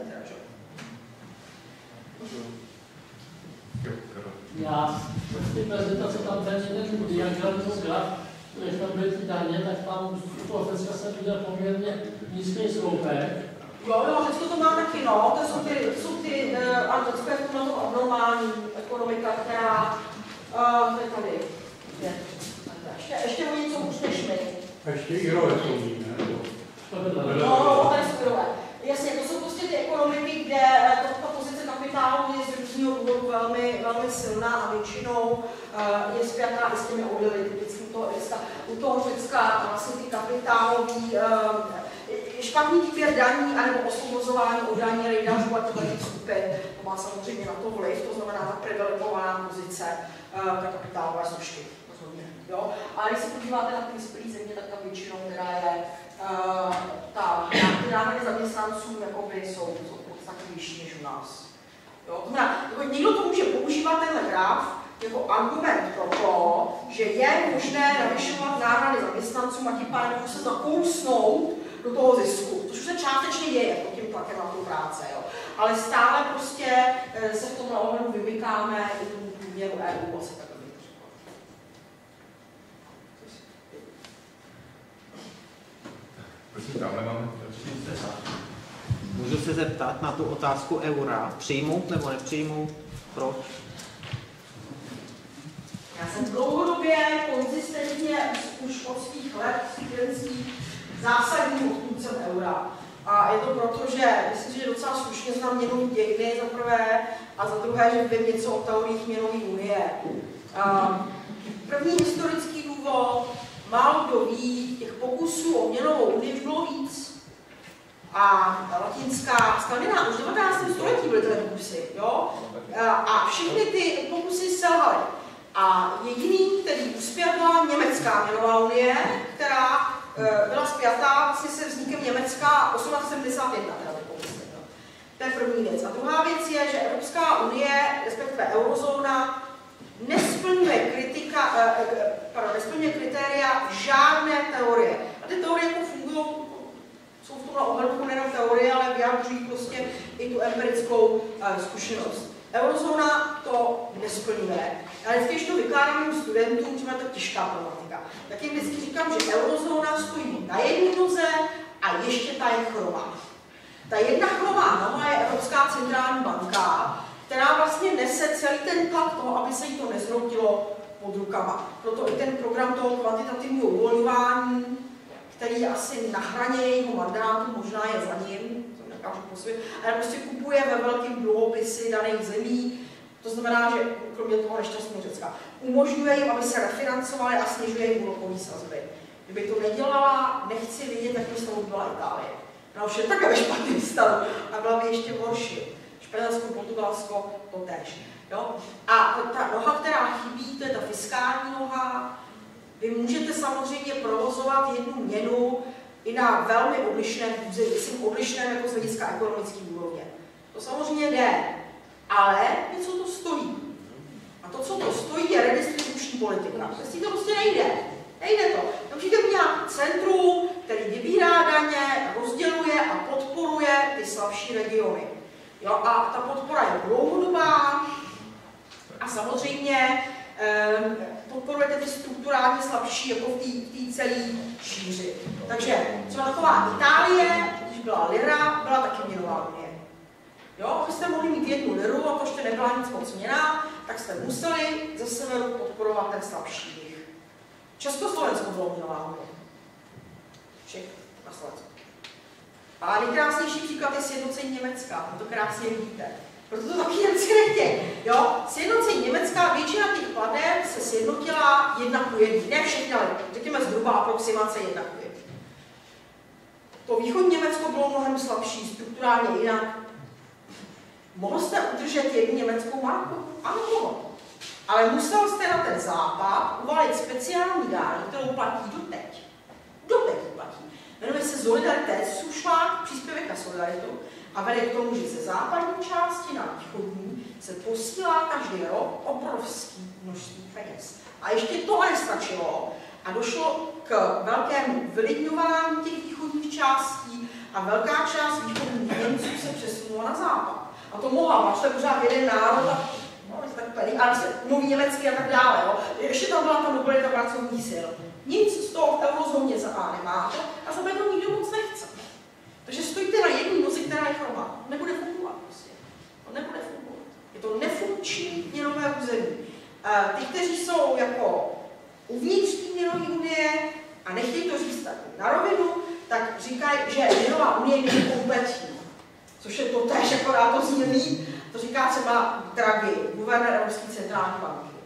Já z té prezentace tam ten jeden diagram graf, když tam byly ty daně, tak tam u toho Řecka se viděl poměrně nízký sloupek. Jo, jo, Řecko to má taky, no, to jsou ty, jsou ty uh, a Řecko je to na to abnormální ekonomika, která, uh, to je tady, je, ještě, ještě o něco už než my. A ještě Irové jsou ní, ne? No, no, tady jsou Irové. Jasně, to jsou prostě ty ekonomiky, kde ta pozice kapitálu je z různého důvodu velmi, velmi silná a většinou uh, je spjatá i s u toho Řecka vlastně ty kapitálový, špatný výběr daní anebo osvobozování od daní rejdařů a těch skupin, to má samozřejmě na to vliv, to znamená ta privilegovaná pozice té kapitálové složky. Jo? Ale když se podíváte na ty vyspělé země, tak tam většinou, která je uh, ta náklady zaměstnanců, jakoby jsou, jsou podstatně vyšší než u nás. Jo? To znamená, jako někdo to může používat tenhle graf jako argument pro to, že je možné navyšovat náhrady zaměstnancům a tím pádem se zakousnout do toho zisku, což se částečně děje pod tím tlakem na tu práce. Jo? Ale stále prostě se v tomhle ohledu vymykáme i tomu průměru E U asi tak. Prosím, tamhle máme. Můžu se zeptat na tu otázku eura? Přijmout nebo nepřijmout? Proč? Já jsem dlouhodobě, konzistentně už od svých let studentských zásadním odpůrcem eura. A je to proto, že myslím, že docela slušně znám měnový dějiny za prvé a za druhé, že vím něco o teoriích měnové unie. První historický důvod, málo kdo ví, těch pokusů o měnovou unii už bylo víc. A latinská Skandinávie, už v devatenáctém století byly tyhle pokusy, jo? A všechny ty pokusy selhaly. A jediný, který uspěl, byla německá měnová unie, která byla spjatá vlastně se vznikem Německa osmnáct sedmdesát jedna. Teda pokusy, no. To je první věc. A druhá věc je, že Evropská unie, respektive eurozóna, nesplňuje, kritika, pardon, nesplňuje kritéria žádné teorie. A ty teorie jako fungují, jsou v tomhle ohledu nejenom teorie, ale vyjadřují prostě i tu empirickou uh, zkušenost. Eurozóna to nesplňuje. Ale když to vykládám mým studentům, třeba je to těžká problematika, tak jim vždycky říkám, že eurozóna stojí na jedné noze a ještě ta je chromá. Ta jedna chromá noha je Evropská centrální banka, která vlastně nese celý ten tlak toho, aby se jí to nezhroutilo pod rukama. Proto i ten program toho kvantitativního uvolňování, který je asi na hraně jejího mandátu, možná je za ním, to nekážu posvět, ale prostě kupuje ve velkým dluhopisy daných zemí, to znamená, že kromě toho nešťastného Řecka umožňuje jim, aby se refinancovali a snižuje jim úrokové sazby. Kdyby to nedělala, nechci vidět, jak by stavu byla Itálie. No už je také ve špatném stavu a byla by ještě horší. Španělsko, Portugalsko, to též. Jo? A ta noha, která chybí, to je ta fiskální noha. Vy můžete samozřejmě provozovat jednu měnu i na velmi odlišném území, myslím odlišném jako z hlediska ekonomické úrovně. To samozřejmě jde, ale něco to stojí. A to, co to stojí, je redistribuční politika. Prostě to prostě nejde. Nejde to. Tam musíte mít nějaký centrum, který vybírá daně, rozděluje a podporuje ty slabší regiony. Jo, a ta podpora je dlouhodobá a samozřejmě eh, podporujete ty strukturálně slabší jako v té celé šíři. Takže třeba taková Itálie, když byla lira, byla taky měnová unie. Jo, abyste mohli mít jednu liru a to ještě nebyla nic moc měna, tak jste museli ze severu podporovat ten slabší. Československo bylo měnová unie. Všech na Slovensku. A nejkrásnější příklad je sjednocení Německa, to krásně vidíte. Proto to taky Němci nechtějí. Jo? Sjednocení Německa, většina těch plateb se sjednotila jedna ku jedný. Ne všechny, ale řekněme zhruba aproximace jedna ku jedný. To východní Německo bylo mnohem slabší, strukturálně jinak. Mohl jste udržet jednu německou marku? Ano, mohl. Ale musel jste na ten západ uvalit speciální daň, kterou platí doteď. Doteď platí. Jmenuje se Solidaritätszuschlag, příspěvek na solidaritu, a vede k tomu, že ze západní části na východní se posílá každý rok obrovské množství peněz. A ještě to nestačilo a došlo k velkému vylidňování těch východních částí a velká část východních Němců se přesunula na západ. A to mohla, máte pořád jeden národ a no, tak plný, ale se mluví německy a tak dále. Jo. Ještě tam byla ta mobilita pracovních sil. Nic z toho v eurozóně za A nemáte a za B to nikdo moc nechce. Takže stojíte na jedné nozi, která je chromá. Nebude fungovat prostě. To nebude fungovat. Je to nefunkční měnové území. Ty, kteří jsou jako uvnitř té měnové unie a nechtějí to říct tak na rovinu, tak říkají, že měnová unie není kompletní. Což je to též, akorát to zní líp. To říká třeba Draghi, guvernér Evropské centrální banky.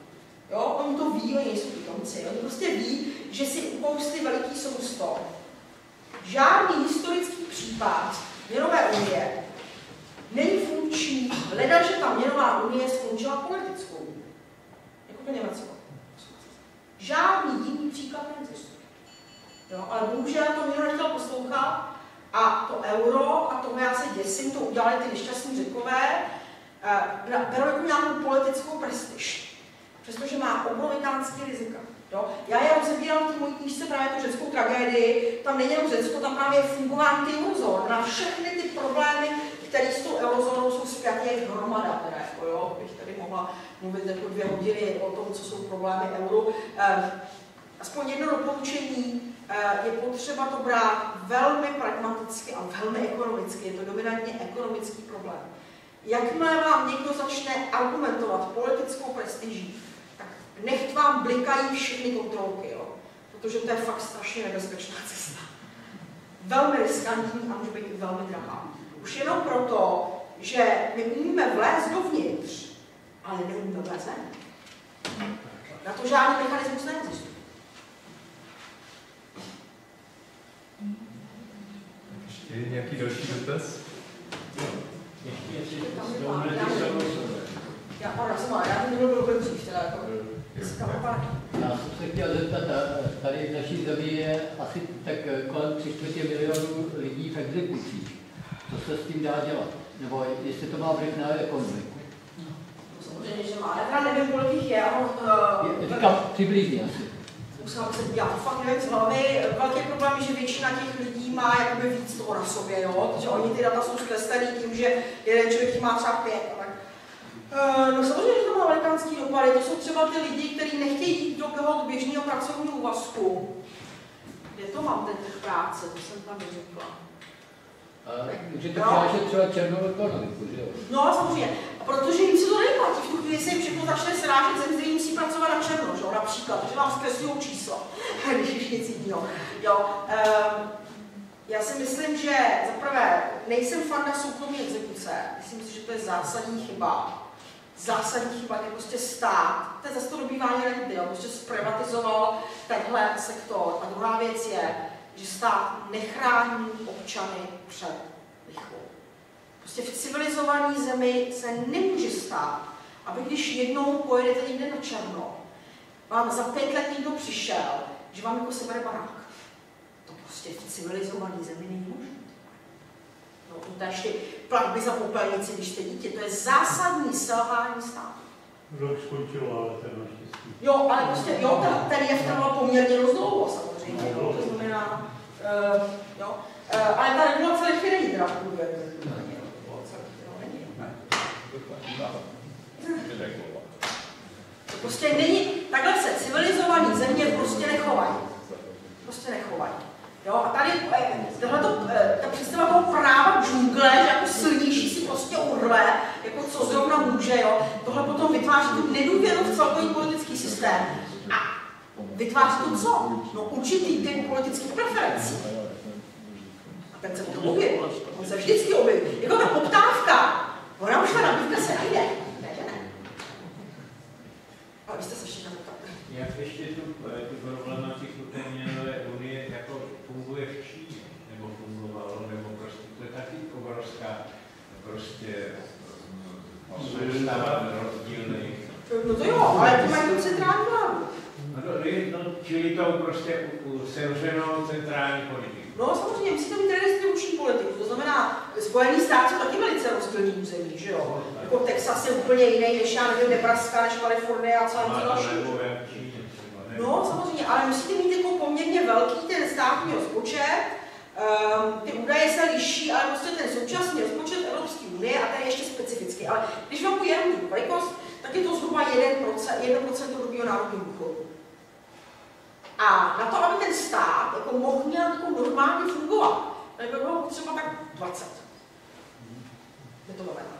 Jo, oni to ví, oni nejsou pitomci. Oni prostě ví, že si ukousli veliký sousto. Žádný historický případ měnové unie není funkční, hledat, že ta měnová unie skončila politickou. Jako to Německo. Žádný jiný příklad neexistuje. Jo, ale bohužel to někdo nechtěl poslouchat a to euro, a tomu já se děsím, to udělali ty nešťastní Řekové, berou jako nějakou politickou prestiž, přestože má obrovitánský rizika. Jo? Já je rozebírám v té mojí knížce právě tu řeckou tragédii, tam není jenom Řecko, tam právě je fungování ty eurozóny. Na všechny ty problémy, které s tou eurozónou jsou zpětě jak hromada, teda, jako, jo? Bych tady mohla mluvit jako dvě hodiny o tom, co jsou problémy euro. Eh, aspoň jedno doporučení, eh, je potřeba to brát velmi pragmaticky a velmi ekonomicky, je to dominantně ekonomický problém. Jakmile vám někdo začne argumentovat politickou prestiží, tak nechť vám blikají všechny kontrolky, jo? Protože to je fakt strašně nebezpečná cesta. Velmi riskantní a může být i velmi drahá. Už jenom proto, že my umíme vlézt dovnitř, ale neumíme vlézt ven. Na to žádný mechanismus neexistuje. Ještě nějaký další dotaz? Já, pardon, jsem má, já jsem byl byl dřív, teda jako Já jsem se chtěl zeptat, tady v naší zemi je asi tak kolem tři čtvrtě milionů lidí v exekucích. Co se s tím dá dělat? Nebo jestli to má vliv na ekonomiku? Samozřejmě, že má. Já nevím, kolik jich je, ale... Uh, Říkám přibližně asi. Musela se, já to fakt nevím z hlavy. Velký problém je, že většina těch lidí má jakoby víc toho na sobě, jo? Takže oni ty data jsou zkreslený tím, že jeden člověk má třeba pět. Tak. Uh, no samozřejmě, že to má velikánský dopady. To jsou třeba ty lidi, kteří nechtějí jít do toho běžného pracovního úvazku. Kde to mám ten trh práce, to jsem tam neřekla. Můžete přenášet třeba černou ekonomiku, že jo? No samozřejmě, protože jim se to nevyplatí. V tu chvíli se jim všechno začne srážet, ze kterým musí pracovat na černo, že jo? Například, že vám zkreslují číslo, když už nic jiného. Jo, um, já si myslím, že zaprvé nejsem fanda soukromé exekuce. Myslím si, že to je zásadní chyba. Zásadní chyba je prostě stát. To je zase to dobývání renty, jo? Prostě zprivatizoval tenhle sektor. A druhá věc je, že stát nechrání občany před lichvou. Prostě v civilizované zemi se nemůže stát, aby když jednou pojedete někde na černo, vám za pět let někdo přišel, že vám jako sebere barák. To prostě v civilizované zemi není možné. No, to je ještě platby za popelnici, když jste dítě. To je zásadní selhání státu. Rok skončilo, ale ten naštěstí. Jo, ale prostě, jo, ten, ten jev trval poměrně rozdlouho samozřejmě, no, to znamená, uh, jo, uh, ale ta regulace lichvy není teda půjde. To prostě není, takhle se civilizovaný země prostě nechovají. Prostě nechovají. Jo, a tady tohleto, ta představa toho práva džungle, že jako silnější si prostě urve, jako co zrovna může, jo, tohle potom vytváří tu nedůvěru v celkový politický systém. A vytváří to co? No určitý typ politických preferencí. A ten se potom objeví. On se vždycky objeví. Jako ta poptávka, ona už ta nabídka se najde. Ne, že ne? Ale vy jste se ještě tam ptali. Jak ještě tu, tu problematiku té měnové unie jako funguje v Číně, nebo fungovalo, nebo prostě to je taky obrovská prostě stava rozdílných. No to jo, ale to mají tu centrální vládu. No, no, čili to prostě sevřenou centrální politiku. No samozřejmě, musíte mít redistribuční politiku, to znamená, Spojený státy jsou taky velice rozdílný území, že jo? Jako Texas je úplně jiný, než já nevím, Nebraska, než Kalifornie a celé to další. No samozřejmě, ale musíte mít jako poměrně velký ten státní rozpočet, um, ty údaje se liší, ale prostě ten současný rozpočet Evropské unie a ten je ještě specifický. Ale když vám půjde jenom tu velikost, tak je to zhruba jedna procenta hrubého národního důchodu. A na to, aby ten stát jako mohl nějak jako normálně fungovat, tak by bylo třeba tak dvacet. Je to velké.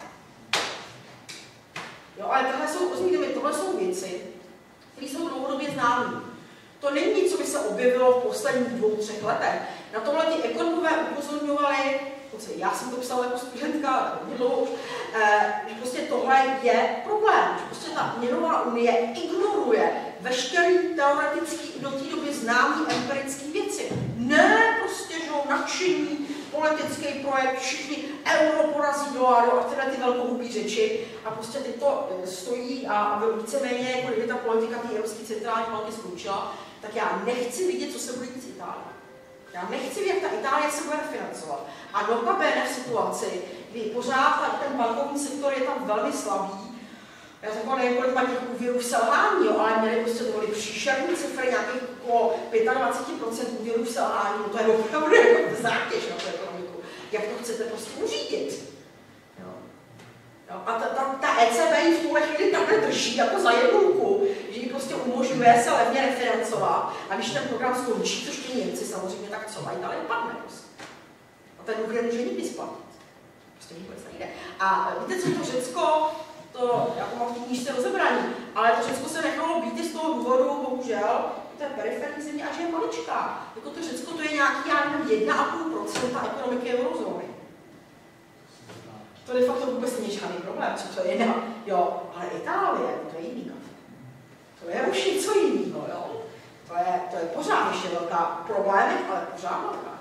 Jo, ale tohle jsou, rozumíte mi, tohle jsou věci, které jsou dlouhodobě známé. To není nic, co by se objevilo v posledních dvou, třech letech. Na tohle ti ekonomové upozorňovali Prostě já jsem to psala jako studentka dlouho už, že prostě tohle je problém, že prostě ta měnová unie ignoruje veškerý teoretický do té doby známý empirický věci. Ne prostě, že nadšení, politický projekt, všichni euro porazí dolar a tyhle ty velkohubý řeči a prostě teď to stojí a, a víceméně, jako kdyby ta politika té Evropské centrální banky skončila, tak já nechci vidět, co se bude dít s Itálií. Já nechci vidět, jak ta Itálie se bude refinancovat. A notabene v situaci, kdy pořád ten bankovní sektor je tam velmi slabý, já jsem nevím, kolik má těch úvěrů v selhání, jo, ale měli prostě dovolit příšerný cifry nějakých okolo dvacet pět procent úvěrů v selhání, no to je opravdu jako zátěž na tu ekonomiku. Jak to chcete prostě uřídit? Jo. Jo. A ta, ta, ta E C B ji v tuhle chvíli takhle drží jako za jednu ruku, že ji prostě umožňuje se levně refinancovat a když ten program skončí, což ty Němci samozřejmě, tak co mají dále padne prostě. A ten dluh nemůže nikdy splatit. Prostě vůbec nejde. A víte, co to Řecko, to jako mám v té knížce rozebraní, ale to Řecko se nechalo být z toho důvodu, bohužel, to je periferní země a že je maličká. Jako to Řecko to je nějaký, já nevím, jedna a půl procenta ekonomiky eurozóny. To de facto vůbec není žádný problém, co to je jiná. Jo, ale Itálie, to je jiný kafe. To je už něco jiného, jo. To je, to je pořád ještě velká problémy, ale pořád velká.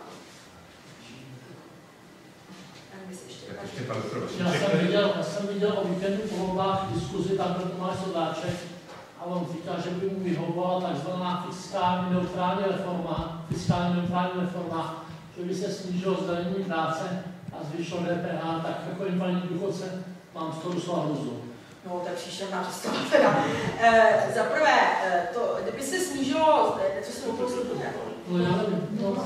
Já jsem viděl, já jsem viděl o víkendu po volbách diskuzi, tam byl Tomáš Sedláček a on říkal, že by mu vyhovovala takzvaná fiskálně neutrální reforma, fiskálně neutrální reforma, že by se snížilo zdanění práce a zvýšilo D P H, tak jako invalidní důchodce mám z toho docela hruzu. No, to je příšerná představa teda. E, za prvé, e, to, kdyby se snížilo, co se to slibuje? No já nevím. No,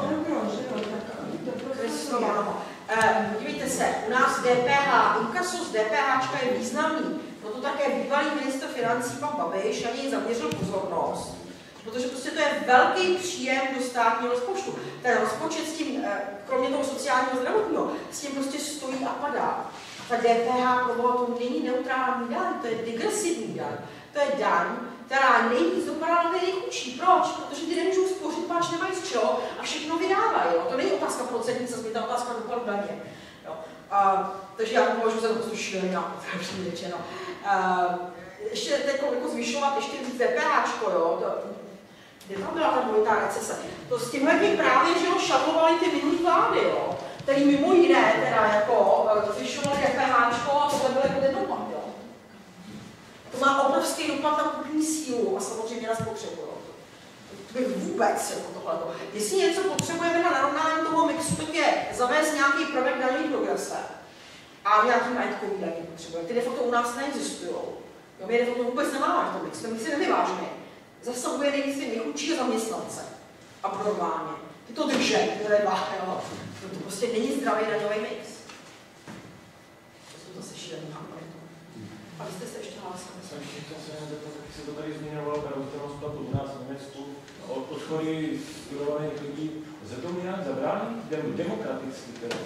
Podívejte se, u nás D P H, inkaso z D P H je významný, proto také bývalý ministr financí pan Babiš na něj zaměřil pozornost, protože prostě to je velký příjem do státního rozpočtu. Ten rozpočet s tím, kromě toho sociálního zdravotního, s tím prostě stojí a padá. Ta D P H pro to není neutrální daň, to je digresivní daň. To je daň, která nejvíc dopadá na ty nejchudší. Proč? Protože ty nemůžou spořit, páč nemají z čeho a všechno vydávají. Jo? To není otázka procentní sazby, to je otázka dopadu daně. Jo? A, takže já považuji za to šílená, to je přesně řečeno. A, ještě teď jako zvyšovat ještě víc D P H, jo? To, kde tam byla ta dvojitá recese? To s tímhle tím právě, že ho šavlovali ty minulý vlády, jo? Který mimo jiné teda jako zvyšovali D P H a tohle bylo jako ten dopad, jo? To má obrovský dopad na kupní sílu a samozřejmě na spotřebu. To bych vůbec jako tohleto. Jestli něco potřebujeme na narovnání toho mixu, tak je zavést nějaký prvek daňový progrese a nějaký majetkový daní potřebujeme. Ty de facto u nás neexistují. My de facto vůbec nemáme v tom mixu, ten mix je nevyvážený. Zasahuje nejvíc ty nejchudší zaměstnance a normálně. Ty to drže, které dva, jo. To prostě není zdravý daňový mix. To jsou zase šílený náklady. A vy jste se ještě hlásili. Jsem se to tady zmiňoval, pravděpodobnost platu u nás v Německu. Odchody studovaných lidí, za to nějak zabránit? Demokraticky teda.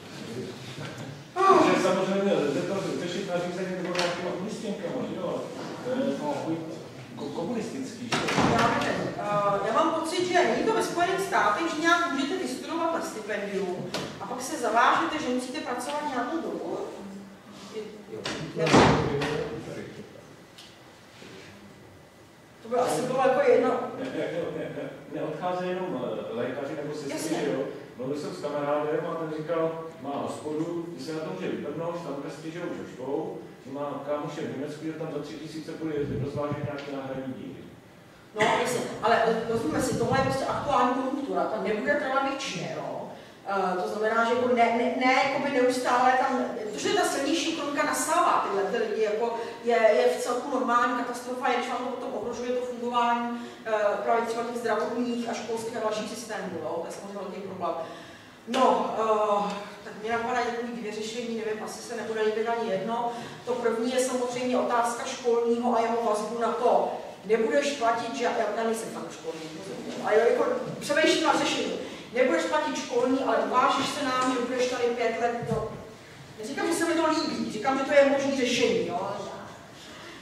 Takže samozřejmě lze to řešit nařízení nebo nějakýma umístěnkama, že jo? To je komunistický, že jo? Já nevím. Uh, já mám pocit, že není to ve Spojených státech, že nějak můžete vystudovat na stipendium a pak se zavážete, že musíte pracovat nějakou dobu. To by asi bylo jako jedno. Ne, ne, ne, ne, neodcházejí jenom lékaři nebo sestry, jo? Mluvil jsem s kamarádem a ten říkal, má hospodu, že se na to může vypadnout, tam prostě žijou se školou, že má kámoše v Německu, že tam za tři tisíce bude jezdit, rozvážet nějaké náhradní díly. No, jasně, ale rozumíme si, tohle je prostě aktuální konjunktura, ta nebude trvat věčně, no. Uh, to znamená, že jako ne, ne, ne jakoby neustále tam, protože ta silnější ekonomika nasává tyhle ty lidi, jako je, je v celku normální katastrofa, je, když vám to potom ohrožuje to fungování uh, právě třeba těch zdravotních a školských a dalších systémů, jo? To je samozřejmě velký problém. No, uh, tak mě napadají takový dvě řešení, nevím, asi se nebude líbit ani jedno. To první je samozřejmě otázka školního a jeho vazbu na to, nebudeš platit, že já nejsem fakt školní, ale jako přemýšlím na řešení. Nebudeš platit školní, ale uvážíš se nám, že budeš tady pět let. No. Neříkám, že se mi to líbí, říkám, že to je možné řešení. Jo?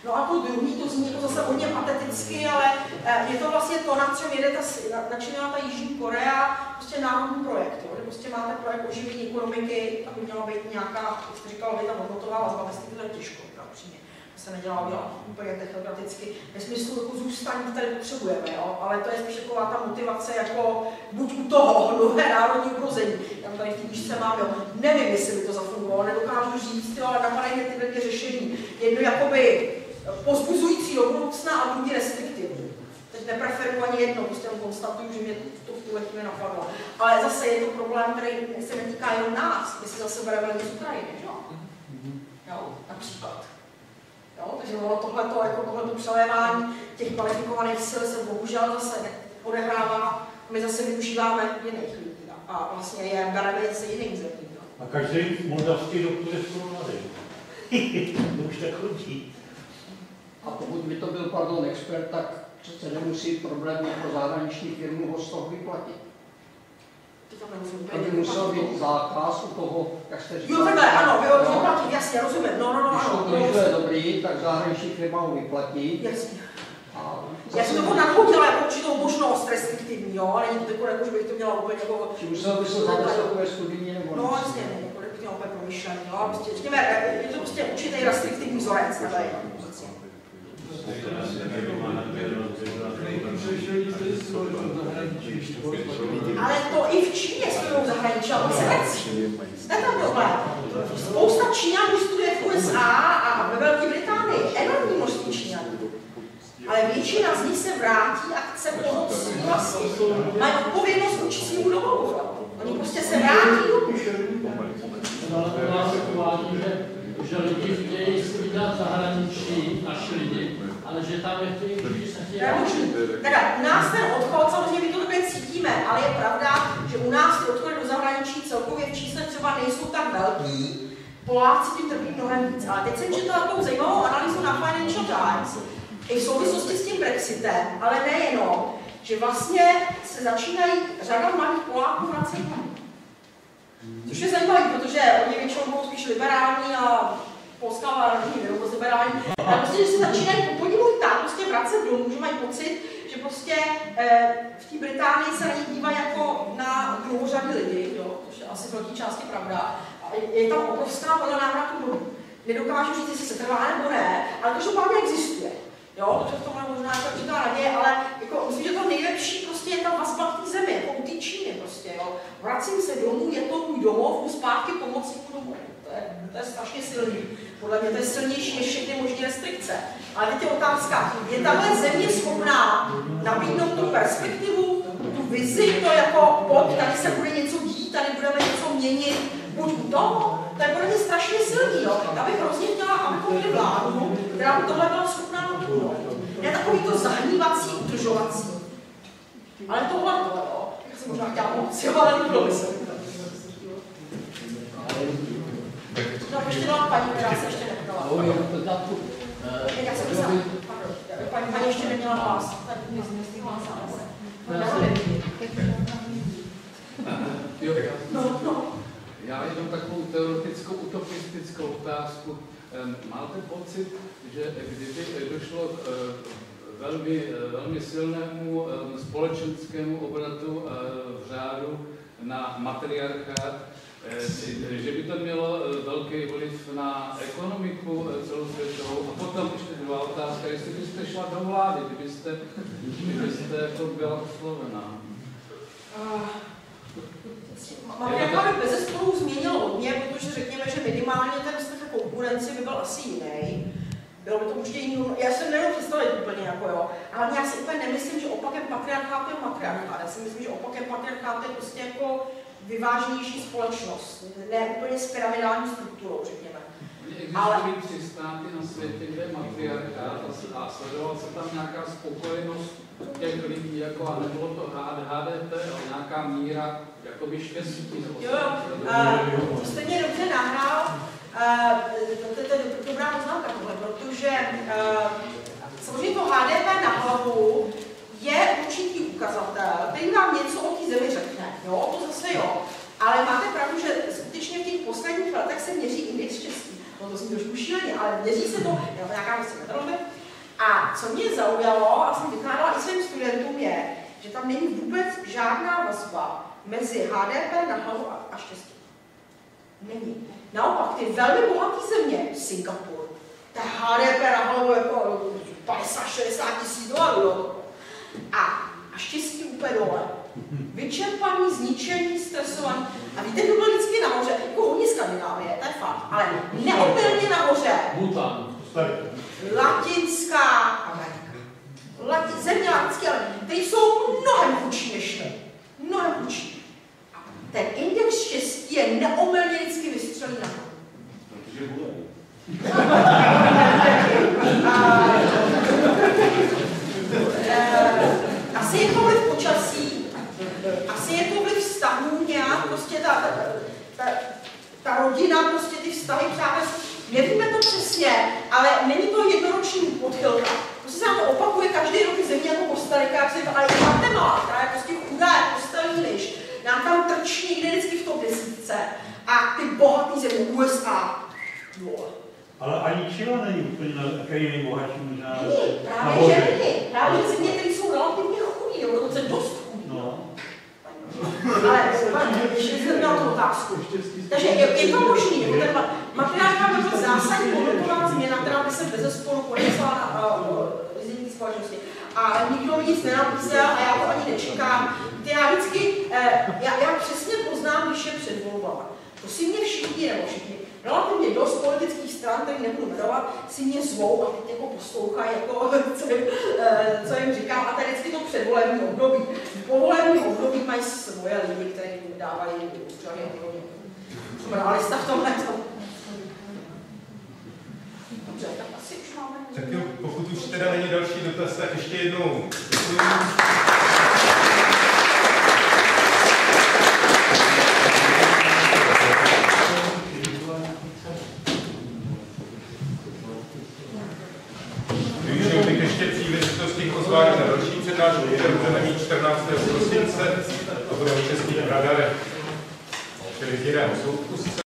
No a to druhý, to zní jako zase hodně pateticky, ale je to vlastně to, na čem jede ta, na čem jela ta Jižní Korea, prostě národní projekt, jo, kde prostě máte projekt oživení ekonomiky, aby měla být nějaká, jak jste říkala, ta hodnotová vazba, vlastně to je těžko, upřímně. To se nedělá dělat úplně technokraticky, ve smyslu jako zůstání tady potřebujeme, jo, ale to je spíš taková ta motivace jako buď u toho nové národní ukrození. Já tady v té knížce mám, jo, nevím, jestli by to zafungovalo, nedokážu říct, jo, ale napadají mě tyhle dvě řešení. Jedno jakoby pozbuzující do budoucna a druhý restriktivní. Teď nepreferuji ani jedno, prostě jenom konstatuju, že mě to v tuhle chvíli napadlo. Ale zase je to problém, který se netýká jenom nás, jestli zase bereme lidi z Ukrajiny, jo? Jo, například. Jo, takže tohleto, jako tohleto přelévání těch kvalifikovaných sil se bohužel zase odehrává, my zase využíváme jiných lidí a vlastně je bereme se jiným zemím. A každý moldavský doktor je skoro mladý. To už tak chodí. A pokud by to byl, pardon, expert, tak přece nemusí problém pro zahraniční firmu ho z toho vyplatit. To by musel být zákaz u toho, jak jste říkal. Jo, takhle, ano, vyplatit, jasně, rozumím, no, no, no, ano. Když to je dobrý, tak zahraniční firma ho vyplatí. Jasně. Já jsem to nadchodila jako určitou možnost restriktivní, jo, ale není to takové, jako, že bych to měla úplně jako... Či musel by se zavést takové studijní nebo... No, jasně, ne, jako bych měla úplně promyšlený, jo, prostě, řekněme, je to prostě určitý restriktivní vzorec, tady. Ale to i v Číně studují zahraničí, ale se nec. To je tam problém. Spousta Číňanů studuje v U S A a ve Velké Británii, enormní množství Číňanů. Ale většina z nich se vrátí a chce pomoct svým vlastním. Mají odpovědnost vůči svým domovu. Oni prostě se vrátí domů. Ale u nás se uvádí, že, že lidi chtějí si vydat zahraničí, naši lidi, ale že tam je chtějí, kteří se chtějí naučit. Tak u nás ten odchod, samozřejmě my to takhle cítíme, ale je pravda, že u nás ty odchody do zahraničí celkově v čísle třeba nejsou tak velký. Poláci tím trpí mnohem víc. Ale teď jsem četla takovou zajímavou analýzu na Financial Times, i v souvislosti s tím Brexitem, ale nejenom, že vlastně se začínají řada mladých Poláků vracet domů. Což je zajímavé, protože oni většinou budou spíš liberální a polská vláda není moc liberální, ale prostě, že se začínají po podivu tak prostě vracet domů, že mají pocit, že prostě eh, v té Británii se na ně dívají jako na druhořadí lidi, jo, což je asi v velké části pravda. A je tam obrovská vlna návratu domů. Nedokážu říct, jestli se trvá nebo ne, ale to, že pádně existuje. Jo, takže v tomhle možná je určitá naděje, ale jako, myslím, že to nejlepší prostě je ta vazba k té zemi, jako u té Číny prostě, jo. Vracím se domů, je to můj domov, jdu zpátky pomoci mu domů. To je, to je strašně silný. Podle mě to je silnější než všechny možné restrikce. Ale teď je otázka, je tahle země schopná nabídnout tu perspektivu, tu vizi, to jako pojď, tady se bude něco dít, tady budeme něco měnit, buď u toho, to je podle mě strašně silný, jo. Já bych hrozně chtěla, abychom měli vládu, která by tohle byla schopná nabídnout. Ne takový to zahnívací, udržovací. Ale tohle to, jo. Já jsem možná chtěla moc, jo, ale nebylo by se. No, ještě byla paní, která se ještě neptala. Já jsem myslela, pardon, paní, paní ještě neměla hlas. Tak myslím, hlásala se. No, no. Já jenom takovou teoretickou, utopistickou otázku. Máte pocit, že kdyby došlo k velmi, velmi silnému společenskému obratu v řádu na matriarchát, že by to mělo velký vliv na ekonomiku celosvětovou? A potom ještě druhá otázka, jestli byste šla do vlády, kdybyste, kdybyste jako byla oslovená. Matriarchát by bezesporu změnil hodně, protože řekněme, že minimálně ten vztah konkurenci by byl asi jiný. Bylo by to určitě jiný. Já se nevím představit úplně jako jo. Ale já si úplně nemyslím, že opakem patriarchátu je matriarchát. Já si myslím, že opakem patriarchátu je prostě jako vyváženější společnost. Ne úplně s pyramidální strukturou, řekněme. Existují tři státy na světě, kde je matriarchát a sledovala se tam nějaká spokojenost těch lidí, jako, a nebylo to H D P, ale nějaká míra jakoby štěstí. Jo, jo, to jste mě dobře nahrál. To je dobrá poznámka tohle, protože samozřejmě to H D P na hlavu je určitý ukazatel, který vám něco o té zemi řekne. Jo, to zase jo. Ale máte pravdu, že skutečně v těch posledních letech se měří index štěstí. On to zní trošku šíleně, ale měří se to, je to nějaká prostě metodologie. A co mě zaujalo, a jsem vykládala i svým studentům, je, že tam není vůbec žádná vazba mezi H D P na hlavu a štěstí. Není. Naopak, ty velmi bohaté země, Singapur, ta H D P na hlavu jako padesát šedesát tisíc dolarů. A, a štěstí úplně dole. Vyčerpaný, zničený, stresovaný. A víte, kdo byl vždycky nahoře? Jako hodně Skandinávie, to je fakt. Ale neopilně nahoře. Bhutan. Latinská Amerika. Lati, země latinské Ameriky. Ty jsou mnohem chudší než my. Mnohem chudší. A ten index štěstí je neomylně vždycky vystřelý na to. Protože bude. Asi je to vliv počasí, asi je to vliv vztahů nějak, prostě ta, ta, ta, ta rodina, prostě ty vztahy, přátelství, nevíme to přesně, ale není to jednoroční podchylka. Prostě se nám to opakuje každý rok země jako Kostarika, ale i Guatemala, která je prostě chudá, jako kostelní liš, nám tam trčí někde vždycky v top desítce a ty bohatý země U S A, vole. Ale ani Chile není úplně na takový nejbohatší možná. Není, právě že není. Právě že země, které jsou relativně chudí, nebo dokonce dost chudí. No. Ale ještě jsem měla tu otázku. Takže je, je to možný, jako ten materiál by byl zásadní hodnotová změna, která by se bezesporu podepsala na řízení uh, společnosti. A nikdo mi nic nenapísal a já to ani nečekám. Já vždycky, eh, já, já přesně poznám, když je před volbama. To si mě všichni, nebo všichni, relativně dost politických stran, který nebudu jmenovat, si mě zvou a teď jako poslouchají, jako, co, jim, co jim říkám. A tady vždycky to předvolební období. V povolebním období mají svoje lidi, které jim dávají úřady a podobně. Moralista v tomhle to. Dobře, tak asi už máme. Tak jo, pokud už teda není další dotaz, tak ještě jednou. Využil bych ještě příležitosti k pozvání na další přednášku, kterou budeme mít čtrnáctého prosince a bude o českých radarech. Čili v jiném soudku.